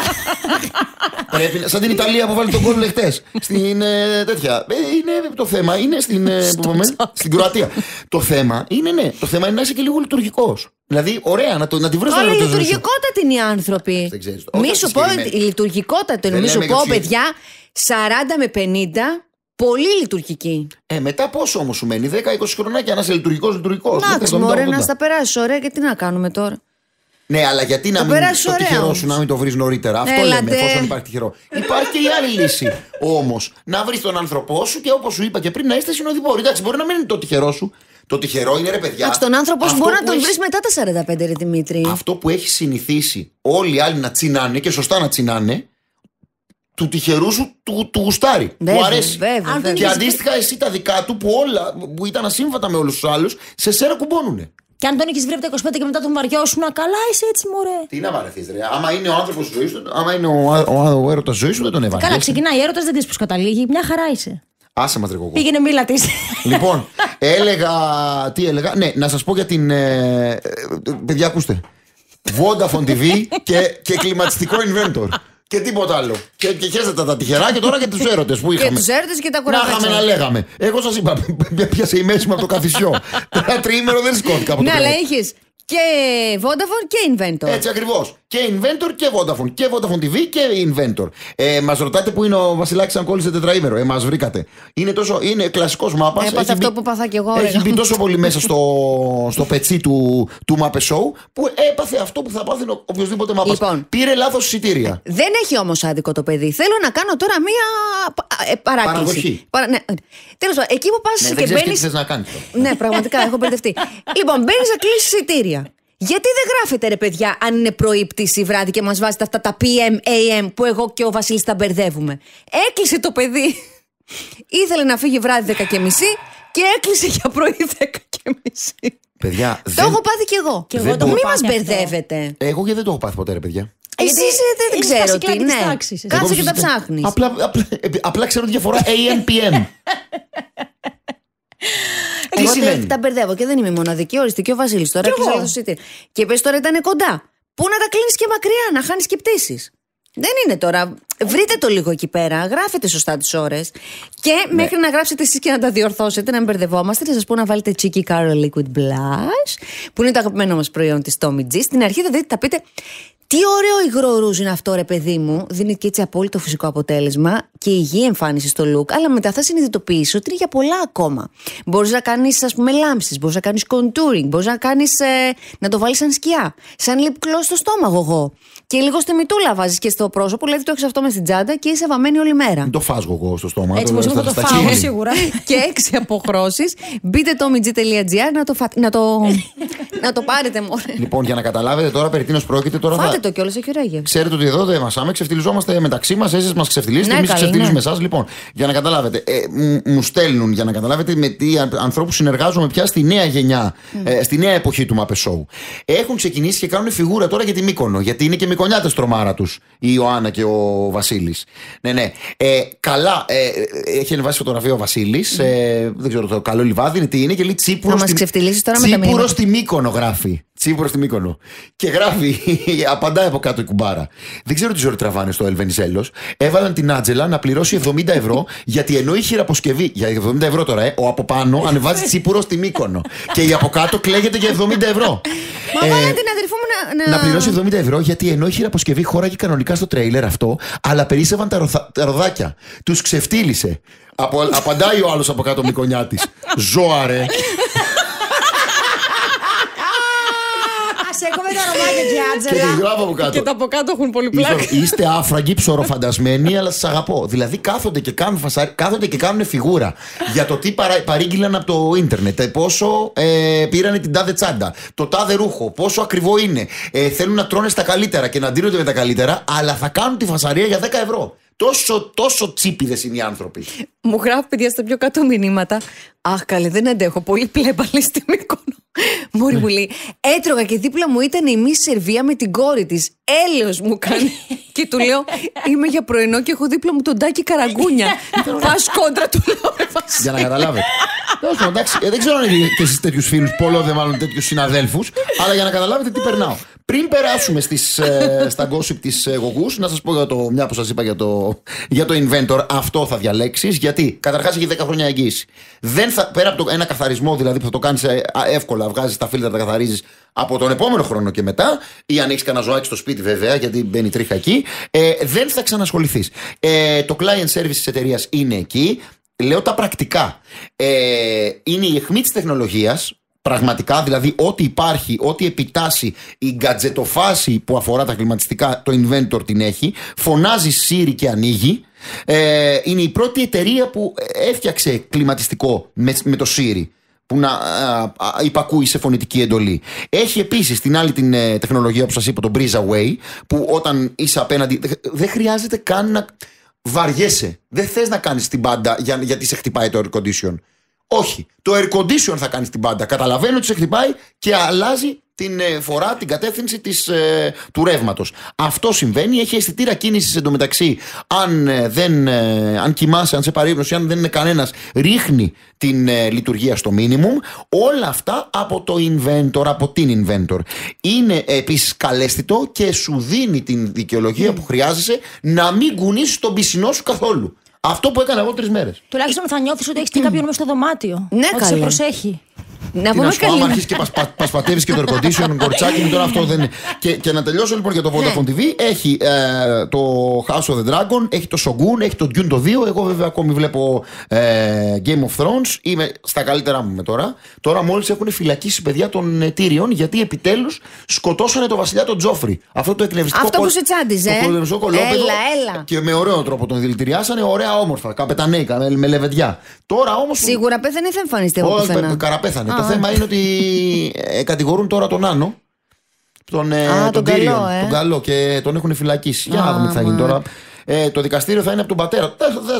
Πρέπει, σαν την Ιταλία που βάλει τον γκολ χτες. Στην τέτοια. Είναι το θέμα, είναι στην Κροατία. Το θέμα είναι, ναι, το θέμα είναι να είσαι και λίγο λειτουργικός. Δηλαδή, ωραία, να τη βρεις Όλα να το λειτουργικότατοι είναι οι άνθρωποι. Δεν ξέρεις. Μη Όχι σου πω, συγκεκριμένοι. η λειτουργικότητα, Δεν μη σου λέμε πω, για τους παιδιά, 40 με 50, πολύ λειτουργική. Μετά πόσο όμως σου μένει, 10-20 χρονάκια να είσαι λειτουργικός. Εντάξει, μωρέ, να στα περάσει ωραία και τι να κάνουμε τώρα. Ναι, αλλά γιατί να μην περάσεις το ωραία τυχερό όμως. σου να μην το βρεις νωρίτερα. Αυτό Έλατε. λέμε, εφόσον υπάρχει τυχερό. Υπάρχει και η άλλη λύση όμως. Να βρεις τον άνθρωπό σου και όπως σου είπα και πριν, να είστε συνοδοιπόροι. Εντάξει, μπορεί να μην είναι το τυχερό σου. Το τυχερό είναι, ρε παιδιά. Εντάξει, τον άνθρωπο σου αυτό μπορεί να που τον έχεις- βρει μετά τα 45, ρε Δημήτρη. Αυτό που έχει συνηθίσει όλοι οι άλλοι να τσινάνε και σωστά να τσινάνε, του τυχερού σου του γουστάρει. Του αρέσει. Βέβαια. Και αντίστοιχα, εσύ τα δικά του που ήταν ασύμβατα με όλους τους άλλους, σε σένα κουμπώνουνε. Και αν τον έχεις βρει από τα 25 και μετά τον βαριώσουν, καλά είσαι έτσι, μωρέ. Τι να βαρεθείς, ρε. Άμα είναι ο άνθρωπος της ζωής σου, άμα είναι ο έρωτας της ζωής σου, δεν τον έβαλε. Καλά, ξεκινάει η έρωτας, δεν ξέρεις πώς καταλήγει. Μια χαρά είσαι. Άσε μας, ρε κοκό. Πήγαινε μίλα της. Λοιπόν, τι έλεγα. Ναι, να σας πω για την. Παιδιά, ακούστε. Vodafone TV και κλιματιστικό inventor. Και τίποτα άλλο. Και χέζετε τα τυχερά και τώρα και τους έρωτες που Και είχαμε. τους έρωτες και τα Να είχαμε να κουραβέτσια. λέγαμε. Εγώ σας είπα, πιάσε η μέση μου από το καθισιό. Ένα τριήμερο δεν σηκώθηκα από το Ναι, αλλά κρεβάτι. είχες και Vodafone και Inventor. Έτσι ακριβώς. Και Inventor και Vodafone. Και Vodafone TV και Inventor. Μας ρωτάτε που είναι ο Βασιλάκης αν κόλλησε τετραήμερο. Μας βρήκατε. Είναι κλασικός μάπας. Έπαθα αυτό που πάθα κι εγώ. Έχει μπει τόσο πολύ μέσα στο πετσί του Mappe Show που έπαθε αυτό που θα πάθει οποιοδήποτε μάπας. Λοιπόν. Πήρε λάθος εισιτήρια. Δεν έχει όμως άδικο το παιδί. Θέλω να κάνω τώρα μία παράκληση. Παραδοχή. Ναι. Τέλος πάντων, εκεί που πας Ναι, δεν και ξέρεις τι μπαίνεις. θες να κάνεις τώρα. Ναι, πραγματικά έχω μπερδευτεί. Λοιπόν, μπαίνεις να κλείσεις εισιτήρια. Γιατί δεν γράφετε, ρε παιδιά, αν είναι πρωί πτήση βράδυ και μας βάζετε αυτά τα PM, AM που εγώ και ο Βασίλης τα μπερδεύουμε. Έκλεισε το παιδί. Ήθελε να φύγει βράδυ 10:30 και έκλεισε για πρωί 10:30. Παιδιά, Το έχω πάθει κι εγώ. Και εγώ δεν το Μη έχω μας πάθει αυτό. μπερδεύετε. εγώ γιατί δεν το έχω πάθει ποτέ, ρε παιδιά. Εσείς δεν είναι ξέρω στα τι, κλάδια της ναι. τάξης, εσύ. Κάτσε Εγώ και τα πιστεύω- ψάχνεις. Απλά ξέρω τη διαφορά AM-PM. Τι Εγώ σημαίνει? τα μπερδεύω και δεν είμαι η μοναδική. Ορίστε και ο Βασίλης τώρα έκλεισε εγώ. το εισιτήριο. Και πες τώρα ήταν κοντά. Πού να τα κλείνεις και μακριά, να χάνεις και πτήσεις. Δεν είναι τώρα. Βρείτε το λίγο εκεί πέρα, γράφετε σωστά τις ώρες. Και μέχρι να γράψετε εσείς και να τα διορθώσετε, να μην μπερδευόμαστε, θα σας πω να βάλετε Cheeky Carol Liquid Blush, που είναι το αγαπημένο μας προϊόν της Tommy G. Στην αρχή θα δείτε, θα πείτε. Τι ωραίο υγρό ρούζ είναι αυτό, ρε παιδί μου. Δίνει και έτσι απόλυτο φυσικό αποτέλεσμα και υγιή εμφάνιση στο look. Αλλά μετά θα συνειδητοποιήσεις ότι είναι για πολλά ακόμα. Μπορείς να κάνεις, ας πούμε, λάμψεις, μπορείς να κάνεις contouring, μπορείς να κάνεις. Να το βάλεις σαν σκιά. Σαν lip gloss στο στόμαγο εγώ. Και λίγο στη μητούλα βάζεις και στο πρόσωπο, δηλαδή το έχεις αυτό με στην τσάντα και είσαι βαμμένη όλη μέρα. Δεν το φάσγω εγώ στο στόμα. Έτσι πως εγώ θα το στα φάω χείλη. σίγουρα. Και 6 αποχρώσεις. Μπείτε tommyg.gr να το πάρετε μόνο. Λοιπόν, για να καταλάβετε τώρα περί τίνος πρόκειται, τώρα Φάτε Πάρτε το κιόλας, έχει ωραία γεύση. Ξέρετε ότι εδώ δεν μασάμε, ξεφτυλιζόμαστε μεταξύ μας, εσείς μας ξεφτυλίζετε, Ναι, εμείς καλή, ξεφτυλίζουμε ναι. εσάς. Λοιπόν, για να καταλάβετε, μου στέλνουν για να καταλάβετε με τι ανθρώπους συνεργάζομαι πια στη νέα γενιά, στη νέα εποχή του Muppet Show. Έχουν ξεκινήσει και κάνουν φιγούρα τώρα για τη Μύκονο, γιατί είναι και Μυκονιάτες τρομάρα τους, η Ιωάννα και ο Βασίλης. Ναι. Καλά, έχει ανεβάσει φωτογραφία ο Βασίλης, δεν ξέρω το καλό λιβάδι είναι τι είναι και λέει Τσίπουρος. Θα μας ξεφτυλίσεις τώρα με τα μηνύματα. Τσίπουρος στη Μύκονο γράφει. Τσίπουρος στη Μύκονο. Και γράφει, απαντάει από κάτω η κουμπάρα. Δεν ξέρω τι ζωή τραβάνε στο Ελβενιζέλος. Έβαλαν την Άτζελα να πληρώσει 70 ευρώ γιατί ενώ η χειραποσκευή. Για 70 ευρώ τώρα, ο από πάνω ανεβάζει Τσίπουρο στη Μύκονο. Και η από κάτω κλαίγεται για 70 ευρώ. Μα βάλε την αδερφή μου να πληρώσει 70 ευρώ γιατί ενώ η χειραποσκευή χώραγε κανονικά στο τρέιλερ αυτό, αλλά περίσσευαν τα ροδάκια. Τους ξεφτύλισε. Απαντάει ο άλλος από κάτω Μυκονιάτης. Ζώα ρε. Σέκομαι τα ρομάκια και Και Άτζελα. τη γράφω από κάτω. Και τα από κάτω έχουν πολύ πλάκα. Είστε άφραγγοι, ψωροφαντασμένοι, αλλά σας αγαπώ. Δηλαδή κάθονται και κάνουν κάθονται και κάνουν φιγούρα για το τι παρήγγειλαν από το ίντερνετ. Πόσο πήρανε την τάδε τσάντα. Το τάδε ρούχο. Πόσο ακριβό είναι. Θέλουν να τρώνε στα καλύτερα και να ντύνονται με τα καλύτερα, αλλά θα κάνουν τη φασαρία για 10 ευρώ. Τόσο τσίπιδες είναι οι άνθρωποι. Μου γράφει παιδιά στα πιο κάτω μηνύματα. Αχ, καλέ, δεν αντέχω. Πολύ πλέμπαλη στη Μύκονο. Μόρι μου λέει, έτρωγα και δίπλα μου ήταν η Μις Σερβία με την κόρη της. Έλεος μου κάνει. Και του λέω, είμαι για πρωινό και έχω δίπλα μου τον Τάκη Καραγκούνια. Πας κόντρα του λέω, ρε Βασίλη. Για να καταλάβετε. Εντάξει, δεν ξέρω αν έχετε και εσείς τέτοιους φίλους, πολλό δεν μάλλον τέτοιους συναδέλφους, αλλά για να καταλάβετε τι περνάω. Πριν περάσουμε στα gossip της Γογούς, να σας πω μια που σας είπα για το Inventor, αυτό θα διαλέξεις. Γιατί καταρχάς έχει 10 χρόνια εγγύηση. Πέρα από ένα καθαρισμό δηλαδή που θα το κάνεις εύκολα, βγάζεις τα φίλτρα, τα καθαρίζεις από τον επόμενο χρόνο και μετά, ή αν έχεις κανένα ζωάκι στο σπίτι βέβαια, γιατί μπαίνει τρίχα εκεί, δεν θα ξανασχοληθείς. Το client service της εταιρείας είναι εκεί. Λέω τα πρακτικά. Είναι η αιχμή της τεχνολογίας. Πραγματικά, δηλαδή, ό,τι υπάρχει, ό,τι επιτάσσει η γκατζετοφάση που αφορά τα κλιματιστικά, το Inventor την έχει. Φωνάζει Siri και ανοίγει. Είναι η πρώτη εταιρεία που έφτιαξε κλιματιστικό με το Siri, που να υπακούει σε φωνητική εντολή. Έχει επίσης την άλλη την τεχνολογία που σας είπα, το Breeze Away, που όταν είσαι απέναντι δεν χρειάζεται καν να βαριέσαι. Δεν θες να κάνεις την πάντα γιατί σε χτυπάει το air condition. Όχι. Το air condition θα κάνεις την πάντα. Καταλαβαίνω ότι σε χτυπάει και αλλάζει την φορά, την κατεύθυνση του ρεύματος. Αυτό συμβαίνει. Έχει αισθητήρα κίνησης εντωμεταξύ. Αν κοιμάσαι, αν σε παρύπνωση, αν δεν είναι κανένας, ρίχνει την λειτουργία στο minimum. Όλα αυτά από το Inventor, από την Inventor. Είναι επίσης καλέσθητο και σου δίνει την δικαιολογία που χρειάζεσαι να μην κουνήσεις τον πισινό σου καθόλου. Αυτό που έκανα εγώ 3 μέρες. Τουλάχιστον θα νιώθεις ότι έχεις και κάποιον μες στο δωμάτιο. Ναι, ότι σε καλέ. προσέχει. Να Τι πούμε να σου πω, άμα καλή. αρχίσει και πασπατεύεις και το air condition, κορτσάκι μου τώρα αυτό δεν είναι. Και να τελειώσω λοιπόν για το Vodafone TV. Έχει το House of the Dragon, έχει το Shogun, έχει το Dune το 2. Εγώ βέβαια ακόμη βλέπω Game of Thrones. Είμαι στα καλύτερά μου με τώρα. Τώρα μόλις έχουν φυλακίσει παιδιά των Tyrion γιατί επιτέλους σκοτώσανε τον βασιλιά τον Τζόφρι. Αυτό το εκνευριστικό Αυτό που σε τσάντιζε. Το εκνευριστικό κολόπεδο. Έλα. Και με ωραίο τρόπο τον δηλητηριάσανε, ωραία όμορφα. Καπετανέικα, με λεβεδιά. Τώρα όμως. Σίγουρα πέθανε ή θα εμφανιστεί από Όχι, πουθενά. καραπέθανε. Το θέμα είναι ότι κατηγορούν τώρα τον Άνω. Τον τον Tyrion, καλό, τον καλό και τον έχουν φυλακίσει. Για να δούμε τι θα γίνει τώρα. Το δικαστήριο θα είναι από τον πατέρα.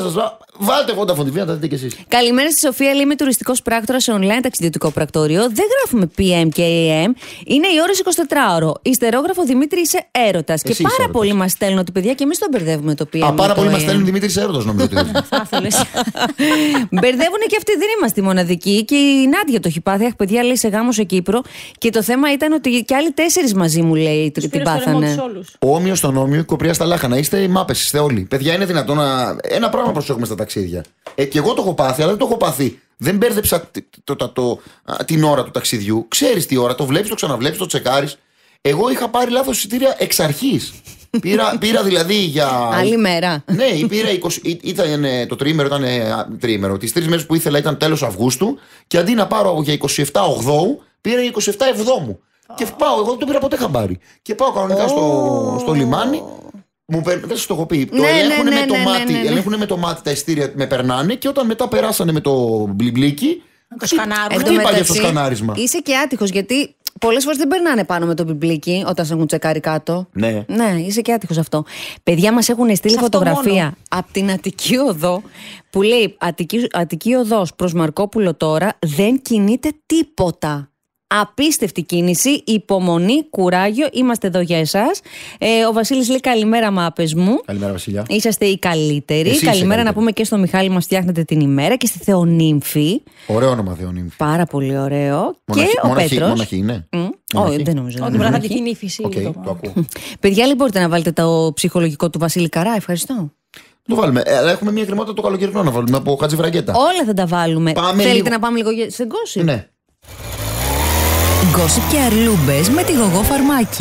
Βάλτε Vodafone TV να τα δείτε κι εσείς. Καλημέρα στη Σοφία, λέει, είμαι τουριστικός πράκτορας σε online ταξιδιωτικό πρακτόριο. Δεν γράφουμε PM και AM. Είναι η ώρες 24ωρο. Ιστερόγραφο Δημήτρη, είσαι έρωτας. Και Εσύ πάρα είσαι έρωτας. πολλοί μας στέλνουν ότι παιδιά και εμείς τον μπερδεύουμε το PM. Πάρα με το πολλοί μας AM. στέλνουν Δημήτρης Έρωτος, νομίζω ότι είναι. Θα ήθελες. Μπερδεύουν και αυτοί, δεν είμαστε οι μοναδικοί. Και η Νάντια το έχει πάθει. Αχ, παιδιά, λέει, σε γάμο σε Κύπρο. Και το θέμα ήταν ότι και άλλοι 4 μαζί μου, λέει, την πάθανε. Όμοιο στον όμοιο, κοπριά στα λάχανα. Είστε οι μάπες, είστε όλοι. Παιδιά, είναι δυνατόν να. Ένα πράγμα προσέχουμε στα ταξίδια. Και εγώ το έχω πάθει, αλλά δεν το έχω πάθει. Δεν μπέρδεψα την ώρα του ταξιδιού. Ξέρεις τι ώρα, το βλέπεις, το ξαναβλέπεις, το τσεκάρεις. Εγώ είχα πάρει λάθος εισιτήρια εξ αρχής. Πήρα δηλαδή για. Άλλη μέρα. Ναι, πήρα 20. Ήταν το τριήμερο, ήταν τριήμερο. Τις 3 μέρες που ήθελα ήταν τέλος Αυγούστου. Και αντί να πάρω για 27 Ογδόου, πήρα 27 Εβδόμου. Και πάω, εγώ δεν το πήρα ποτέ χαμπάρι. Και πάω κανονικά στο λιμάνι. Δεν σας το έχω πει. Το ελέγχουν με το μάτι τα εισιτήρια με περνάνε και όταν μετά περάσανε με το μπλιμπλίκι, Να το σκανάρουν. Χτύπαγε στο σκανάρισμα. Είσαι και άτυχος, γιατί πολλές φορές δεν περνάνε πάνω με το πιμπλίκι όταν σε έχουν τσεκάρει κάτω. Ναι. Ναι, είσαι και άτυχος αυτό. Παιδιά, μας έχουν στείλει Σε αυτό φωτογραφία μόνο. από την Αττική Οδό που λέει Αττική Οδός προς Μαρκόπουλο τώρα δεν κινείται τίποτα. Απίστευτη κίνηση, υπομονή, κουράγιο. Είμαστε εδώ για εσάς. Ο Βασίλης λέει καλημέρα, μάπες μου. Καλημέρα, Βασιλιά. Είσαστε οι καλύτεροι. Εσύ είσαι Καλημέρα καλύτερη. να πούμε και στο Μιχάλη, μας φτιάχνετε την ημέρα, και στη Θεονύμφη. Ωραίο όνομα, Θεονύμφη. Πάρα πολύ ωραίο. Και ο Πέτρος. Μοναχή είναι. Όχι, δεν νομίζω. Ότι μπορεί να θα την ύφηση. Οκ, το ακούω. Παιδιά, λοιπόν, μπορείτε να βάλετε το ψυχολογικό του Βασίλη Καρά. Ευχαριστώ. Το βάλουμε. Αλλά έχουμε μια κρεμότητα το καλοκαιρινό να βάλουμε από Χατζηβραγκέτα. Όλα θα τα βάλουμε. Πάμε Θέλετε λίγο. να πάμε λίγο σε γκόσιπ? Ναι. Γκόσιπ και αρλούμπες με τη Γογό Φαρμάκη.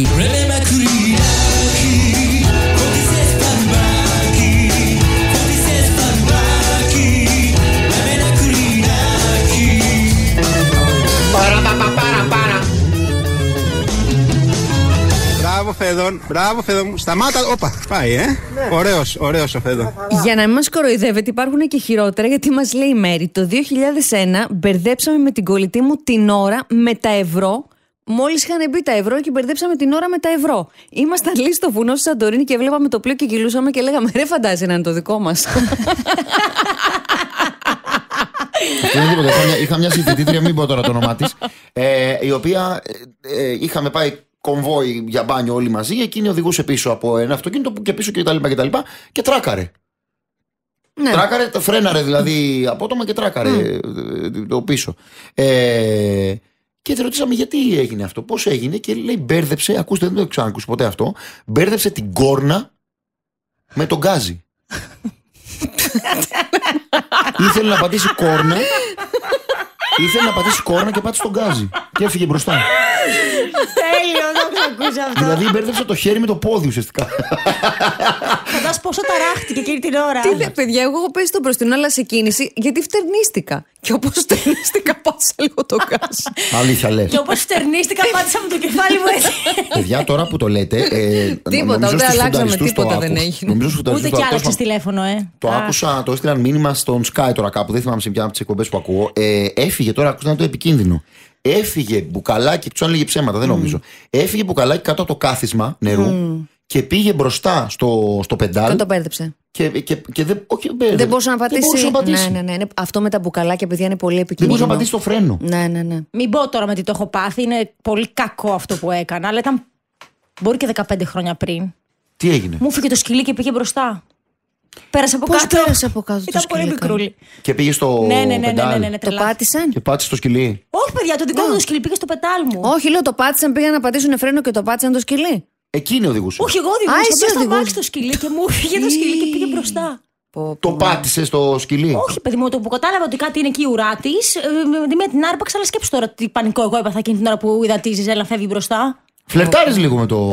Μπράβο Φέδων. Σταμάτα. Όπα, πάει, Ωραίος ο Φέδων. Για να μην μας κοροϊδεύετε, υπάρχουν και χειρότερα, γιατί μας λέει η Μέρη. Το 2001 μπερδέψαμε με την κολλητή μου την ώρα με τα ευρώ. Μόλις είχαν μπει τα ευρώ και μπερδέψαμε την ώρα με τα ευρώ. Ήμασταν λίγο στο βουνό στη Σαντορίνη και βλέπαμε το πλοίο και κυλούσαμε και λέγαμε ρε, φαντάζεσαι να είναι το δικό μας. Αυτό είναι τίποτα. Είχα μια συμφοιτήτρια, μην πω τώρα το όνομά της, η οποία είχαμε πάει κομβόι για μπάνιο όλοι μαζί. Εκείνη οδηγούσε πίσω από ένα αυτοκίνητο και πίσω και τα λοιπά και τράκαρε. Ναι. Τράκαρε, φρέναρε δηλαδή απότομα και τράκαρε το πίσω. Και τη ρωτήσαμε γιατί έγινε αυτό, πώς έγινε, και λέει μπέρδεψε, ακούστε, δεν το έχω ξανακούσει ποτέ αυτό, μπέρδεψε την κόρνα με τον γκάζι. Ήθελε να πατήσει κόρνα. Ήθελε να πατήσει κόρνα και πάτησε τον γκάζι. Και έφυγε μπροστά. Τέλειο, δεν το ακούσα αυτό. Δηλαδή μπέρδεψε το χέρι με το πόδι ουσιαστικά. Φαντάσου πόσο ταράχτηκε εκείνη την ώρα. Τι δε, παιδιά, εγώ έχω πέσει στο μπροστινό, αλλά σε κίνηση, γιατί φτερνίστηκα. Και όπως φτερνίστηκα, πάτησα λίγο το γκάζι. Αλήθεια λες. Και όπως φτερνίστηκα, πάτησα με το κεφάλι μου έτσι. Παιδιά, τώρα που το λέτε. Τίποτα, ούτε αλλάξαμε, τίποτα δεν έγινε. Ούτε κι άλλαξες τηλέφωνο, Το άκουσα, το έστειλαν μήνυμα στον Sky τώρα κάπου, δεν θυμάμαι σε ποια από τις εκπομπές που ακούω. Έφυγε τώρα, άκουσα να είναι το επικίνδυνο. Έφυγε μπουκαλάκι, του αν λέγε ψέματα, δεν νομίζω. Έφυγε μπουκαλάκι κάτω από το κάθισμα νερού και πήγε μπροστά στο πεντάλ. Και το μπέρδεψε. Και δεν μπορούσε να πατήσει. πατήσει. Ναι. Αυτό με τα μπουκαλάκια, παιδιά, είναι πολύ Δεν επικίνδυνο. μπορούσε να πατήσει το φρένο. Ναι. Μην πω τώρα με τι το έχω πάθει, είναι πολύ κακό αυτό που έκανα, αλλά ήταν μπορεί και 15 χρόνια πριν. Τι έγινε? Μου φύγε το σκυλί και πήγε μπροστά. Πέρασε από Πώς κάτω. πέρασε από κάτω το Ήταν σκυλί, πολύ μικρούλι. Και πήγε στο πεντάλ. Ναι, Το τρελά. πάτησαν. Και πάτησε το σκυλί. Όχι, παιδιά, το δικό μου το σκυλί πήγε στο πετάλ μου. Όχι, λέω το πάτησαν, πήγαν να πατήσουν φρένο και το πάτησαν το σκυλί. Εκείνη οδηγούσε. Όχι, εγώ Α, οδηγούσα. εσύ Πήγα στο οδηγούσες. μπάξι το σκυλί και μου φύγε το σκυλί και πήγε μπροστά. Το πάτησε στο σκυλί. Όχι, παιδί μου, το που κατάλαβα ότι κάτι είναι εκεί η ουρά τη, με την άρπαξα, αλλά σκέψου τώρα τι πανικό εγώ έπαθα εκείνη την ώρα που είδα τη Ζιζέλα φεύγει μπροστά. Φλερτάρεις λίγο με το.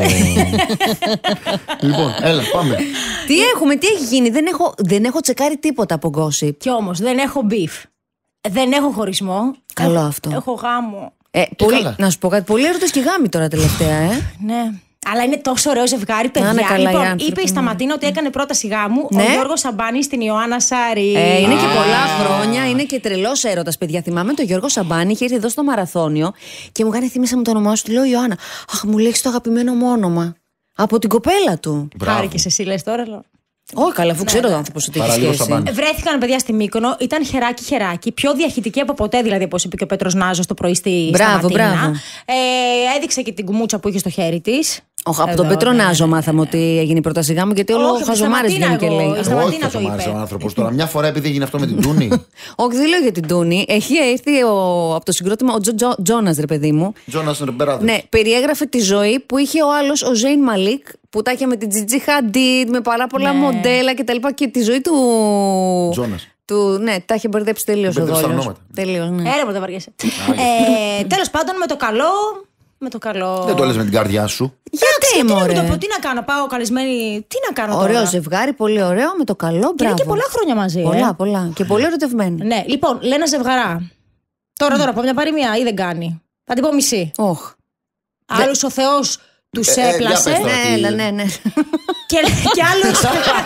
Λοιπόν, έλα, πάμε. Τι έχουμε, τι έχει γίνει, δεν έχω τσεκάρει τίποτα από gossip. Κι όμως δεν έχω μπιφ. Δεν έχω χωρισμό. Καλό αυτό. Έχω γάμο. καλά. Να σου πω κάτι, πολύ έρωτες και γάμοι τώρα τελευταία, Ναι. Αλλά είναι τόσο ωραίο ζευγάρι, παιδιά. είναι καλά οι Λοιπόν, άνθρωποι, είπε η Σταματίνα ότι έκανε πρόταση γάμου Ναι. ο Γιώργος Σαμπάνης στην Ιωάννα Σάρη. Είναι και πολλά χρόνια, είναι και τρελός έρωτας, παιδιά. Θυμάμαι τον Γιώργο Σαμπάνη, είχε έρθει εδώ στο Μαραθώνιο και μου κάνει θύμισα μου το όνομά σου. Του λέω Ιωάννα. Αχ, μου λέει το αγαπημένο μου όνομα. Από την κοπέλα του. Χάρηκες εσύ, λες τώρα. Όχι, καλά, αφού ξέρω ο άνθρωπος ότι έχει Παραλίγο σχέση. Σαμπάνη. Βρέθηκαν παιδιά στη Μύκονο, ήταν χεράκι. Πιο διαχυτική από ποτέ, δηλαδή, όπως είπε και ο Πέτρος Νάζος το πρωί στη Μπράβο, Σταματίνα. μπράβο. Έδειξε και την κουμούτσα που είχε στο χέρι της. Όχι, από τον Πετρονάζο μάθαμε ότι έγινε η πρόταση γάμου, γιατί όλο Όχι, χαζομάρες Σταματίνα βγαίνει και εγώ. λέει. Η Σταματίνα Όχι, θα το σου άρεσε είπε. ο άνθρωπο τώρα. Μια φορά επειδή έγινε αυτό με την Τούνη. Όχι, δεν λέω για την Τούνη. Έχει έρθει από το συγκρότημα ο Τζόνας, ρε παιδί μου. Τζόνας Ρεμπεράδε. Ναι, περιέγραφε τη ζωή που είχε ο άλλος, ο Ζέιν Μαλίκ, που τα είχε με την Τζιτζι Χαντίτ, με πάρα πολλά μοντέλα κτλ. Και τη ζωή του. Τζόνας. Ναι, τα είχε μπερδέψει τελείως ο Μπερδέψει τα Δόλιος. ονόματα. Τελείως, ναι. Έρε μου δεν βαριέσαι. Τέλος πάντων, με το καλό. Με το καλό. Δεν το λες με την καρδιά σου. Γιατί, να μην το πω, μωρέ. τι να κάνω, πάω καλεσμένη. Τι να κάνω τώρα. Ωραίο ζευγάρι, πολύ ωραίο, με το καλό. Και είναι Μπράβο. και πολλά χρόνια μαζί. Πολλά. Και πολύ ερωτευμένοι. Ναι, λοιπόν, Λένα Ζευγαρά. Τώρα, πω μια παροιμία ή δεν κάνει. Θα την πω μισή. Όχ. Άλλος ο Θεός Τους έπλασε. Ναι. Και άλλος.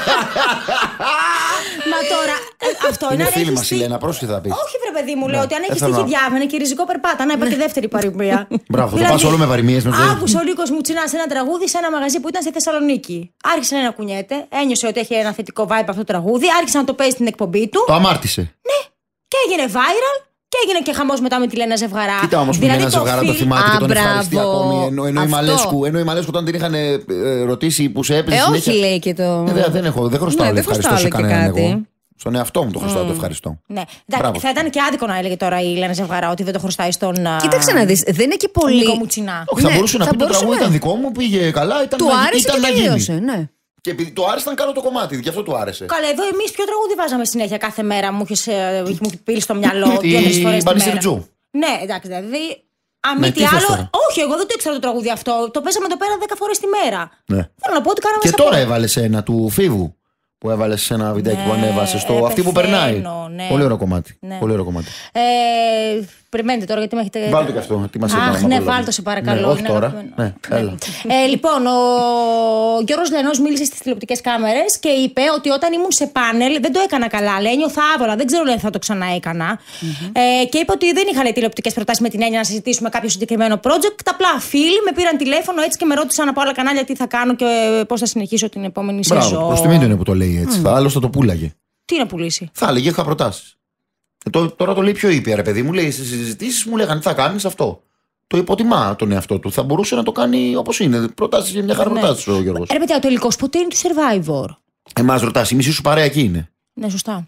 Μα τώρα. Αυτό Είναι είναι φίλη μας η Λένα, πρόσεχε θα πεις. Όχι, βρε παιδί μου, λέω ότι αν έχει τύχη διάβαινε και ριζικό περπάτα. Να, είπα και δεύτερη παροιμία. Μπράβο, θα πας όλο με παροιμίες. Άκουσε ο Νίκος Μουτσινάς ένα τραγούδι σε ένα μαγαζί που ήταν στη Θεσσαλονίκη. Άρχισε να κουνιέται, ένιωσε ότι έχει ένα θετικό vibe αυτό το τραγούδι, άρχισε να το παίζει στην εκπομπή του. Το αμάρτησε. Ναι, και έγινε viral. Και έγινε και χαμός μετά με τη Λένα Ζευγαρά. Κοίτα όμως που η Λένα Ζευγαρά το θυμάται και τον ευχαριστεί ακόμη. Ενώ η Μαλέσκου όταν την είχαν ρωτήσει που σε έπαιζε. Όχι, λέει και το. Δεν χρωστάω ευχαριστώ σε κανέναν εγώ. Στον εαυτό μου το χρωστάω το ευχαριστώ. Ναι. Θα ήταν και άδικο να έλεγε τώρα η Λένα Ζευγαρά ότι δεν το χρωστάει στον. Κοίταξε να δεις, δεν είναι και πολύ. Όχι, θα μπορούσε να πει το τραγούδι ήταν δικό μου, πήγε καλά, ήταν να γίνει. Και επειδή του άρεσε, ήταν καλό το κομμάτι, γι' αυτό του άρεσε. Καλά, εδώ εμείς ποιο τραγούδι βάζαμε συνέχεια κάθε μέρα, μου είχε πει στο μυαλό 2-3 φορές. Μπανιστεριτζού. Ναι, εντάξει, δηλαδή. Αν μη τι άλλο. Όχι, εγώ δεν το ήξερα το τραγούδι αυτό. Το παίζαμε εδώ πέρα 10 φορές τη μέρα. Θέλω να πω ότι κάναμε. Και τώρα έβαλε ένα του Φίβου. Που έβαλε σε ένα βιντεάκι που ανέβασε στο αυτή που περνάει. Ναι. Πολύ ωραίο κομμάτι. Πολύ ωραίο κομμάτι. Περιμένετε τώρα γιατί με έχετε. Βάλτε και αυτό. Τι μας έκανε. Αχ, ναι, βάλτε σε παρακαλώ. Ναι, όχι τώρα. Ναι, έλα. Λοιπόν, ο Γιώργος Λενός μίλησε στις τηλεοπτικές κάμερες και είπε ότι όταν ήμουν σε πάνελ δεν το έκανα καλά. Λέει, ένιωθα άβολα. Δεν ξέρω αν θα το ξανά έκανα. Και είπε ότι δεν είχαν τηλεοπτικές προτάσεις με την έννοια να συζητήσουμε κάποιο συγκεκριμένο project. Απλά φίλοι με πήραν τηλέφωνο έτσι και με ρώτησαν από άλλα κανάλια τι θα κάνω και πώς θα συνεχίσω την επόμενη σεζόν. Προς τιμή του είναι που το λέει έτσι. Άλλος θα το πούλαγε. Τι να πουλήσει. Θα έλεγε, είχα προτάσεις. Τώρα το λέει πιο ήπια, ρε παιδί μου. Λέει στις συζητήσεις μου λέγανε θα κάνεις αυτό. Το υποτιμά τον εαυτό του. Θα μπορούσε να το κάνει όπως είναι. Προτάσεις για μια χαρά προτάσεις ο Γιώργος. Ρε παιδιά, ο τελικός ποτέ είναι του Survivor. Εμάς ρωτάς, η μισή σου παρέα εκεί είναι. Ναι, σωστά.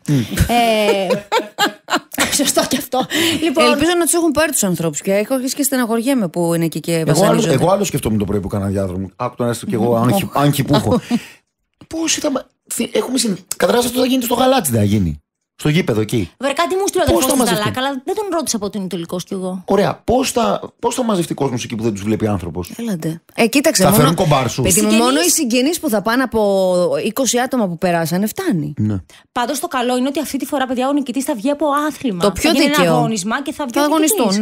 Σωστό και αυτό. Λοιπόν, ελπίζω να τους έχουν πάρει τους ανθρώπους και έχω αρχίσει και στεναχωριέμαι που είναι εκεί και βασανίζονται. Εγώ άλλο σκεφτόμουν το πρωί που έκανα διάδρομο. Άκου τον έστω και εγώ, άγχη που έχω. Πώς θα. Καταρχάς αυτό θα γίνει στο γαλάτσι, δεν θα γίνει. Στο γήπεδο εκεί. Βέβαια, κάτι μου στείλει ο αδερφός της Δαλάκα, αλλά δεν τον ρώτησα πότε είναι τελικός κι εγώ. Ωραία. Πώς θα μαζευτεί κόσμος εκεί που δεν τους βλέπει άνθρωπος. Έλατε. Κοίταξε. Θα φέρουν κομπάρσου. Παιδί μου, μόνο οι συγγενείς που θα πάνε από 20 άτομα που περάσανε φτάνει. Ναι. Πάντως το καλό είναι ότι αυτή τη φορά, παιδιά, ο νικητής θα βγει από άθλημα. Το πιο δίκαιο. δίκαιο. Ένα αγώνισμα και θα βγει. Θα αγωνιστούν.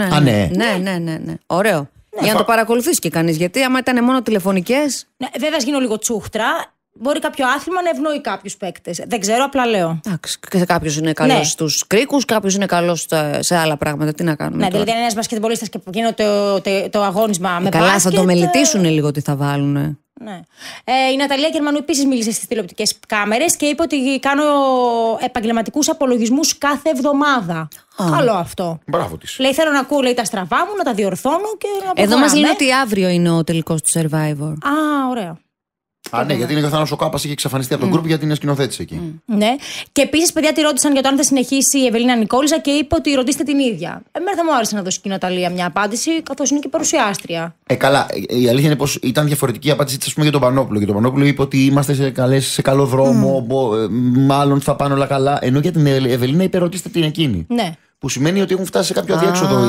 Ναι. Ωραίο. Για να το παρακολουθήσει και κανείς. Γιατί άμα ήταν μόνο τηλεφωνικές. Ναι, βέβαια, γίνω λίγο τσούχτρα. Μπορεί κάποιο άθλημα να ευνοεί κάποιους παίκτες. Δεν ξέρω, απλά λέω. Εντάξει, κάποιος είναι καλός στους κρίκους, κάποιος είναι καλός σε άλλα πράγματα. Τι να κάνουμε. Ναι, δηλαδή, αν ένας μπασκετμπολίστας και γίνεται το αγώνισμα με μπάσκετ. Καλά, θα το μελετήσουν λίγο τι θα βάλουν. Ναι. Η Ναταλία Γερμανού επίσης μίλησε στις τηλεοπτικές κάμερες και είπε ότι κάνω επαγγελματικούς απολογισμούς κάθε εβδομάδα. Καλό αυτό. Μπράβο της. Λέει, θέλω να ακούω τα στραβά μου, να τα διορθώνω και να προχωράμε. Εδώ μας λένε ότι αύριο είναι ο τελικός του Survivor. Ωραία. Ναι, γιατί είναι και ο Θάνος ο Κάπας είχε εξαφανιστεί από τον γκρουπ γιατί είναι σκηνοθέτης εκεί. Ναι. Και επίσης, παιδιά, τη ρώτησαν για το αν θα συνεχίσει η Ευελίνα Νικόλιζα και είπε ότι ρωτήστε την ίδια. Εμένα θα μου άρεσε να δώσει και η Ναταλία μια απάντηση, καθώς είναι και παρουσιάστρια. Καλά. Η αλήθεια είναι πως ήταν διαφορετική η απάντηση της, ας πούμε, για τον Πανόπουλο. Και τον Πανόπουλο είπε ότι είμαστε σε καλό δρόμο, μάλλον θα πάνε όλα καλά. Ενώ για την Ευελίνα είπε ρωτήστε την εκείνη. Ναι. Που σημαίνει ότι έχουν φτάσει σε κάποιο αδιέξοδο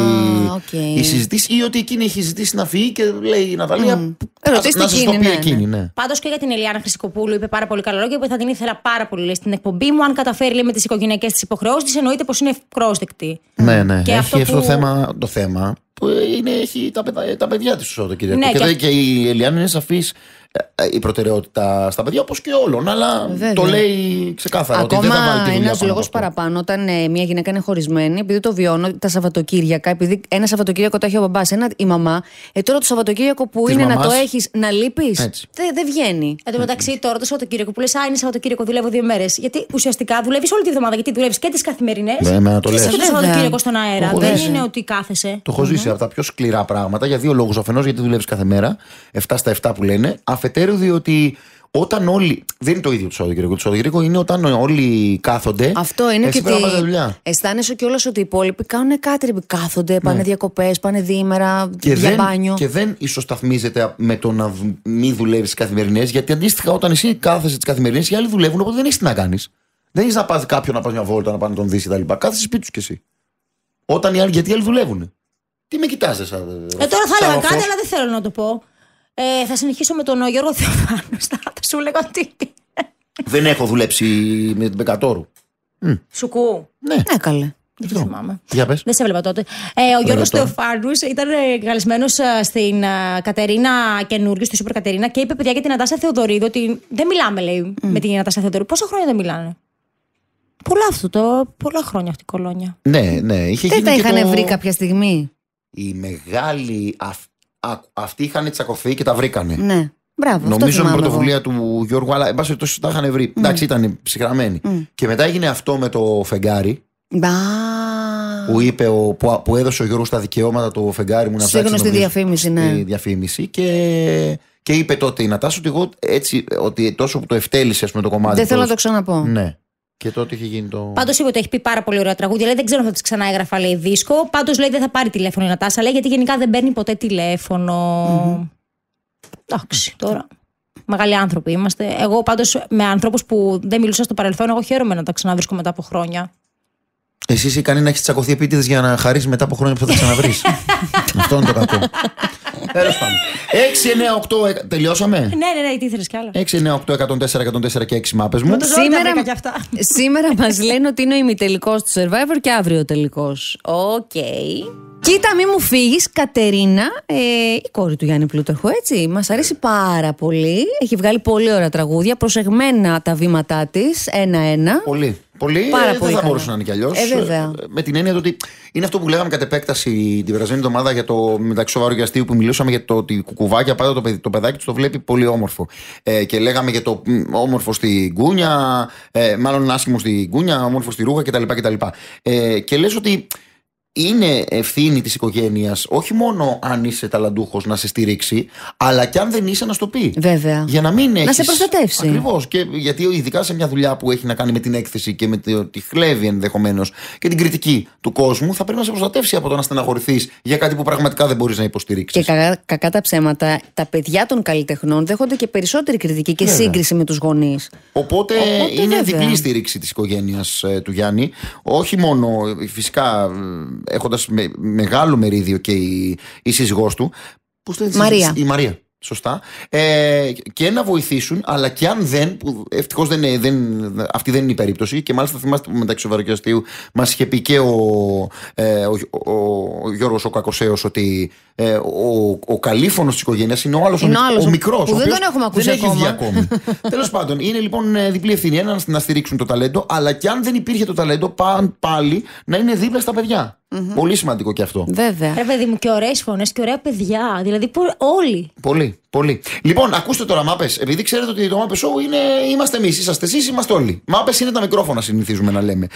οι συζητήσεις ή ότι εκείνη έχει ζητήσει να φύγει και λέει η Ναταλία. Να σας το πει εκείνη, ναι. Πάντως και για την Ελιάνα Χρυσικοπούλου είπε πάρα πολύ καλό λόγο και θα την ήθελα πάρα πολύ, λέει, στην εκπομπή μου. Αν καταφέρει, λέει, με τις οικογενειακές της υποχρεώσεις της, εννοείται πως είναι ευπρόσδεκτη. Ναι. Και έχει αυτό το θέμα που έχει τα παιδιά της στο Σαββατοκύριακο. Ναι, και η Ελιάνα είναι σαφής η προτεραιότητα στα παιδιά, όπως και όλων. Αλλά το λέει ξεκάθαρα. Ακόμα ότι δεν θα βάλει τη δουλειά ένας λόγος παραπάνω όταν μια γυναίκα είναι χωρισμένη, επειδή το βιώνω τα Σαββατοκύριακα, επειδή ένα Σαββατοκύριακο το έχει ο μπαμπάς, η μαμά. Τώρα το Σαββατοκύριακο που της είναι μαμάς, να το έχεις να λείπεις, δεν βγαίνει. Εν τω μεταξύ, τώρα το Σαββατοκύριακο που λες, είναι Σαββατοκύριακο, δουλεύω 2 μέρες. Γιατί ουσιαστικά δουλεύεις όλη τη βδομάδα, γιατί δουλεύεις και τις καθημερινές και το Σαββατοκύριακο στον αέρα. Δεν είναι ότι κάθεσαι. Το έχω ζήσει από τα πιο σκληρά πράγματα για 2 λόγους. Αφενός γιατί δουλεύεις κάθε μέρα, 7 στα 7 που λένε. Αφετέρου, διότι όταν όλοι. Δεν είναι το ίδιο το Σαββατοκύριακο. Το Σαββατοκύριακο είναι όταν όλοι κάθονται. Αυτό είναι και αισθάνεσαι κιόλας ότι οι υπόλοιποι κάνουν κάτι. Κάθονται, πάνε διακοπές, πάνε διήμερα, για μπάνιο. Και δεν ισοσταθμίζεται με το να μην δουλεύεις τις καθημερινές, γιατί αντίστοιχα όταν εσύ κάθεσαι τις καθημερινές, οι άλλοι δουλεύουν, οπότε δεν έχεις τι να κάνεις. Δεν έχεις να πας κάποιον να πας μια βόλτα, να πάνε να τον δεις κτλ. Κάθεσαι σπίτι σου κι εσύ. Όταν οι άλλοι, γιατί οι άλλοι δουλεύουν. Τι με κοιτάζεις, τώρα θα έλεγα κάτι, αλλά δεν θέλω να το πω. Θα συνεχίσω με τον Γιώργο Θεοφάνου. Θα σου λέγω τι. Δεν έχω δουλέψει με την Πεκατόρου. Σουκού. Ναι, καλέ. Δεν θυμάμαι. Για πες. Δεν σε έβλεπα τότε. Ο Γιώργος Θεοφάνους ήταν καλεσμένος στην Κατερίνα καινούριο, στη Σούπερ Κατερίνα, και είπε, παιδιά, για την Νατάσα Θεοδωρίδου ότι δεν μιλάμε, λέει, με την Νατάσα Θεοδωρίδου. Πόσα χρόνια δεν μιλάνε? Πολλά χρόνια αυτή η κολόνια. Ναι, είχε γίνει. Δεν τα είχαν βρει κάποια στιγμή? Οι μεγάλοι αυτοί είχαν τσακωθεί και τα βρήκανε. Ναι. Μπράβο, νομίζω με πρωτοβουλία του Γιώργου, αλλά εν πάση περιπτώσει τα είχαν βρει. Εντάξει, ήταν ψυχρamenοι. Και μετά έγινε αυτό με το φεγγάρι. Που είπε που έδωσε ο Γιώργος τα δικαιώματα το φεγγάρι μου να φτιάξει στη διαφήμιση, ναι. Στη διαφήμιση και είπε τότε η Νατάσα ότι εγώ έτσι, ότι τόσο που το ευτέλισε με το κομμάτι. Δεν θέλω να το ξαναπώ. Ναι. Και τότε είχε γίνει το. Πάντως είπε ότι έχει πει πάρα πολύ ωραία τραγούδια. Λέει, δεν ξέρω αν θα τη ξανά έγραφα, λέει, δίσκο. Πάντως λέει δεν θα πάρει τηλέφωνο η Νατάσα, λέει, γιατί γενικά δεν παίρνει ποτέ τηλέφωνο. Εντάξει, τώρα. Μεγάλοι άνθρωποι είμαστε. Εγώ πάντως με ανθρώπους που δεν μιλούσα στο παρελθόν, εγώ χαίρομαι να τα ξαναβρίσκω μετά από χρόνια. Εσύ είσαι ικανή να έχεις τσακωθεί επίτηδες για να χαρίσεις μετά από χρόνια που θα τα ξαναβρεις. Αυτό είναι το κακό. Τέλος πάντων. 6, 9, 8. Τελειώσαμε. Ναι, τι ήθελες κι άλλο. 6, 9, 8, 104, 104 και 6 μάπες μου. Σήμερα μας λένε ότι είναι ο ημιτελικός του Survivor και αύριο ο τελικός. Οκ. Κοίτα, μη μου φύγεις, Κατερίνα, η κόρη του Γιάννη Πλούταρχου, έτσι. Μας αρέσει πάρα πολύ. Έχει βγάλει πολύ ωραία τραγούδια, προσεγμένα τα βήματά της, ένα-ένα. Πολύ. Δεν θα μπορούσε να είναι κι αλλιώς. Με την έννοια ότι είναι αυτό που λέγαμε κατ' επέκταση την περασμένη εβδομάδα για το μεταξύ σοβαρού και αστείου, που μιλούσαμε για το ότι κουκουβάκια πάντα το παιδάκι του το βλέπει πολύ όμορφο. Και λέγαμε για το όμορφο στη γκούνια, μάλλον άσχημο στη γκούνια, όμορφο στη ρούχα κτλ. Και λες ότι είναι ευθύνη της οικογένειας, όχι μόνο αν είσαι ταλαντούχος να σε στηρίξει, αλλά και αν δεν είσαι να στο πει. Βέβαια. Για να μην έχεις. Να σε προστατεύσει. Ακριβώς. Και γιατί ειδικά σε μια δουλειά που έχει να κάνει με την έκθεση και με τη χλέβη ενδεχομένως και την κριτική του κόσμου, θα πρέπει να σε προστατεύσει από το να στεναχωρηθείς για κάτι που πραγματικά δεν μπορείς να υποστηρίξεις. Και κακά τα ψέματα, τα παιδιά των καλλιτεχνών δέχονται και περισσότερη κριτική και σύγκριση με τους γονείς. Οπότε είναι διπλή στήριξη της οικογένειας του Γιάννη. Όχι μόνο φυσικά έχοντας μεγάλο μερίδιο και η σύζυγός του. Μαρία. Η Μαρία. Σωστά. Και να βοηθήσουν, αλλά και αν δεν, που ευτυχώς αυτή δεν είναι η περίπτωση, και μάλιστα θυμάστε που μεταξύ σοβαρού και αστείου μας είχε πει και ο Γιώργος ο Κακοσέος ότι ο καλήφωνος της οικογένειας είναι ο άλλος, ο μικρός, που δεν τον έχουμε ακούσει ακόμη. Τέλος πάντων, είναι λοιπόν διπλή ευθύνη. Ένα, να στηρίξουν το ταλέντο, αλλά και αν δεν υπήρχε το ταλέντο, πάλι να είναι δίπλα στα παιδιά. Πολύ σημαντικό και αυτό. Βέβαια. Ρε παιδί μου, και ωραίες φωνές και ωραία παιδιά. Δηλαδή όλοι. Πολύ. Λοιπόν, ακούστε τώρα, μάπες. Επειδή ξέρετε ότι το Μάπες Show είμαστε εμείς, είσαστε εσείς, είμαστε όλοι. Μάπες είναι τα μικρόφωνα, συνηθίζουμε να λέμε.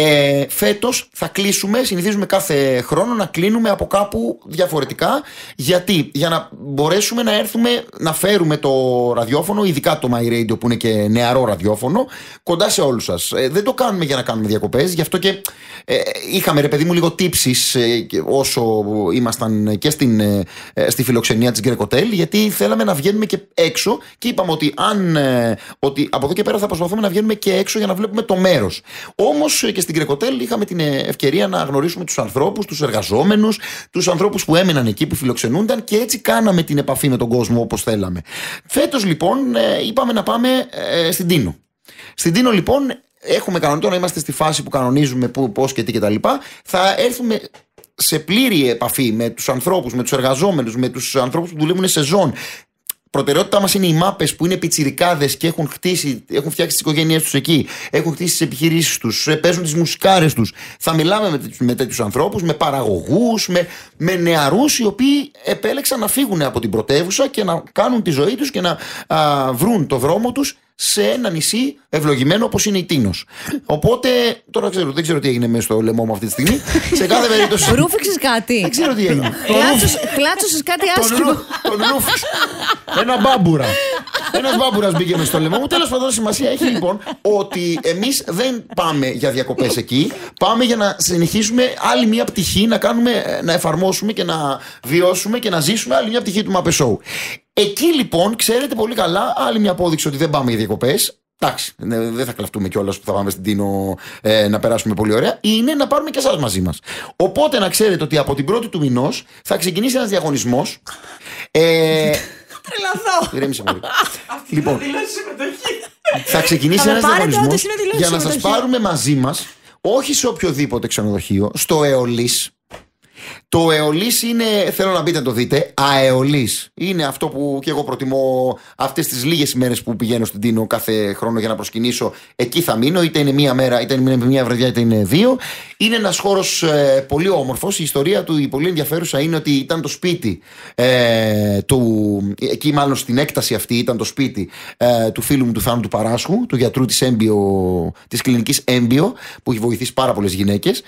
Φέτος θα κλείσουμε, συνηθίζουμε κάθε χρόνο να κλείνουμε από κάπου διαφορετικά. Γιατί? Για να μπορέσουμε να έρθουμε να φέρουμε το ραδιόφωνο, ειδικά το My Radio που είναι και νεαρό ραδιόφωνο, κοντά σε όλους σας. Δεν το κάνουμε για να κάνουμε διακοπές, γι' αυτό και είχαμε, ρε παιδί μου, λίγο τύψεις όσο ήμασταν και στη φιλοξενία της Greek Hotel, γιατί θέλαμε να βγαίνουμε και έξω και είπαμε ότι από εδώ και πέρα θα προσπαθούμε να βγαίνουμε και έξω για να βλέπουμε το μέρος. Όμως και στην Greek Hotel είχαμε την ευκαιρία να γνωρίσουμε τους ανθρώπους, τους εργαζόμενους, τους ανθρώπους που έμεναν εκεί, που φιλοξενούνταν, και έτσι κάναμε την επαφή με τον κόσμο όπως θέλαμε. Φέτος λοιπόν είπαμε να πάμε στην Τίνο. Στην Τίνο λοιπόν έχουμε κανονικό να είμαστε στη φάση που κανονίζουμε πώς και τι κτλ. Θα έρθουμε σε πλήρη επαφή με τους ανθρώπους, με τους εργαζόμενους, με τους ανθρώπους που δουλεύουν σεζόν. Προτεραιότητά μας είναι οι μάπες που είναι πιτσιρικάδες και έχουν φτιάξει τις οικογένειές τους εκεί, έχουν χτίσει τις επιχειρήσεις τους, παίζουν τις μουσικάρες τους. Θα μιλάμε με τέτοιους ανθρώπους, με παραγωγούς, με νεαρούς οι οποίοι επέλεξαν να φύγουν από την πρωτεύουσα και να κάνουν τη ζωή τους και να βρουν το δρόμο τους σε ένα νησί ευλογημένο όπως είναι η Τίνος. Οπότε, τώρα δεν ξέρω τι έγινε μέσα στο λαιμό μου αυτή τη στιγμή. Σε κάθε περίπτωση. Ρούφηξες κάτι. Δεν ξέρω τι έγινε. Κλάτσωσες κάτι άσχημο. Τον ρούφηξα. Ένα μπάμπουρα. Ένας μπάμπουρας μπήκε μέσα στο λαιμό μου. Τέλος πάντων, σημασία έχει λοιπόν ότι εμείς δεν πάμε για διακοπές εκεί. Πάμε για να συνεχίσουμε άλλη μια πτυχή, να εφαρμόσουμε και να βιώσουμε και να ζήσουμε άλλη μια πτυχή του Μάπες Show. Εκεί λοιπόν, ξέρετε πολύ καλά, άλλη μια απόδειξη ότι δεν πάμε για διακοπές. Εντάξει, δεν θα κλαφτούμε κιόλας που θα πάμε στην Τίνο να περάσουμε πολύ ωραία. Είναι να πάρουμε και εσάς μαζί μας. Οπότε να ξέρετε ότι από την 1η του μηνός θα ξεκινήσει ένας διαγωνισμός. Τρελαθώ. Ηρέμησε πολύ. Λοιπόν, θα ξεκινήσει ένας διαγωνισμός για να σας πάρουμε μαζί μας όχι σε οποιοδήποτε ξενοδοχείο, στο Αιωλής. Το Αιωλής είναι, θέλω να μπείτε να το δείτε, αεωλής. Είναι αυτό που και εγώ προτιμώ αυτές τις λίγες ημέρες που πηγαίνω στην Τίνο κάθε χρόνο για να προσκυνήσω. Εκεί θα μείνω, είτε είναι μία μέρα, είτε είναι μία βραδιά, είτε είναι 2. Είναι ένας χώρος πολύ όμορφος. Η ιστορία του, η πολύ ενδιαφέρουσα, είναι ότι ήταν το σπίτι εκεί μάλλον στην έκταση αυτή ήταν το σπίτι του φίλου μου του Θάνου του Παράσχου, του γιατρού της κλινικής Έμπιο, που έχει βοηθήσει πάρα πολλές γυναίκες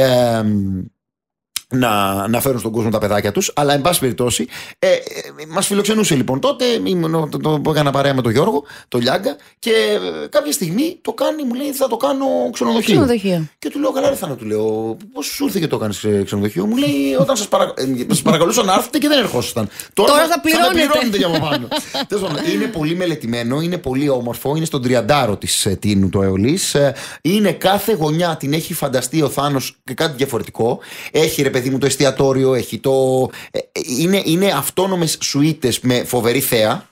να φέρουν στον κόσμο τα παιδάκια τους. Αλλά εν πάση περιπτώσει μας φιλοξενούσε λοιπόν τότε. Το έκανα παρέα με τον Γιώργο, τον Λιάγκα, και κάποια στιγμή το κάνει, μου λέει θα το κάνω ξενοδοχείο. Και του λέω καλά ρε Θάνο, του λέω πώς σου ήρθε και το κάνεις ξενοδοχείο? Μου λέει όταν σας παρακαλούσα να έρθετε και δεν ερχόσασταν. Τώρα θα πληρώνετε για από πάνω. Είναι πολύ μελετημένο, είναι πολύ όμορφο, είναι στον 30 της Τίνου το Αιωλής. Είναι κάθε γωνιά την έχει φανταστεί ο Θάνος και κάτι διαφορετικό. Έχει ρε παιδί μου το εστιατόριο, έχει είναι αυτόνομες σουίτες με φοβερή θέα.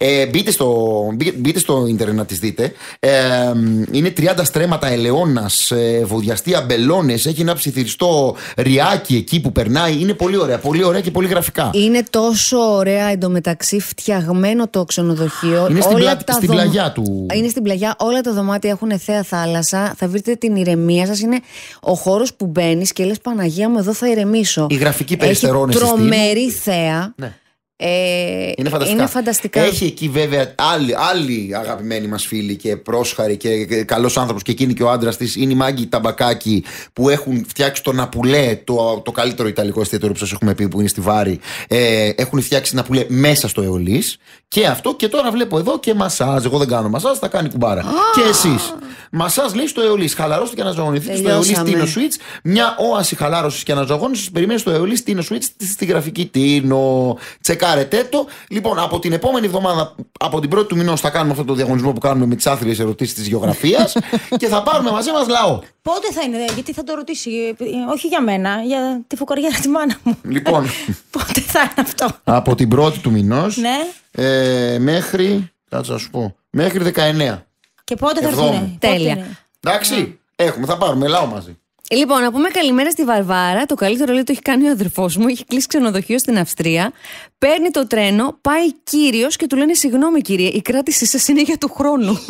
Μπείτε στο ίντερνετ να τις δείτε. Είναι 30 στρέμματα ελαιώνας, βουδιαστή μπελώνες. Έχει ένα ψιθυριστό ριάκι εκεί που περνάει. Είναι πολύ ωραία και πολύ γραφικά. Είναι τόσο ωραία εντωμεταξύ φτιαγμένο το ξενοδοχείο. Είναι στην πλαγιά του. Είναι στην πλαγιά, όλα τα δωμάτια έχουν θέα θάλασσα. Θα βρείτε την ηρεμία σας. Είναι ο χώρος που μπαίνεις και λες Παναγία μου, εδώ θα ηρεμήσω. Η γραφική περιστερώνες. Έχει τρομερή θέα. Ναι. Είναι φανταστικά. Έχει εκεί βέβαια άλλοι αγαπημένοι μας φίλοι και πρόσχαροι και καλός άνθρωπος, και εκείνη και ο άντρας της είναι η Μάγκη Ταμπακάκη, που έχουν φτιάξει το Ναπουλέ, το καλύτερο ιταλικό εστιατόριο που σας έχουμε πει, που είναι στη Βάρη. Έχουν φτιάξει Ναπουλέ μέσα στο Αιωλής. Και αυτό, και τώρα βλέπω εδώ και μασάζ. Εγώ δεν κάνω μασάζ, θα κάνει κουμπάρα. Και εσείς. Μασάζ λέει στο Αιωλής. Χαλαρώστε και αναζωογονηθείτε στο Αιωλής Τίνο Suites. Μια όαση χαλάρωσης και αναζωογόνησης σας περιμένει στο Αιωλής Τίνο Suites στη γραφική Τίνο. Τσεκάρετε το. Λοιπόν, από την επόμενη εβδομάδα, από την πρώτη του μηνός, θα κάνουμε αυτό το διαγωνισμό που κάνουμε με τις άθλιες ερωτήσεις της γεωγραφίας και θα πάρουμε μαζί μας λαό. Πότε θα είναι, γιατί θα το ρωτήσει, όχι για μένα, για τη φωκαριά τη μάνα μου. Λοιπόν, πότε θα είναι αυτό? Από την πρώτη του μηνός, ναι. Μέχρι, κάτσε να σου πω, μέχρι 19. Και πότε θα έρθουν? Τέλεια. Εντάξει, θα πάρουμε λαό μαζί. Λοιπόν, να πούμε καλημέρα στη Βαρβάρα. Το καλύτερο λέει το έχει κάνει ο αδερφός μου. Έχει κλείσει ξενοδοχείο στην Αυστρία. Παίρνει το τρένο, πάει κύριος και του λένε συγγνώμη κύριε, η κράτησή σας είναι για του χρόνου.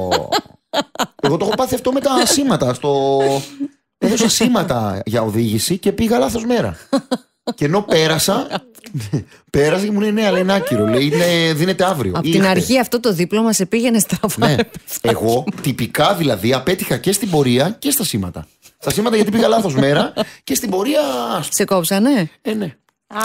Εγώ το έχω πάθει αυτό με τα σήματα. Έδωσα σήματα για οδήγηση και πήγα λάθος μέρα. Και ενώ πέρασα και μου λέει ναι, αλλά είναι άκυρο. Λέει δίνεται αύριο. Από την αρχή αυτό το δίπλωμα σε πήγαινε στραβά. Ναι. Εγώ τυπικά δηλαδή απέτυχα και στην πορεία και στα σήματα. Στα σήματα γιατί πήγα λάθος μέρα και στην πορεία. Σε κόψανε? Ναι.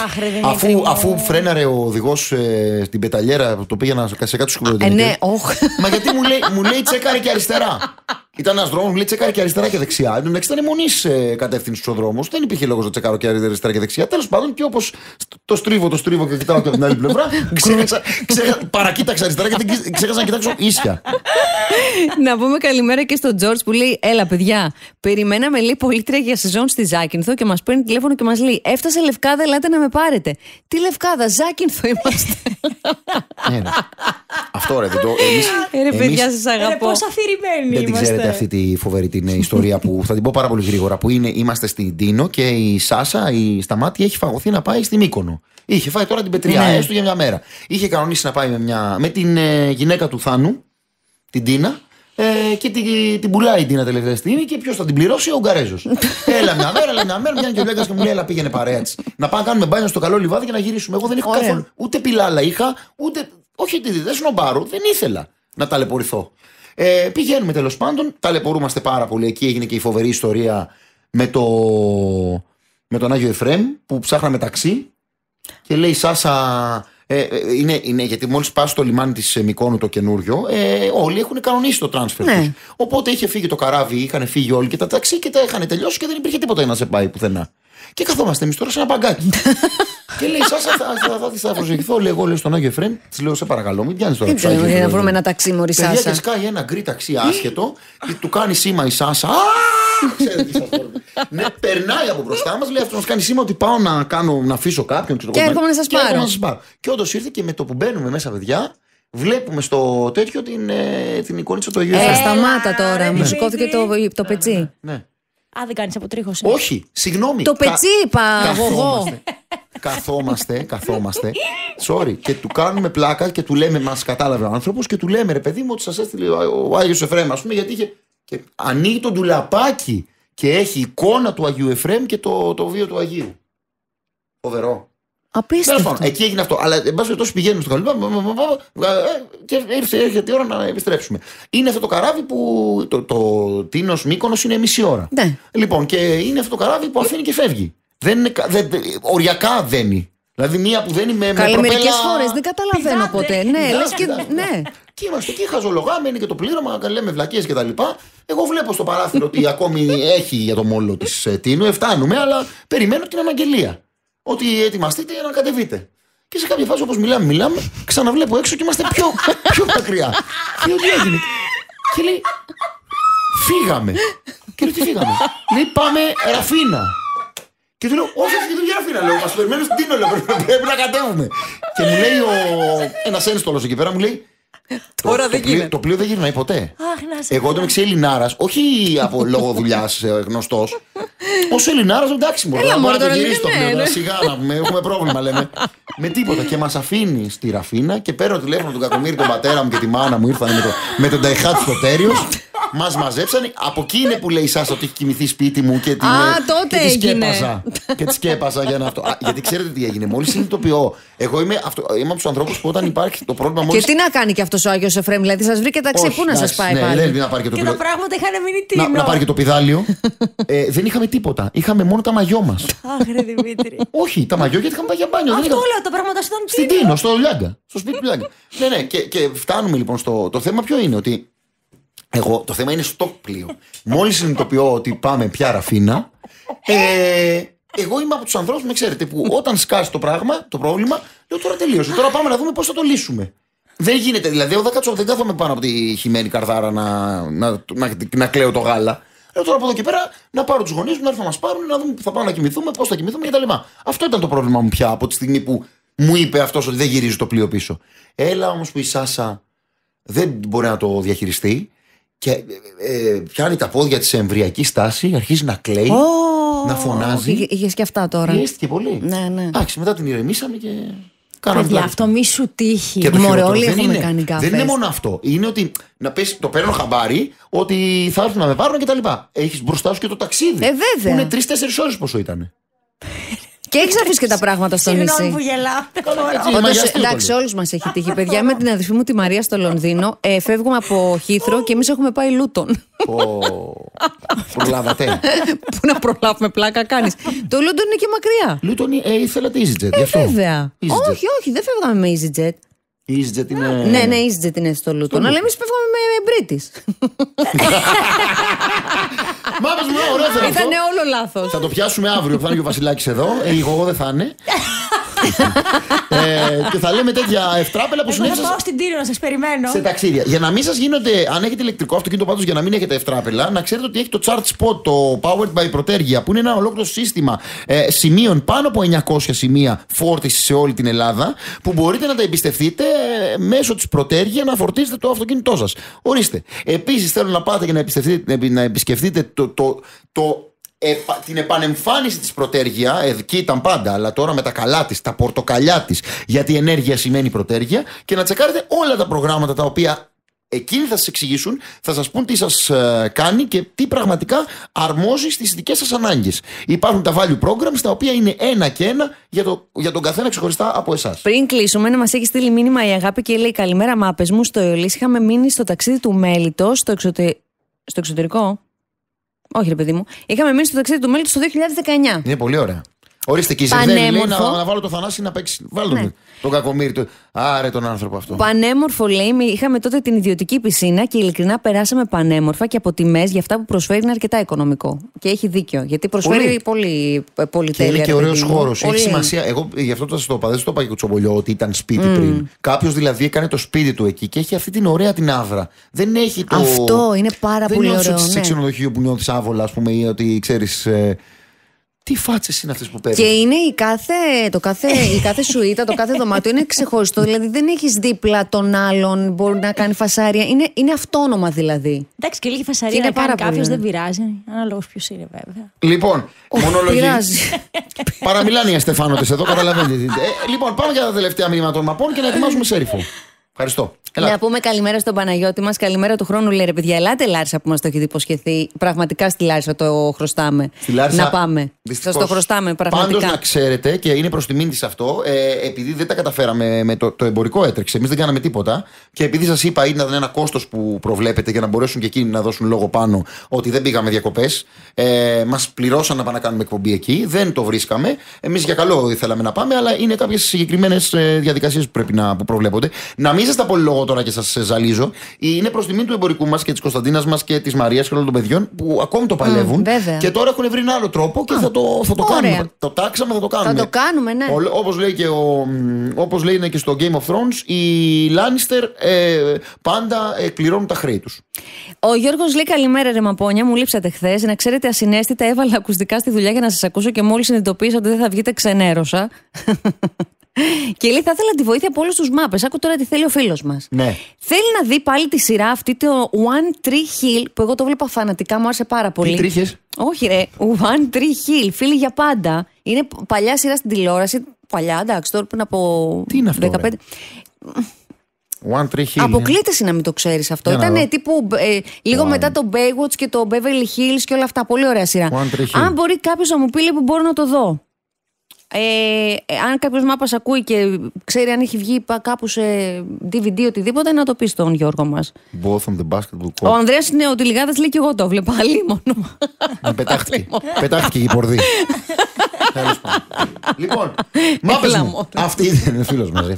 Αφού φρέναρε ο οδηγός στην πεταλιέρα, το πήγαινα σε κάτω σκουλωτικό. Ναι, Μα γιατί μου λέει τσέκαρε και αριστερά. Ήταν ένας δρόμος, μου λέει τσεκάρει και αριστερά και δεξιά. Εντάξει, ήταν μονής κατεύθυνση ο δρόμος. Δεν υπήρχε λόγος να τσεκάρω και αριστερά και δεξιά. Τέλος πάντων, και όπως το στρίβω και κοιτάω και από την άλλη πλευρά, παρακοίταξα αριστερά και ξέχασα να κοιτάξω ίσια. Να πούμε καλημέρα και στον Τζορτζ που λέει: έλα, παιδιά, περιμέναμε λέει πολίτρια για σεζόν στη Ζάκυνθο και μας παίρνει τηλέφωνο και μας λέει: έφτασε Λευκάδα, ελάτε να με πάρετε. Τι Λευκάδα, Ζάκυνθο είμαστε. Αυτό ρε, παιδιά, σας αγαπώ. Πώς αφηρημένοι δεν την ξέρετε αυτή τη φοβερή την ιστορία που θα την πω πάρα πολύ γρήγορα. Που είμαστε στην Τίνο και η Σάσα, η Σταμάτη, έχει φαγωθεί να πάει στη Μύκονο. Είχε φάει τώρα την πετριά, έστω για μια μέρα. Είχε κανονίσει να πάει με την γυναίκα του Θάνου, την Τίνα, και την πουλάει η Τίνα τελευταία στιγμή. Και ποιος θα την πληρώσει? Ο Ουγγαρέζος. Έλα μια μέρα, βγαίνει και ο Λέγκας και μου λέει: έλα, πήγαινε παρέα της. Να πάμε να κάνουμε μπάνιο στο καλό λιβάδι και να γυρίσουμε. Εγώ δεν έχω καθόλου ούτε πιλάλα είχα, ούτε. Όχι, δεν σνομπάρω, δεν ήθελα να ταλαιπωρηθώ. Πηγαίνουμε τέλος πάντων, ταλαιπωρούμαστε πάρα πολύ. Εκεί έγινε και η φοβερή ιστορία με τον Άγιο Εφραίμ που ψάχναμε ταξί και λέει Σάσα. Είναι γιατί μόλις πας στο λιμάνι της Μυκόνου το καινούριο, όλοι έχουν κανονίσει το transfer τους. Οπότε είχε φύγει το καράβι, είχαν φύγει όλοι και τα ταξί και τα είχαν τελειώσει και δεν υπήρχε τίποτα για να σε πάει πουθενά. Και καθόμαστε εμείς τώρα σε ένα παγκάκι. Και λέει Σάσα, θα προσεχηθώ. Λέω εγώ στον Άγιο Εφραίμ, της λέω: σε παρακαλώ, μην πιάνεις τώρα. Για να βρούμε ένα ταξί, μωρή Σάσα. Παιδιά, και σκάει ένα γκρι ταξί άσχετο και του κάνει σήμα η Σάσα. Ξέρετε τι σας πω. Ναι, περνάει από μπροστά μας, λέει αυτό μας κάνει σήμα ότι πάω να αφήσω κάποιον. Και έρχομαι να σας πάρω. Και όντως ήρθε και με το που μπαίνουμε μέσα, παιδιά, βλέπουμε στο τέτοιο την εικονίτσα του Αγίου Εφραίμ. Σταμάτα τώρα, μου σηκώθηκε το πετσί. Ναι. Α, δεν κάνεις αποτρίχωση. Όχι, συγγνώμη. Το πετσί είπα εγώ. Καθόμαστε. Sorry. Και του κάνουμε πλάκα και του λέμε, μας κατάλαβε ο άνθρωπος, και του λέμε, ρε παιδί μου, ότι σας έστειλε ο Άγιος Εφραίμ, ας πούμε, γιατί είχε. Και ανοίγει το ντουλαπάκι και έχει εικόνα του Αγίου Εφραίμ και το βίο του Αγίου. Φοβερό. Απίστευτο. Εκεί έγινε αυτό. Αλλά εν πάση περιπτώσει πηγαίνουμε στο καλυμπά και έρχεται η ώρα να επιστρέψουμε. Είναι αυτό το καράβι που το Τίνος Μύκονος είναι μισή ώρα. Ναι. Λοιπόν, και είναι αυτό το καράβι που αφήνει και φεύγει. Οριακά δένει. Δηλαδή μία που δένει με προπέλα. Μερικές φορές δεν καταλαβαίνω ποτέ. Ναι, λες και. Ναι. Και είμαστε εκεί, χαζολογάμε, είναι και το πλήρωμα, λέμε βλακίες και τα λοιπά. Εγώ βλέπω στο παράθυρο ότι ακόμη έχει για το μόλο της Τίνου, φτάνουμε, αλλά περιμένω την αναγγελία. Ότι ετοιμαστείτε για να κατεβείτε. Και σε κάποια φάση, όπως μιλάμε, ξαναβλέπω έξω και είμαστε πιο μακριά. Και λέω, τι έγινε? Και λέει, φύγαμε. Και λέω, τι φύγαμε? Λέει, πάμε Ραφίνα. Και του λέω, όχι, δεν για Ραφίνα. Λέω, μας περιμένω στην Τίνο, πρέπει να κατέβουμε. Και μου λέει ένας ένστολος εκεί πέρα, μου λέει, το πλοίο δεν γυρνάει ποτέ. Εγώ τον εξή Ελληνάρας, όχι από λόγω δουλειάς γνωστός. Ως Ελληνάρας, εντάξει, μπορεί να το γυρίσει το πλοίο. Σιγά να πούμε, έχουμε πρόβλημα, λέμε. Με τίποτα. Και μας αφήνει στη Ραφίνα και παίρνω τηλέφωνο τον Κακομοίρη, τον πατέρα μου και τη μάνα μου. Ήρθαν με τον Νταϊχάτσι στο Τέριος. Μας μαζέψανε. Από εκεί είναι που λέει η Σάσα ότι έχει κοιμηθεί σπίτι μου και τη σκέπασα για να αυτό. Γιατί ξέρετε τι έγινε. Μόλις συνειδητοποιώ. Εγώ είμαι από τους ανθρώπους που όταν υπάρχει το πρόβλημα. Και τι να κάνει και αυτός ο Άγιος Εφραίμ, δηλαδή σας βρήκε ταξί, πού να σας πάει πάλι? Και τα πράγματα είχαν μείνει Τίνο. Να πάρει και το πιδάλιο. Δεν είχαμε τίποτα. Είχαμε μόνο τα μαγιό μας. Αχ, ρε Δημήτρη. Όχι, τα μαγιό γιατί είχαμε πάει για μπάνιο. Αυτό λέω, τα πράγματα στον Τίνο. Στην Τίνο, στο Λιάγκα. Στο σπίτι του Λιάγκα. Ναι, και φτάνουμε λοιπόν στο. Το θέμα ποιο είναι? Ότι το θέμα είναι στο πλοίο. Μόλις συνειδητοποιώ ότι πάμε πια Ραφίνα, εγώ είμαι από τους ανθρώπους, με ξέρετε, που όταν σκάσει το πρόβλημα, λέω τώρα τελείωσε. Τώρα πάμε να δούμε πώς θα το λύσουμε. Δεν γίνεται, δηλαδή, εγώ δεν κάθομαι πάνω από τη χυμένη καρδάρα να κλαίω το γάλα. Λέω τώρα από εδώ και πέρα να πάρω τους γονείς μου, να έρθουν να μας πάρουν, να δούμε που θα πάμε να κοιμηθούμε, πώς θα κοιμηθούμε κτλ. Αυτό ήταν το πρόβλημα μου πια από τη στιγμή που μου είπε αυτός ότι δεν γυρίζει το πλοίο πίσω. Έλα όμως που η Σάσα δεν μπορεί να το διαχειριστεί. Και πιάνει τα πόδια της σε εμβριακή στάση, αρχίζει να κλαίει, να φωνάζει. Είχες και αυτά τώρα. Πιέστηκε πολύ. Ναι. Εντάξει, μετά την ηρεμήσαμε και Παιδιά, αυτό μη σου τύχει. Μωρέ, όλοι έχουμε κάνει καφέ. Δεν είναι μόνο αυτό. Είναι ότι να πες, το παίρνω χαμπάρι, ότι θα έρθουν να με πάρουν κτλ. Έχεις μπροστά σου και το ταξίδι. Βέβαια. Είναι 3-4 ώρες πόσο ήταν. Και έχεις αφήσει και τα πράγματα στο νησί. Συγγνώμη που γελάω. Όντως, εντάξει, όλους μας έχει τύχει. Παιδιά, με την αδερφή μου τη Μαρία στο Λονδίνο, φεύγουμε από Χίθρο και εμείς έχουμε πάει Λούτον. Προλάβατε. Πού να προλάβουμε, πλάκα κάνεις. Το Λούτον είναι και μακριά. Λούτον ήθελατε EasyJet. Βέβαια. Όχι, δεν φεύγαμε με EasyJet. EasyJet είναι. Ναι, EasyJet είναι στο Λούτον. Αλλά εμείς φεύγαμε με British. Μάπες μου, ωραία θα ήταν όλο λάθος. Θα το πιάσουμε αύριο που θα είναι και ο Βασιλάκης εδώ. Εγώ δεν θα είναι. Και θα λέμε τέτοια ευτράπελα που συνέβησαν. Θα πάω στην Τίνο να σας περιμένω. Σε ταξίδια. Για να μην σας γίνονται, αν έχετε ηλεκτρικό αυτοκίνητο πάντως, για να μην έχετε ευτράπελα, να ξέρετε ότι έχει το Charge Spot, το Powered by Protergia, που είναι ένα ολόκληρο σύστημα σημείων, πάνω από 900 σημεία φόρτιση σε όλη την Ελλάδα, που μπορείτε να τα εμπιστευτείτε μέσω της Protergia να φορτίσετε το αυτοκίνητό σας. Ορίστε. Επίσης θέλω να πάτε και να επισκεφτείτε την επανεμφάνιση της Protergia. Εκεί ήταν πάντα, αλλά τώρα με τα καλά της, τα πορτοκαλιά της, γιατί η ενέργεια σημαίνει Protergia, και να τσεκάρετε όλα τα προγράμματα τα οποία εκείνοι θα σας εξηγήσουν, θα σας πούν τι σας κάνει και τι πραγματικά αρμόζει στις δικές σας ανάγκες. Υπάρχουν τα value programs, τα οποία είναι ένα και ένα για τον καθένα ξεχωριστά από εσάς. Πριν κλείσουμε, να μας έχει στείλει μήνυμα η Αγάπη και λέει: καλημέρα, μάπες μου. Στο Ιωλής είχαμε μείνει στο ταξίδι του Μέλιτος, στο εξωτερικό. Όχι, ρε παιδί μου. Είχαμε μείνει στο ταξίδι του Μέλιτος το 2019. Είναι πολύ ωραία. Ορίστε, και η Ζερδέλη λέει να βάλω το Θανάση να παίξει. Βάλω τον Κακομοίρη. Άρε τον άνθρωπο αυτό. Πανέμορφο, λέει. Είχαμε τότε την ιδιωτική πισίνα και ειλικρινά περάσαμε πανέμορφα, και από τιμές για αυτά που προσφέρει είναι αρκετά οικονομικό. Και έχει δίκιο. Γιατί προσφέρει πολύ τέλεια. Είναι και ωραίος χώρος. Έχει σημασία. Εγώ γι' αυτό το είπα. Δεν το είπα και κουτσομπολιό ότι ήταν σπίτι πριν. Κάποιος δηλαδή έκανε το σπίτι του εκεί και έχει αυτή την ωραία την άβρα. Δεν έχει το. Αυτό είναι πάρα πολύ ωραίο. Δεν νιώθεις σε ξενοδοχείο που νιώθεις άβολα, ας πούμε, ή ότι ξέρεις. Τι φάτσες είναι αυτές που παίρνεις? Και είναι η κάθε σουίτα, το κάθε δωμάτιο είναι ξεχωριστό. Δηλαδή δεν έχεις δίπλα τον άλλον, μπορεί να κάνει φασάρια. Είναι αυτόνομα δηλαδή. Εντάξει, και λίγη φασαρία να κάνει κάποιος δεν πειράζει. Ανάλογος ποιος είναι, βέβαια. Λοιπόν, μονολογή. Πειράζει. Παραμιλάνε οι αστεφάνωτες εδώ, καταλαβαίνετε. Λοιπόν, πάμε για τα τελευταία μηνύματα των μαπών και να ετοιμάσουμε σέριφο. Ευχαριστώ. Να πούμε καλημέρα στον Παναγιώτη μας. Καλημέρα του χρόνου, λέει ρε παιδιά. Ελάτε Λάρισα που μας το έχετε υποσχεθεί. Πραγματικά στη Λάρισα το χρωστάμε. Στη Λάρισα, να πάμε. Σας το χρωστάμε πραγματικά. Πάντως να ξέρετε, και είναι προς τιμήν της αυτό, επειδή δεν τα καταφέραμε με το εμπορικό έτρεξε, εμείς δεν κάναμε τίποτα. Και επειδή σας είπα, ήταν ένα κόστος που προβλέπετε για να μπορέσουν και εκείνοι να δώσουν λόγο πάνω ότι δεν πήγαμε διακοπές. Μας πληρώσαν να πάμε να κάνουμε εκπομπή εκεί. Δεν το βρίσκαμε. Εμείς για καλό ήθελαμε να πάμε, αλλά είναι κάποιες συγκεκριμένες διαδικασίες που προβλέπονται. Να μην σας τα πω λόγο τώρα και σας ζαλίζω. Είναι προς τιμήν του εμπορικού μας και της Κωνσταντίνας μας και της Μαρίας και όλων των παιδιών που ακόμη το παλεύουν. Και τώρα έχουν βρει ένα άλλο τρόπο και θα το κάνουμε. Το τάξαμε, θα το κάνουμε. Θα το κάνουμε, ναι. Όπως λέει και στο Game of Thrones, οι Λάνιστερ πάντα εκπληρώνουν τα χρέη τους. Ο Γιώργος λέει καλημέρα ρε Μαπόνια, μου λείψατε χθες. Να ξέρετε, ασυναίσθητα έβαλα ακουστικά στη δουλειά για να σας ακούσω και μόλις συνειδητοποίησα ότι δεν θα βγείτε ξενέρωσα. Και λέει: θα ήθελα τη βοήθεια από όλους τους μάπες. Άκου τώρα τι θέλει ο φίλος μας. Ναι. Θέλει να δει πάλι τη σειρά αυτή, το One Tree Hill, που εγώ το βλέπα φανατικά, μου άρεσε πάρα πολύ. Τι τρίχες? Όχι, ρε. One Tree Hill, φίλοι για πάντα. Είναι παλιά σειρά στην τηλεόραση. Παλιά, εντάξει, τώρα πριν από. Τι είναι αυτό? 15. One Tree Hill. Αποκλείται να μην το ξέρεις αυτό. Ήταν τύπου λίγο μετά το Baywatch και το Beverly Hills και όλα αυτά. Πολύ ωραία σειρά. Αν μπορεί κάποιος να μου πει, που μπορώ να το δω. Αν κάποιος μάπας ακούει και ξέρει αν έχει βγει κάπου σε DVD οτιδήποτε, να το πει στον Γιώργο μας. Both on the basketball court. Ο Ανδρέας είναι ο Τηλιγάδας, λέει και εγώ το βλέπα. Αλίμονο. Πετάχτηκε η πορδί. Λοιπόν, μάπες μου. Αυτή είναι φίλος μας.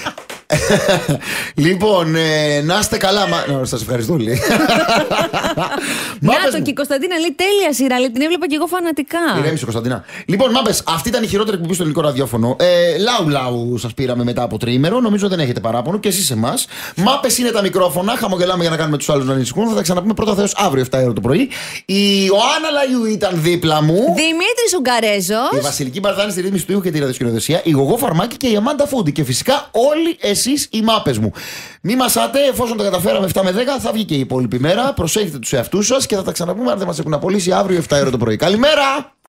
Λοιπόν, να είστε καλά. Σας ευχαριστώ, λέει. Να το, και η Κωνσταντίνα λέει τέλεια σειρά, λέει, την έβλεπα και εγώ φανατικά. Ηρέμησε, Κωνσταντίνα. Λοιπόν, μάπες, αυτή ήταν η χειρότερη εκπομπή στο ελληνικό ραδιόφωνο. Λαου σας πήραμε μετά από τριήμερο. Νομίζω δεν έχετε παράπονο και εσείς εμάς. Μάπες είναι τα μικρόφωνα. Χαμογελάμε για να κάνουμε τους άλλους να ανησυχούν. Θα τα ξαναπούμε πρώτα Θεός αύριο 7 ώρα το πρωί. Η Ιωάννα Λαϊού ήταν δίπλα μου. Δημήτρης Ουγγαρέζος. Η Βασιλική Μπαρδάνη στη ρύθμιση του ήχου και τη ραδιοσκηνοδεσία. Η Γογό Φαρμάκη και η Αμάντα Φούντι. Και φυσικά όλοι εσείς οι μάπες μου. Μη μασάτε, εφόσον τα καταφέραμε 7 με 10, θα βγει και η υπόλοιπη μέρα. Προσέχετε τους εαυτούς σας και θα τα ξαναπούμε αν δεν μας έχουν απολύσει αύριο 7 ώρα το πρωί. Καλημέρα!